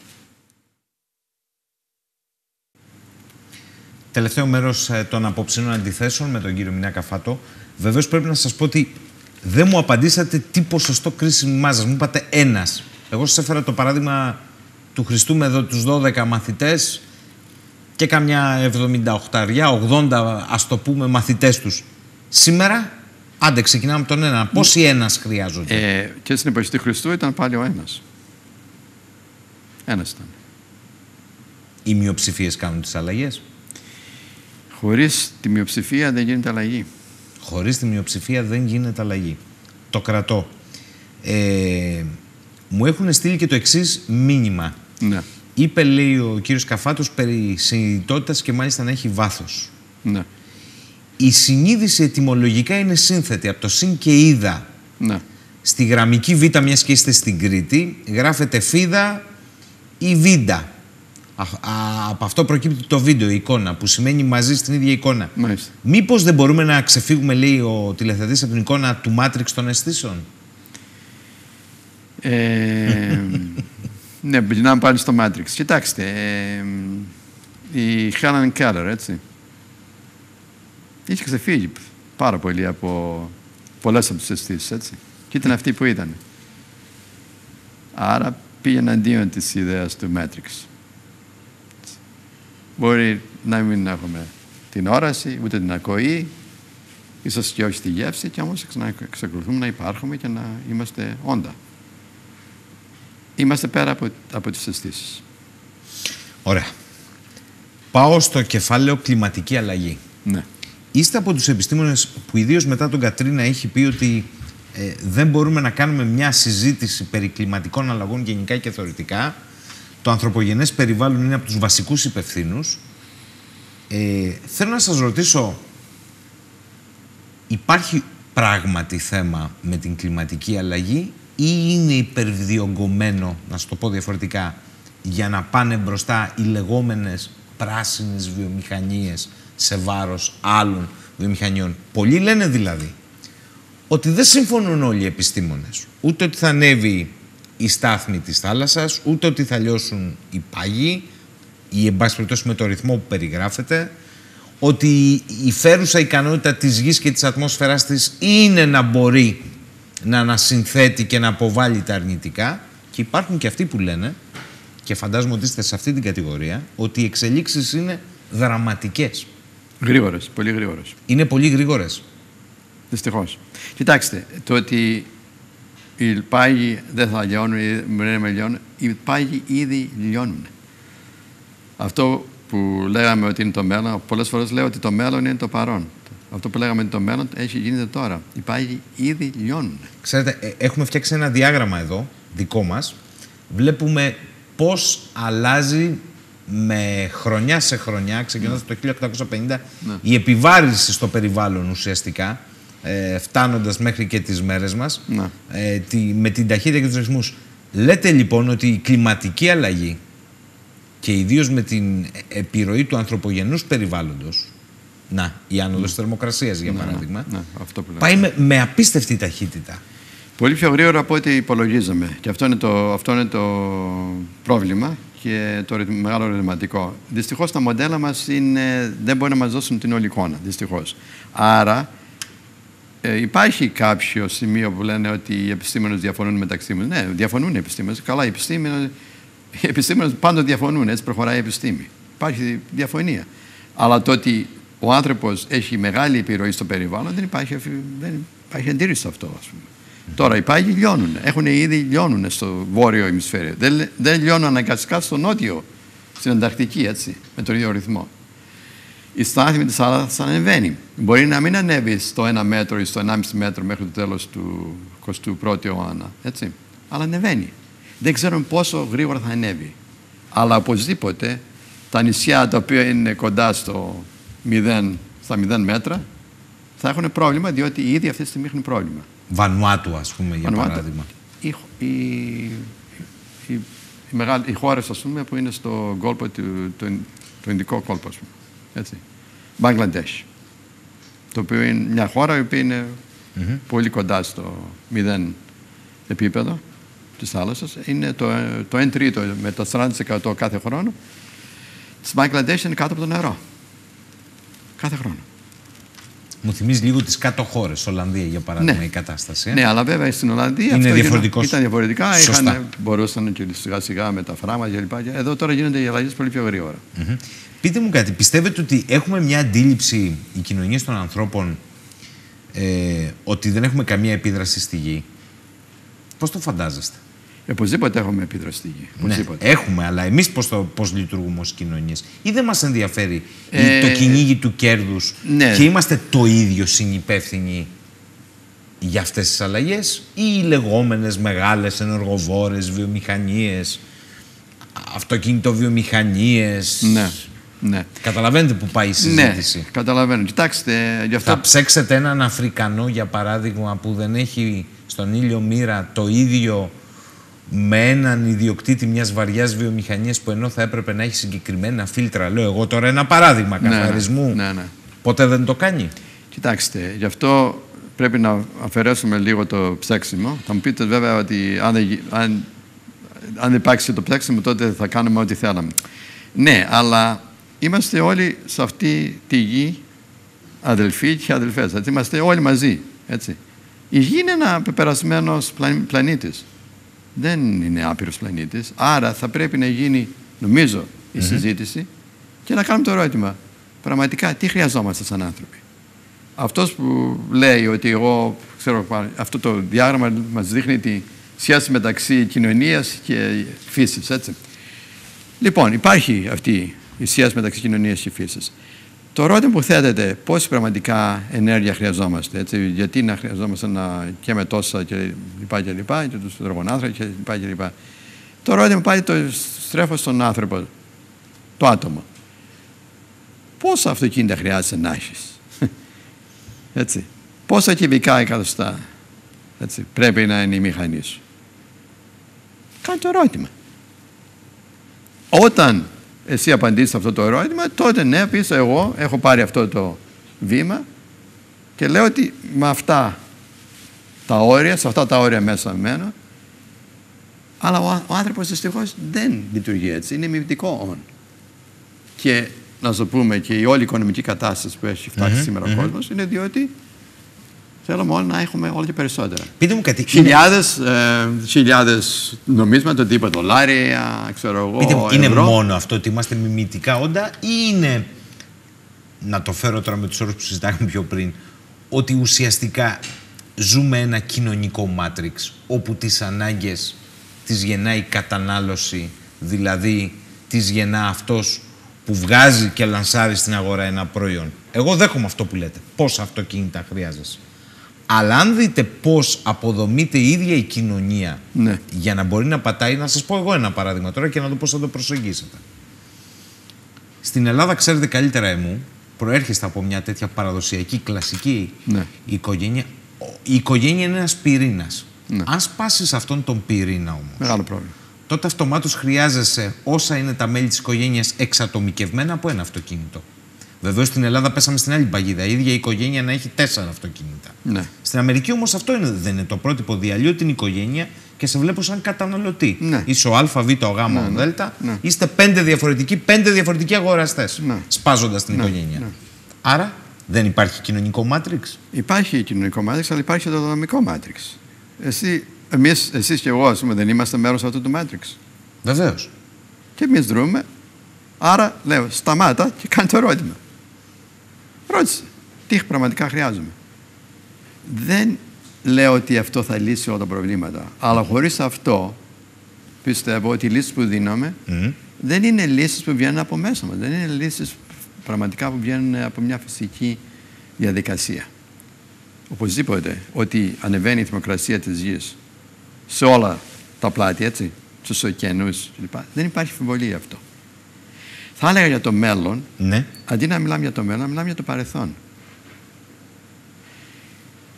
Τελευταίο μέρος των απόψινων αντιθέσεων με τον κύριο Μινά Καφάτο. Βεβαίως πρέπει να σας πω ότι δεν μου απαντήσατε τι ποσοστό κρίσιμη μάζας. Μου είπατε ένας. Εγώ σας έφερα το παράδειγμα του Χριστού με τους 12 μαθητές και καμιά 78-80, ας το πούμε, μαθητές τους. Σήμερα, άντε ξεκινάμε από τον ένα. Πόσοι ένας χρειάζονται?
Και στην εποχή του Χριστού ήταν πάλι ο ένας. Ένας ήταν.
Οι μειοψηφίες κάνουν τις αλλαγές.
Χωρίς τη μειοψηφία δεν γίνεται αλλαγή.
Χωρίς τη μειοψηφία δεν γίνεται αλλαγή. Το κρατώ. Μου έχουν στείλει και το εξής μήνυμα.
Ναι.
Είπε, λέει ο κύριος Καφάτος, περί συνειδητότητας και μάλιστα να έχει βάθος.
Ναι.
Η συνείδηση ετυμολογικά είναι σύνθετη από το συν και είδα.
Ναι.
Στη γραμμική β, μιας και είστε στην Κρήτη, γράφεται φίδα ή βίντα. Από αυτό προκύπτει το βίντεο, η εικόνα, που σημαίνει μαζί στην ίδια εικόνα.
Μάλιστα.
Μήπως δεν μπορούμε να ξεφύγουμε, λέει ο τηλεθεατής, από την εικόνα του Matrix των αισθήσεων?
Ναι, πηγαίναμε πάλι στο Matrix. Κοιτάξτε, η Helen Keller, έτσι, είχε ξεφύγει πάρα πολύ από πολλές από τις αισθήσεις, έτσι. Και ήταν αυτή που ήταν. Άρα πήγε εναντίον της ιδέας του Matrix. Μπορεί να μην έχουμε την όραση, ούτε την ακοή, ίσως και όχι τη γεύση, και όμως εξακολουθούμε να υπάρχουμε και να είμαστε όντα. Είμαστε πέρα από τις αισθήσεις.
Ωραία. Πάω στο κεφάλαιο κλιματική αλλαγή.
Ναι.
Είστε από τους επιστήμονες που ιδίως μετά τον Κατρίνα έχει πει ότι δεν μπορούμε να κάνουμε μια συζήτηση περί κλιματικών αλλαγών γενικά και θεωρητικά. Το ανθρωπογενές περιβάλλον είναι από τους βασικούς υπευθύνους. Θέλω να σας ρωτήσω, υπάρχει πράγματι θέμα με την κλιματική αλλαγή ή είναι υπερδιογκωμένο, να σου το πω διαφορετικά, για να πάνε μπροστά οι λεγόμενες πράσινες βιομηχανίες σε βάρος άλλων βιομηχανιών? Πολλοί λένε δηλαδή ότι δεν συμφωνούν όλοι οι επιστήμονες. Ούτε ότι θα ανέβει η στάθμη της θάλασσας, ούτε ότι θα λιώσουν οι πάγοι, ή εν πάση περιπτώσει με το ρυθμό που περιγράφεται, ότι η φέρουσα ικανότητα της γης και της ατμόσφαιρας της είναι να μπορεί να ανασυνθέτει και να αποβάλει τα αρνητικά, και υπάρχουν και αυτοί που λένε, και φαντάζομαι ότι είστε σε αυτή την κατηγορία, ότι οι εξελίξεις είναι δραματικές.
Γρήγορες, πολύ γρήγορες.
Είναι πολύ γρήγορες.
Δυστυχώς. Κοιτάξτε, το ότι οι πάγοι δεν θα λιώνουν ή δεν λιώνουν, οι πάγοι ήδη λιώνουν. Αυτό που λέγαμε ότι είναι το μέλλον, πολλές φορές λέω ότι το μέλλον είναι το παρόν. Αυτό που λέγαμε ότι το μέλλον έχει γίνεται τώρα. Οι πάγοι ήδη λιώνουν.
Ξέρετε, έχουμε φτιάξει ένα διάγραμμα εδώ, δικό μας. Βλέπουμε πώς αλλάζει με χρονιά σε χρονιά, ξεκινώντας από το 1850, η επιβάρυνση στο περιβάλλον ουσιαστικά, φτάνοντας μέχρι και τις μέρες μας, με την ταχύτητα και τους ρυθμούς. Λέτε λοιπόν ότι η κλιματική αλλαγή και ιδίως με την επιρροή του ανθρωπογενούς περιβάλλοντος, η άνοδος θερμοκρασίας για παράδειγμα,
αυτό
πάει με απίστευτη ταχύτητα.
Πολύ πιο γρήγορα από ό,τι υπολογίζαμε. Και αυτό είναι το πρόβλημα και το μεγάλο ερωτηματικό. Δυστυχώς τα μοντέλα μας δεν μπορεί να μας δώσουν την όλη εικόνα. Δυστυχώς. Άρα υπάρχει κάποιο σημείο που λένε ότι οι επιστήμονες διαφωνούν μεταξύ μας. Ναι, διαφωνούν οι επιστήμονες. Καλά, οι επιστήμονες πάντοτε διαφωνούν. Έτσι προχωράει η επιστήμη. Υπάρχει διαφωνία. Αλλά το ότι ο άνθρωπος έχει μεγάλη επιρροή στο περιβάλλον, δεν υπάρχει αντίρρηση σε αυτό, ας πούμε. Τώρα οι πάγοι λιώνουν. Ήδη λιώνουν στο βόρειο ημισφαίριο. Δεν λιώνουν αναγκαστικά στο νότιο, στην Ανταρκτική, έτσι, με τον ίδιο ρυθμό. Η στάθμη της θάλασσας ανεβαίνει. Μπορεί να μην ανέβει στο 1 μέτρο ή στο 1,5 μέτρο μέχρι το τέλος του 21ου αιώνα, έτσι. Αλλά ανεβαίνει. Δεν ξέρουμε πόσο γρήγορα θα ανέβει. Αλλά οπωσδήποτε τα νησιά τα οποία είναι κοντά στα 0 μέτρα θα έχουν πρόβλημα, διότι ήδη αυτή τη στιγμή έχουν πρόβλημα.
Βανουάτου, ας πούμε, για παράδειγμα.
Οι χώρες, ας πούμε, που είναι στο κόλπο το Ινδικό κόλπο, ας πούμε. Έτσι. Μπαγκλαντές. Το οποίο είναι μια χώρα η οποία είναι πολύ κοντά στο 0 επίπεδο της θάλασσας. Είναι το 1 τρίτο με το 40% κάθε χρόνο. Της Μπαγκλαντές είναι κάτω από το νερό. Κάθε χρόνο.
Μου θυμίζει λίγο τις κάτω χώρες, Ολλανδία για παράδειγμα, η κατάσταση.
Ναι, αλλά βέβαια στην Ολλανδία
είναι
ήταν διαφορετικά. Μπορούσαν και σιγά σιγά με τα φράγματα κλπ. Εδώ τώρα γίνονται οι αλλαγές πολύ πιο γρήγορα.
Πείτε μου κάτι, πιστεύετε ότι έχουμε μια αντίληψη οι κοινωνίες των ανθρώπων ότι δεν έχουμε καμία επίδραση στη γη? Πώς το φαντάζεστε?
Οπωσδήποτε έχουμε επίδραση στη γη.
Ναι, έχουμε, αλλά εμείς πώς λειτουργούμε ως κοινωνίες? Ή δεν μας ενδιαφέρει το κυνήγι του κέρδους και είμαστε το ίδιο συνυπεύθυνοι για αυτές τις αλλαγές, ή οι λεγόμενες μεγάλες ενεργοβόρες βιομηχανίες, αυτοκινητοβιομηχανίες?
Ναι.
Καταλαβαίνετε που πάει η συζήτηση?
Ναι, καταλαβαίνω. Κοιτάξτε, γι' αυτό...
Θα ψέξετε έναν Αφρικανό, για παράδειγμα, που δεν έχει στον ήλιο μοίρα το ίδιο με έναν ιδιοκτήτη μιας βαριάς βιομηχανίας που ενώ θα έπρεπε να έχει συγκεκριμένα φίλτρα, λέω εγώ τώρα ένα παράδειγμα καθαρισμού, ποτέ δεν το κάνει?
Κοιτάξτε, γι' αυτό πρέπει να αφαιρέσουμε λίγο το ψέξιμο. Θα μου πείτε βέβαια ότι αν υπάρξει το ψέξιμο, τότε θα κάνουμε ό,τι θέλαμε. Ναι, αλλά είμαστε όλοι σε αυτή τη γη αδελφοί και αδελφές. Έτσι, είμαστε όλοι μαζί. Έτσι. Η γη είναι ένα πεπερασμένος πλανήτης. Δεν είναι άπειρος πλανήτης. Άρα θα πρέπει να γίνει, νομίζω, η συζήτηση και να κάνουμε το ερώτημα. Πραγματικά, τι χρειαζόμαστε σαν άνθρωποι? Αυτός που λέει ότι εγώ, ξέρω, αυτό το διάγραμμα μας δείχνει τη σχέση μεταξύ κοινωνίας και φύσης, έτσι. Λοιπόν, υπάρχει αυτή η σχέση μεταξύ κοινωνίας και φύσης. Το ερώτημα που θέτεται, πόση πραγματικά ενέργεια χρειαζόμαστε, έτσι, γιατί να χρειαζόμαστε και με τόσα και λοιπά, και τους υδρογονάνθρακες και λοιπά. Το ερώτημα πάλι το στρέφω στον άνθρωπο, το άτομο. Πόσα αυτοκίνητα χρειάζεται να έχεις? Έτσι. Πόσα κυβικά εκατοστά πρέπει να είναι η μηχανή σου? Κάνε το ερώτημα. Όταν εσύ απαντήσεις αυτό το ερώτημα, τότε ναι, πεις εγώ έχω πάρει αυτό το βήμα και λέω ότι με αυτά τα όρια, σε αυτά τα όρια μέσα μένω, αλλά ο άνθρωπος δυστυχώς δεν λειτουργεί έτσι, είναι μιμητικό όν. Και να σου πούμε και η όλη οικονομική κατάσταση που έχει φτάσει σήμερα ο κόσμος είναι διότι θέλουμε όλοι να έχουμε όλο και περισσότερα.
Πείτε μου κάτι.
Χιλιάδες νομίσματα, τύπα δολάρια, ξέρω εγώ.
Πείτε μου, είναι μόνο αυτό ότι είμαστε μιμητικά όντα, ή είναι, να το φέρω τώρα με τους όρους που συζητάγαμε πιο πριν, ότι ουσιαστικά ζούμε ένα κοινωνικό μάτριξ όπου τις ανάγκες τις γεννάει η κατανάλωση, δηλαδή τις γεννά αυτός που βγάζει και λανσάρει στην αγορά ένα προϊόν. Εγώ δέχομαι αυτό που λέτε. Πόσα αυτοκίνητα χρειάζεσαι? Αλλά αν δείτε πώς αποδομείται η ίδια η κοινωνία για να μπορεί να πατάει, να σας πω εγώ ένα παράδειγμα τώρα και να δω πώς θα το προσεγγίσετε. Στην Ελλάδα, ξέρετε καλύτερα εμού, προέρχεστε από μια τέτοια παραδοσιακή, κλασική οικογένεια. Η οικογένεια είναι ένας πυρήνας. Αν σπάσεις αυτόν τον πυρήνα όμως,
μεγάλο πρόβλημα,
τότε αυτομάτως χρειάζεσαι όσα είναι τα μέλη της οικογένειας εξατομικευμένα από ένα αυτοκίνητο. Βεβαίως στην Ελλάδα πέσαμε στην άλλη παγίδα. Η ίδια η οικογένεια να έχει 4 αυτοκίνητα. Ναι. Στην Αμερική όμως αυτό δεν είναι το πρότυπο. Διαλύω την οικογένεια και σε βλέπω σαν καταναλωτή. Ναι. Είσαι ο Α, Β, ο Γ, ο Δ. Ναι. Είστε 5 διαφορετικοί αγοραστές. Ναι. Σπάζοντας την οικογένεια. Ναι. Άρα δεν υπάρχει κοινωνικό μάτριξ?
Υπάρχει κοινωνικό μάτριξ, αλλά υπάρχει το δομικό μάτριξ. Εσείς και εγώ, ας πούμε, δεν είμαστε μέρος αυτού του μάτριξ?
Βεβαίως.
Και εμείς δρούμε. Άρα λέω, σταμάτα και κάνε το ερώτημα. Ρώτησε, τι πραγματικά χρειάζομαι. Δεν λέω ότι αυτό θα λύσει όλα τα προβλήματα. Αλλά χωρίς αυτό, πιστεύω ότι οι λύσεις που δίνουμε δεν είναι λύσεις που βγαίνουν από μέσα μας. Δεν είναι λύσεις πραγματικά που βγαίνουν από μια φυσική διαδικασία. Οπωσδήποτε, ότι ανεβαίνει η θερμοκρασία της γης σε όλα τα πλάτη, έτσι, στους ωκεανούς κλπ. Δεν υπάρχει αμφιβολία αυτό. Θα έλεγα για το μέλλον, αντί να μιλάμε για το μέλλον, να μιλάμε για το παρελθόν.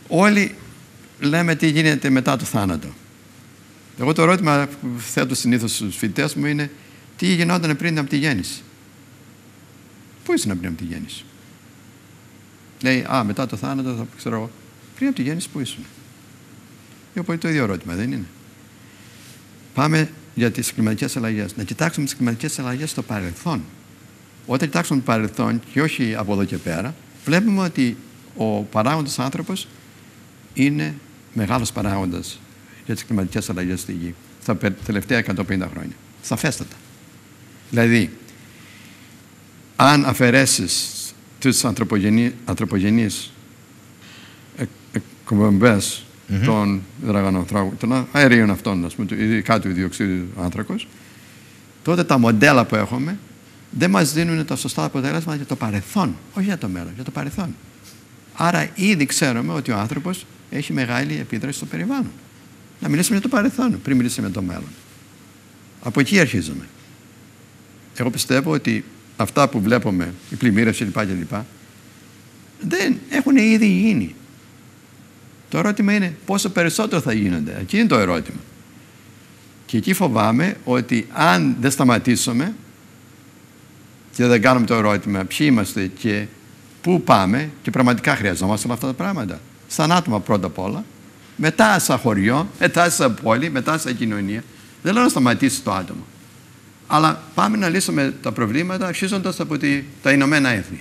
Όλοι λέμε τι γίνεται μετά το θάνατο. Εγώ το ερώτημα που θέτω συνήθως στους φοιτητές μου είναι τι γινόταν πριν από τη γέννηση. Πού ήσουν πριν από τη γέννηση? Λέει, μετά το θάνατο θα ξέρω εγώ. Πριν από τη γέννηση πού ήσουν? Είναι το ίδιο ερώτημα, δεν είναι? Πάμε για τις κλιματικές αλλαγές. Να κοιτάξουμε τις κλιματικές αλλαγές στο παρελθόν. Όταν κοιτάξουμε το παρελθόν και όχι από εδώ και πέρα, βλέπουμε ότι ο παράγοντας άνθρωπος είναι μεγάλος παράγοντας για τις κλιματικές αλλαγές στη Γη στα τελευταία 150 χρόνια. Σαφέστατα. Δηλαδή, αν αφαιρέσεις τις ανθρωπογενείς εκπομπές των υδρογονανθράκων, των αερίων αυτών, ειδικά του διοξείδου του άνθρακος, τότε τα μοντέλα που έχουμε δεν μας δίνουν τα σωστά αποτελέσματα για το παρελθόν, όχι για το μέλλον, για το παρελθόν. Άρα ήδη ξέρουμε ότι ο άνθρωπος έχει μεγάλη επίδραση στο περιβάλλον. Να μιλήσουμε για το παρελθόν πριν μιλήσουμε για το μέλλον. Από εκεί αρχίζουμε. Εγώ πιστεύω ότι αυτά που βλέπουμε, η πλημμύρευση κλπ. Δεν έχουν ήδη γίνει. Το ερώτημα είναι πόσο περισσότερο θα γίνονται. Εκεί είναι το ερώτημα. Και εκεί φοβάμαι ότι αν δεν σταματήσουμε και δεν κάνουμε το ερώτημα ποιοι είμαστε και πού πάμε και πραγματικά χρειαζόμαστε όλα αυτά τα πράγματα. Σαν άτομα πρώτα απ' όλα, μετά σαν χωριό, μετά σαν πόλη, μετά σαν κοινωνία. Δεν λέω να σταματήσει το άτομο. Αλλά πάμε να λύσουμε τα προβλήματα αρχίζοντας από τα Ηνωμένα Έθνη.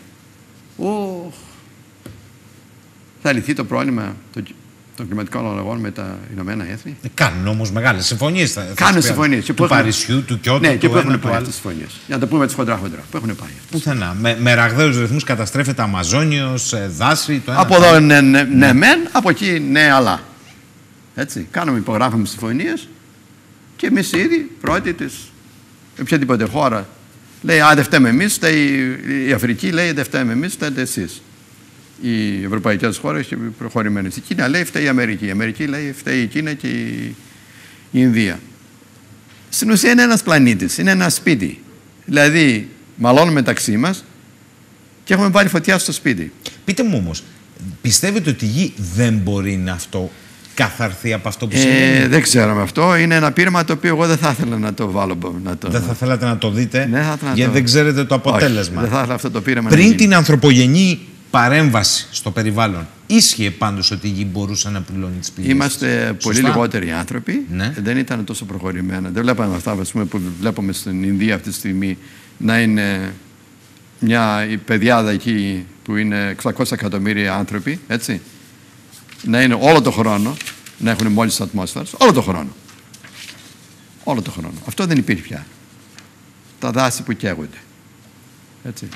Θα λυθεί το πρόβλημα των κλιματικών αλλαγών με τα Ηνωμένα Έθνη?
Κάνουν όμως μεγάλες συμφωνίες.
Κάνουν συμφωνίες.
Του Παρισιού, του Κιώτο,
ναι, και
του
πού έχουν
ένα,
πάει
του
αυτές τις συμφωνίες? Για να το πούμε χοντρά-χοντρά. Πού έχουν πάει?
Πουθενά. Με ραγδαίους ρυθμούς καταστρέφεται Αμαζόνιος, δάση. Το ένα,
από εδώ ναι, μεν, από εκεί ναι, αλλά. Έτσι. Κάνουμε, υπογράφουμε συμφωνίες και εμείς ήδη πρώτοι της οποιαδήποτε χώρα λέει δεν φταίμε εμείς, η Αφρική λέει δεν φταίμε εμείς, φταίτε εσείς. Οι ευρωπαϊκές χώρες και οι προχωρημένες. Η Κίνα λέει φταίει η Αμερική. Η Αμερική λέει φταίει η Κίνα και η Ινδία. Στην ουσία είναι ένας πλανήτης, είναι ένα σπίτι. Δηλαδή, μαλώνουμε μεταξύ μας και έχουμε βάλει φωτιά στο σπίτι.
Πείτε μου όμως, πιστεύετε ότι η Γη δεν μπορεί να καθαρθεί από αυτό που συμβαίνει?
Δεν ξέρω με αυτό. Είναι ένα πείραμα το οποίο εγώ δεν θα ήθελα να το βάλω.
Δεν θα θέλατε να το δείτε,
ναι,
γιατί δεν ξέρετε το αποτέλεσμα.
Όχι, δεν θα ήθελα αυτό το πείραμα.
Πριν την ανθρωπογενή παρέμβαση στο περιβάλλον, ίσχυε πάντως ότι η Γη μπορούσε να πουλώνει τις πληγές?
Είμαστε πολύ λιγότεροι άνθρωποι.
Ναι.
Δεν ήταν τόσο προχωρημένα. Δεν βλέπαμε αυτά που βλέπουμε στην Ινδία αυτή τη στιγμή να είναι μια πεδιάδα εκεί που είναι 600 εκατομμύρια άνθρωποι, έτσι. Να είναι όλο το χρόνο, να έχουν μόλις ατμόσφαιρας, όλο το χρόνο. Όλο το χρόνο. Αυτό δεν υπήρχε πια. Τα δάση που καίγονται. Έτσι.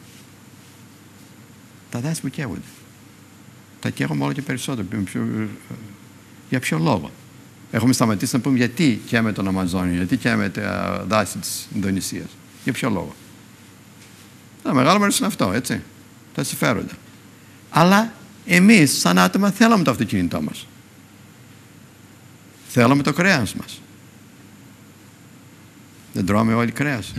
Τα δάση που καίγονται. Τα καίγουμε όλο και περισσότερο. Για ποιο λόγο? Έχουμε σταματήσει να πούμε γιατί καίμε τον Αμαζόνιο, γιατί καίμε τα δάση της Ινδονησίας. Για ποιο λόγο? Ένα μεγάλο μέρος είναι αυτό, έτσι. Τα συμφέροντα. Αλλά εμείς σαν άτομα θέλουμε το αυτοκίνητό μας. Θέλουμε το κρέας μας. Δεν τρώμε όλοι κρέας.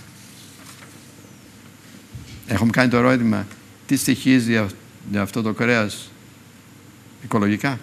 Έχουμε κάνει το ερώτημα τι στοιχίζει για αυτό το κρέας οικολογικά?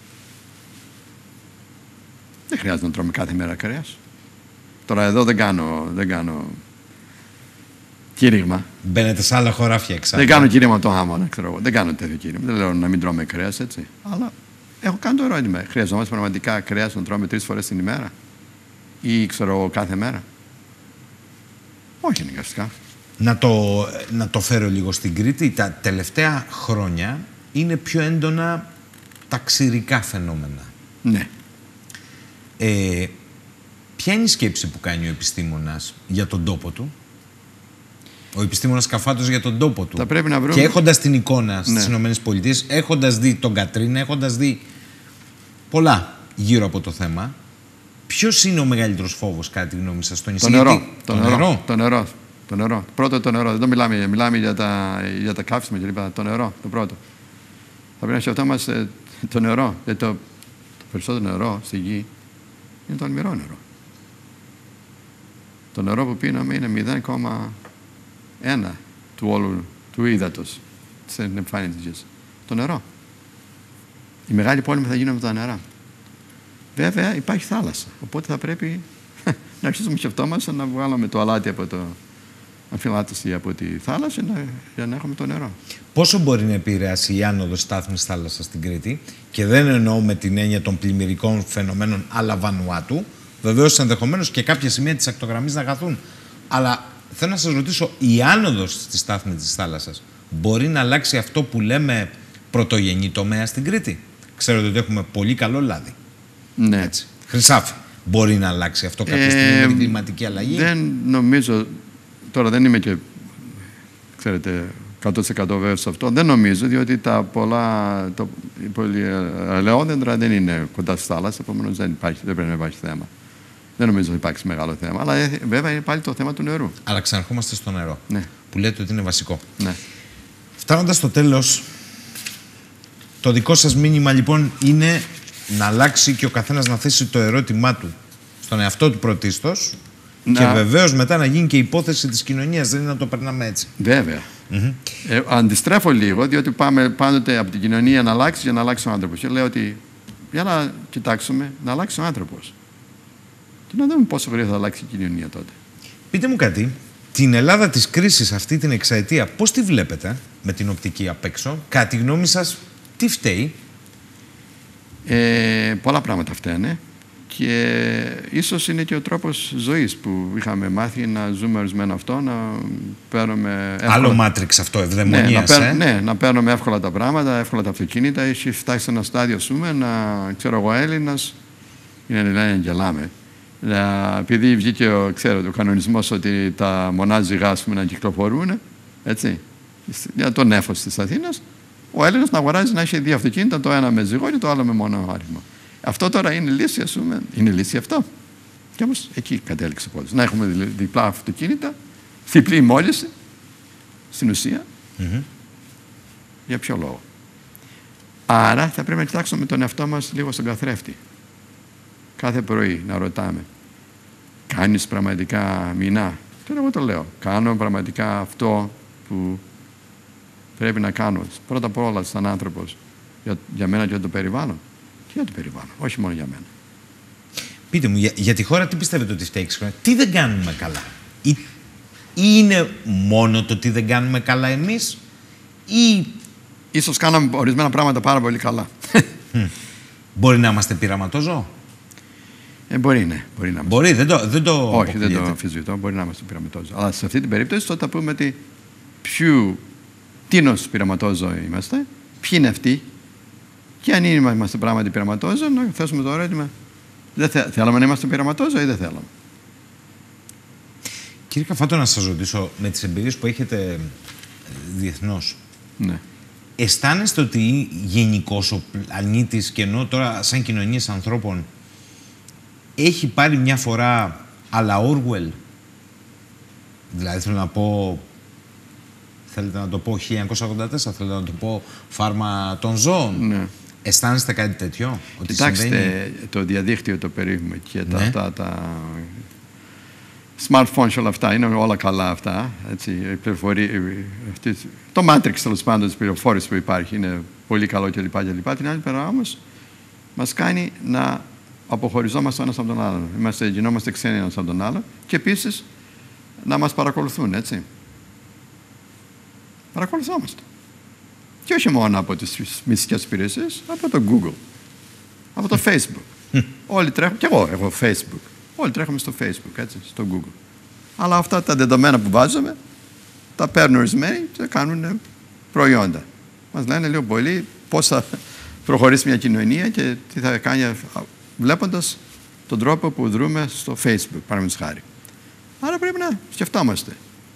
Δεν χρειάζεται να τρώμε κάθε μέρα κρέας. Τώρα εδώ δεν κάνω κήρυγμα.
Μπαίνετε σε άλλα χωράφια εξάλλου.
Δεν κάνω κήρυγμα το άμμονα, ξέρω εγώ. Δεν κάνω τέτοιο κήρυγμα. Δεν λέω να μην τρώμε κρέας, έτσι. Αλλά έχω κάνει το ερώτημα. Χρειαζόμαστε πραγματικά κρέας να τρώμε 3 φορές την ημέρα? Ή ξέρω εγώ κάθε μέρα? Όχι αναγκαστικά.
Να το φέρω λίγο στην Κρήτη. Τα τελευταία χρόνια είναι πιο έντονα τα ξηρικά φαινόμενα.
Ναι.
Ποια είναι η σκέψη που κάνει ο επιστήμονας για τον τόπο του? Ο επιστήμονας Καφάτος για τον τόπο του.
Θα πρέπει να βρούμε...
Και έχοντας την εικόνα στις
ναι.
ΗΠΑ, έχοντας δει τον Κατρίνα, έχοντας δει πολλά γύρω από το θέμα, ποιος είναι ο μεγαλύτερος φόβος κατά τη γνώμη σας στο νησί?
Το νερό. Πρώτο το νερό. Δεν μιλάμε για τα καύσιμα κλπ. Το νερό, το πρώτο. Θα πρέπει να σκεφτόμαστε το νερό. Γιατί το περισσότερο νερό στη γη είναι το αλμυρό νερό. Το νερό που πίναμε είναι 0,1 του όλου του ύδατος της εμφάνισης. Το νερό. Η μεγάλη πόλεμη θα γίνει με τα νερά. Βέβαια υπάρχει θάλασσα, οπότε θα πρέπει να αρχίσουμε σκεφτόμαστε να βγάλουμε το αλάτι από το αμφιλάτωση από τη θάλασσα για να έχουμε το νερό.
Πόσο μπορεί να επηρεάσει η άνοδος στάθμης θάλασσας στην Κρήτη, και δεν εννοώ με την έννοια των πλημμυρικών φαινομένων αλλά Βανουάτου, βεβαίως ενδεχομένως και κάποια σημεία της ακτογραμμής να χαθούν. Αλλά θέλω να σας ρωτήσω, η άνοδος στη στάθμη της θάλασσας μπορεί να αλλάξει αυτό που λέμε πρωτογενή τομέα στην Κρήτη? Ξέρετε ότι έχουμε πολύ καλό λάδι.
Ναι.
Έτσι. Χρυσάφι. Μπορεί να αλλάξει αυτό κάποια στιγμή με την κλιματική αλλαγή?
Δεν νομίζω. Τώρα δεν είμαι και, ξέρετε, 100% βέβαιος σε αυτό. Δεν νομίζω, διότι οι πολυελαιόδεντρα δεν είναι κοντά στη θάλασσα, επομένως δεν πρέπει να υπάρχει θέμα. Δεν νομίζω ότι υπάρξει μεγάλο θέμα. Αλλά βέβαια είναι πάλι το θέμα του νερού.
Αλλά ξαναρχόμαστε στο νερό.
Ναι.
Που λέτε ότι είναι βασικό.
Ναι.
Φτάνοντας στο τέλος, το δικό σας μήνυμα λοιπόν είναι να αλλάξει και ο καθένας να θέσει το ερώτημά του στον εαυτό του πρωτίστως, και βεβαίως μετά να γίνει και υπόθεση της κοινωνίας, δεν είναι να το περνάμε έτσι.
Βέβαια. Αντιστρέφω λίγο, διότι πάμε πάντοτε από την κοινωνία να αλλάξει για να αλλάξει ο άνθρωπος. Και λέω ότι για να κοιτάξουμε να αλλάξει ο άνθρωπος. Και να δούμε πόσο γρήγορα θα αλλάξει η κοινωνία τότε.
Πείτε μου κάτι, την Ελλάδα της κρίσης αυτή την εξαετία, πώς τη βλέπετε με την οπτική απ' έξω? Κατά τη γνώμη σας, τι φταίει?
Πολλά πράγματα φταίνε. Και ίσως είναι και ο τρόπος ζωής που είχαμε μάθει να ζούμε ορισμένο αυτό, να παίρνουμε εύκολα.
Άλλο μάτριξ αυτό, ευδαιμονίας,
ναι, να παίρνουμε εύκολα τα πράγματα, εύκολα τα αυτοκίνητα. Έχει φτάσει σε ένα στάδιο, ξέρω εγώ, Έλληνας, είναι λένε γελάμε. Επειδή βγήκε ο κανονισμός ότι τα μονά ζυγά να κυκλοφορούν, έτσι, για το νέφος της Αθήνας, ο Έλληνας να αγοράζει να έχει δύο αυτοκίνητα, το ένα με ζυγό και το άλλο με μόνο άριθμο. Αυτό τώρα είναι λύση, ας πούμε. Είναι λύση αυτό. Και όμως εκεί κατέληξε ο πόλεμος. Να έχουμε διπλά αυτοκίνητα, διπλή μόλυνση, στην ουσία. Για ποιο λόγο? Άρα θα πρέπει να κοιτάξουμε τον εαυτό μας λίγο στον καθρέφτη. Κάθε πρωί να ρωτάμε, κάνεις πραγματικά μηνά? Και εγώ το λέω, κάνω πραγματικά αυτό που πρέπει να κάνω. Πρώτα απ' όλα σαν άνθρωπος, για μένα και για το περιβάλλον. Και για το περιβάλλον, όχι μόνο για μένα.
Πείτε μου, για τη χώρα τι πιστεύετε ότι φταίει? Τι δεν κάνουμε καλά? Ή είναι μόνο το τι δεν κάνουμε καλά εμείς, ή...
Ίσως κάναμε ορισμένα πράγματα πάρα πολύ καλά.
Μπορεί να είμαστε πειραματόζωο?
Μπορεί, ναι. Μπορεί να είμαστε.
Μπορεί, δεν το
όχι, δεν το αμφισβητώ. Μπορεί να είμαστε πειραματόζωο. Αλλά σε αυτή την περίπτωση τότε θα πούμε ότι τίνος πειραματόζωο είμαστε, ποιοι είναι αυτοί, και αν είμαστε πράγματι πειραματόζωο, να θέσουμε το ερώτημα, θέλαμε να είμαστε πειραματόζωο ή δεν θέλαμε?
Κύριε Καφάτο, να σας ρωτήσω, με τις εμπειρίες που έχετε διεθνώς,
ναι,
αισθάνεστε ότι γενικώς ο πλανήτης, και ενώ τώρα σαν κοινωνίες ανθρώπων, έχει πάρει μια φορά αλλά Orwell? Δηλαδή θέλω να πω, θέλετε να το πω 1984, θέλετε να το πω φάρμα των ζώων?
Ναι.
Αισθάνεστε κάτι τέτοιο?
Κοιτάξτε, συμβαίνει... το διαδίκτυο το περίφημο και ναι, τα smartphones και όλα αυτά, είναι όλα καλά αυτά. Έτσι, το Matrix, τέλος πάντων, της πληροφόρησης που υπάρχει είναι πολύ καλό κλπ. Την άλλη πέρα όμως μας κάνει να αποχωριζόμαστε ένας από τον άλλον. Γινόμαστε ξένοι ένας από τον άλλον και επίσης να μας παρακολουθούν, έτσι. Παρακολουθόμαστε. Και όχι μόνο από τις μυστικές υπηρεσίες, από το Google, από το Facebook. Όλοι τρέχουν, και εγώ έχω Facebook. Όλοι τρέχουμε στο Facebook, έτσι, στο Google. Αλλά αυτά τα δεδομένα που βάζουμε, τα παίρνουν ορισμένοι και κάνουν προϊόντα. Μας λένε λίγο πολύ πώς θα προχωρήσει μια κοινωνία και τι θα κάνει βλέποντας τον τρόπο που δρούμε στο Facebook, παραδείγματος χάρη. Άρα πρέπει να σκεφτόμαστε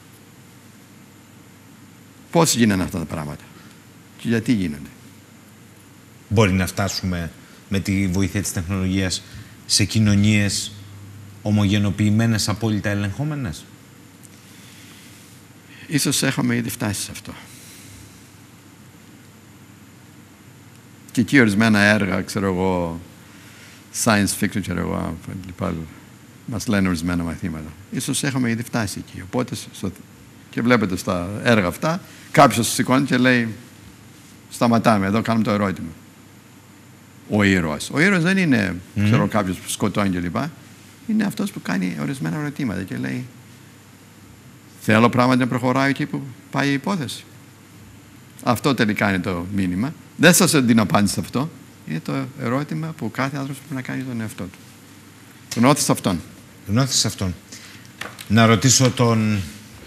πώς γίνανε αυτά τα πράγματα και γιατί γίνονται.
Μπορεί να φτάσουμε με τη βοήθεια της τεχνολογίας σε κοινωνίες ομογενοποιημένες, απόλυτα ελεγχόμενες?
Ίσως έχουμε ήδη φτάσει σε αυτό. Και εκεί ορισμένα έργα, ξέρω εγώ, science fiction, ξέρω εγώ, μας λένε ορισμένα μαθήματα. Ίσως έχουμε ήδη φτάσει εκεί. Οπότε, και βλέπετε στα έργα αυτά, κάποιος σηκώνει και λέει, σταματάμε, εδώ κάνουμε το ερώτημα. ο ήρωας. Ο ήρωας δεν είναι κάποιος που σκοτώνει κλπ. Είναι αυτός που κάνει ορισμένα ερωτήματα και λέει θέλω πράγματι να προχωράει εκεί που πάει η υπόθεση. Αυτό τελικά είναι το μήνυμα. Δεν σας δίνω απάντηση σε αυτό. Είναι το ερώτημα που κάθε άνθρωπος πρέπει να κάνει τον εαυτό του. Τον όθησε αυτόν.
Τον όθησε αυτόν. Να ρωτήσω τον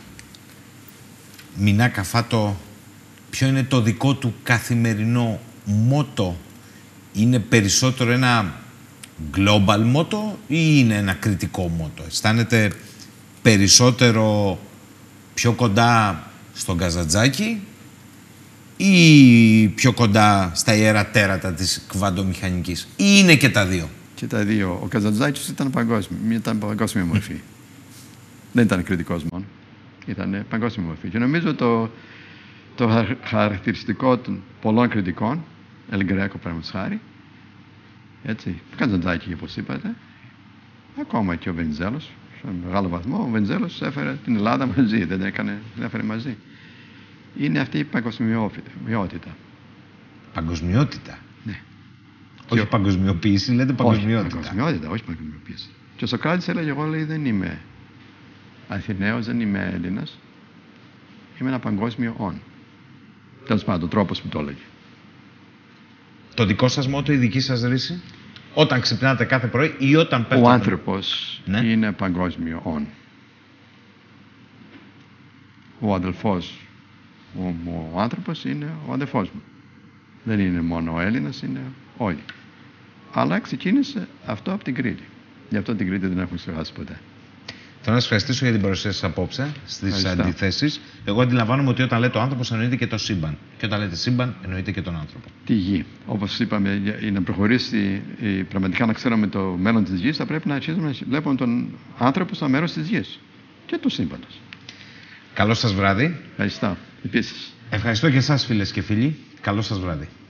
Μινά Καφάτο ποιο είναι το δικό του καθημερινό μότο. Είναι περισσότερο ένα global μότο ή είναι ένα κριτικό μότο? Αισθάνεται περισσότερο πιο κοντά στον Καζαντζάκη ή πιο κοντά στα ιερά τέρατα της κβαντομηχανικής? Ή είναι και τα δύο?
Και τα δύο. Ο Καζαντζάκης ήταν παγκόσμια μορφή. Δεν ήταν κριτικός μόνο. Ήταν παγκόσμια μορφή. Και νομίζω το χαρακτηριστικό των πολλών κριτικών, Ελ Γκρέκο παραδείγματος χάρη, έτσι, Καζαντζάκη όπως είπατε, ακόμα και ο Βενιζέλος, σε μεγάλο βαθμό, ο Βενιζέλος έφερε την Ελλάδα μαζί, δεν έφερε μαζί. Είναι αυτή η παγκοσμιότητα.
Παγκοσμιότητα?
Ναι.
Όχι παγκοσμιοποίηση, λέτε παγκοσμιότητα.
Όχι παγκοσμιότητα, όχι παγκοσμιοποίηση. Και ο Σοκράτης έλεγε, εγώ λέει, δεν είμαι Αθηναίος, δεν είμαι Έλληνας, είμαι ένα παγκόσμιο όν. Τέλος πάντων, ο τρόπος που το έλεγε.
Το δικό σας μότο, η δική σας ρίση, όταν ξυπνάτε κάθε πρωί ή όταν πέφτετε?
Ο άνθρωπος είναι παγκόσμιο όν. Ο αδελφός, ο άνθρωπος είναι ο αδελφός μου. Δεν είναι μόνο ο Έλληνας, είναι όλοι. Αλλά ξεκίνησε αυτό από την Κρήτη. Γι' αυτό την Κρήτη δεν έχουμε ξεχάσει ποτέ.
Θέλω να σας ευχαριστήσω για την παρουσία σας απόψε στις αντιθέσεις. Εγώ αντιλαμβάνομαι ότι όταν λέτε ο άνθρωπος εννοείται και το σύμπαν. Και όταν λέτε σύμπαν εννοείται και τον άνθρωπο.
Τη γη. Όπως είπαμε, για να προχωρήσει πραγματικά να ξέρουμε το μέλλον της γης, θα πρέπει να αρχίσουμε να βλέπουμε τον άνθρωπο σαν μέρος της γης και του σύμπαντος.
Καλό σας βράδυ.
Ευχαριστώ. Επίσης.
Ευχαριστώ και εσάς, φίλες και φίλοι. Καλό σας βράδυ.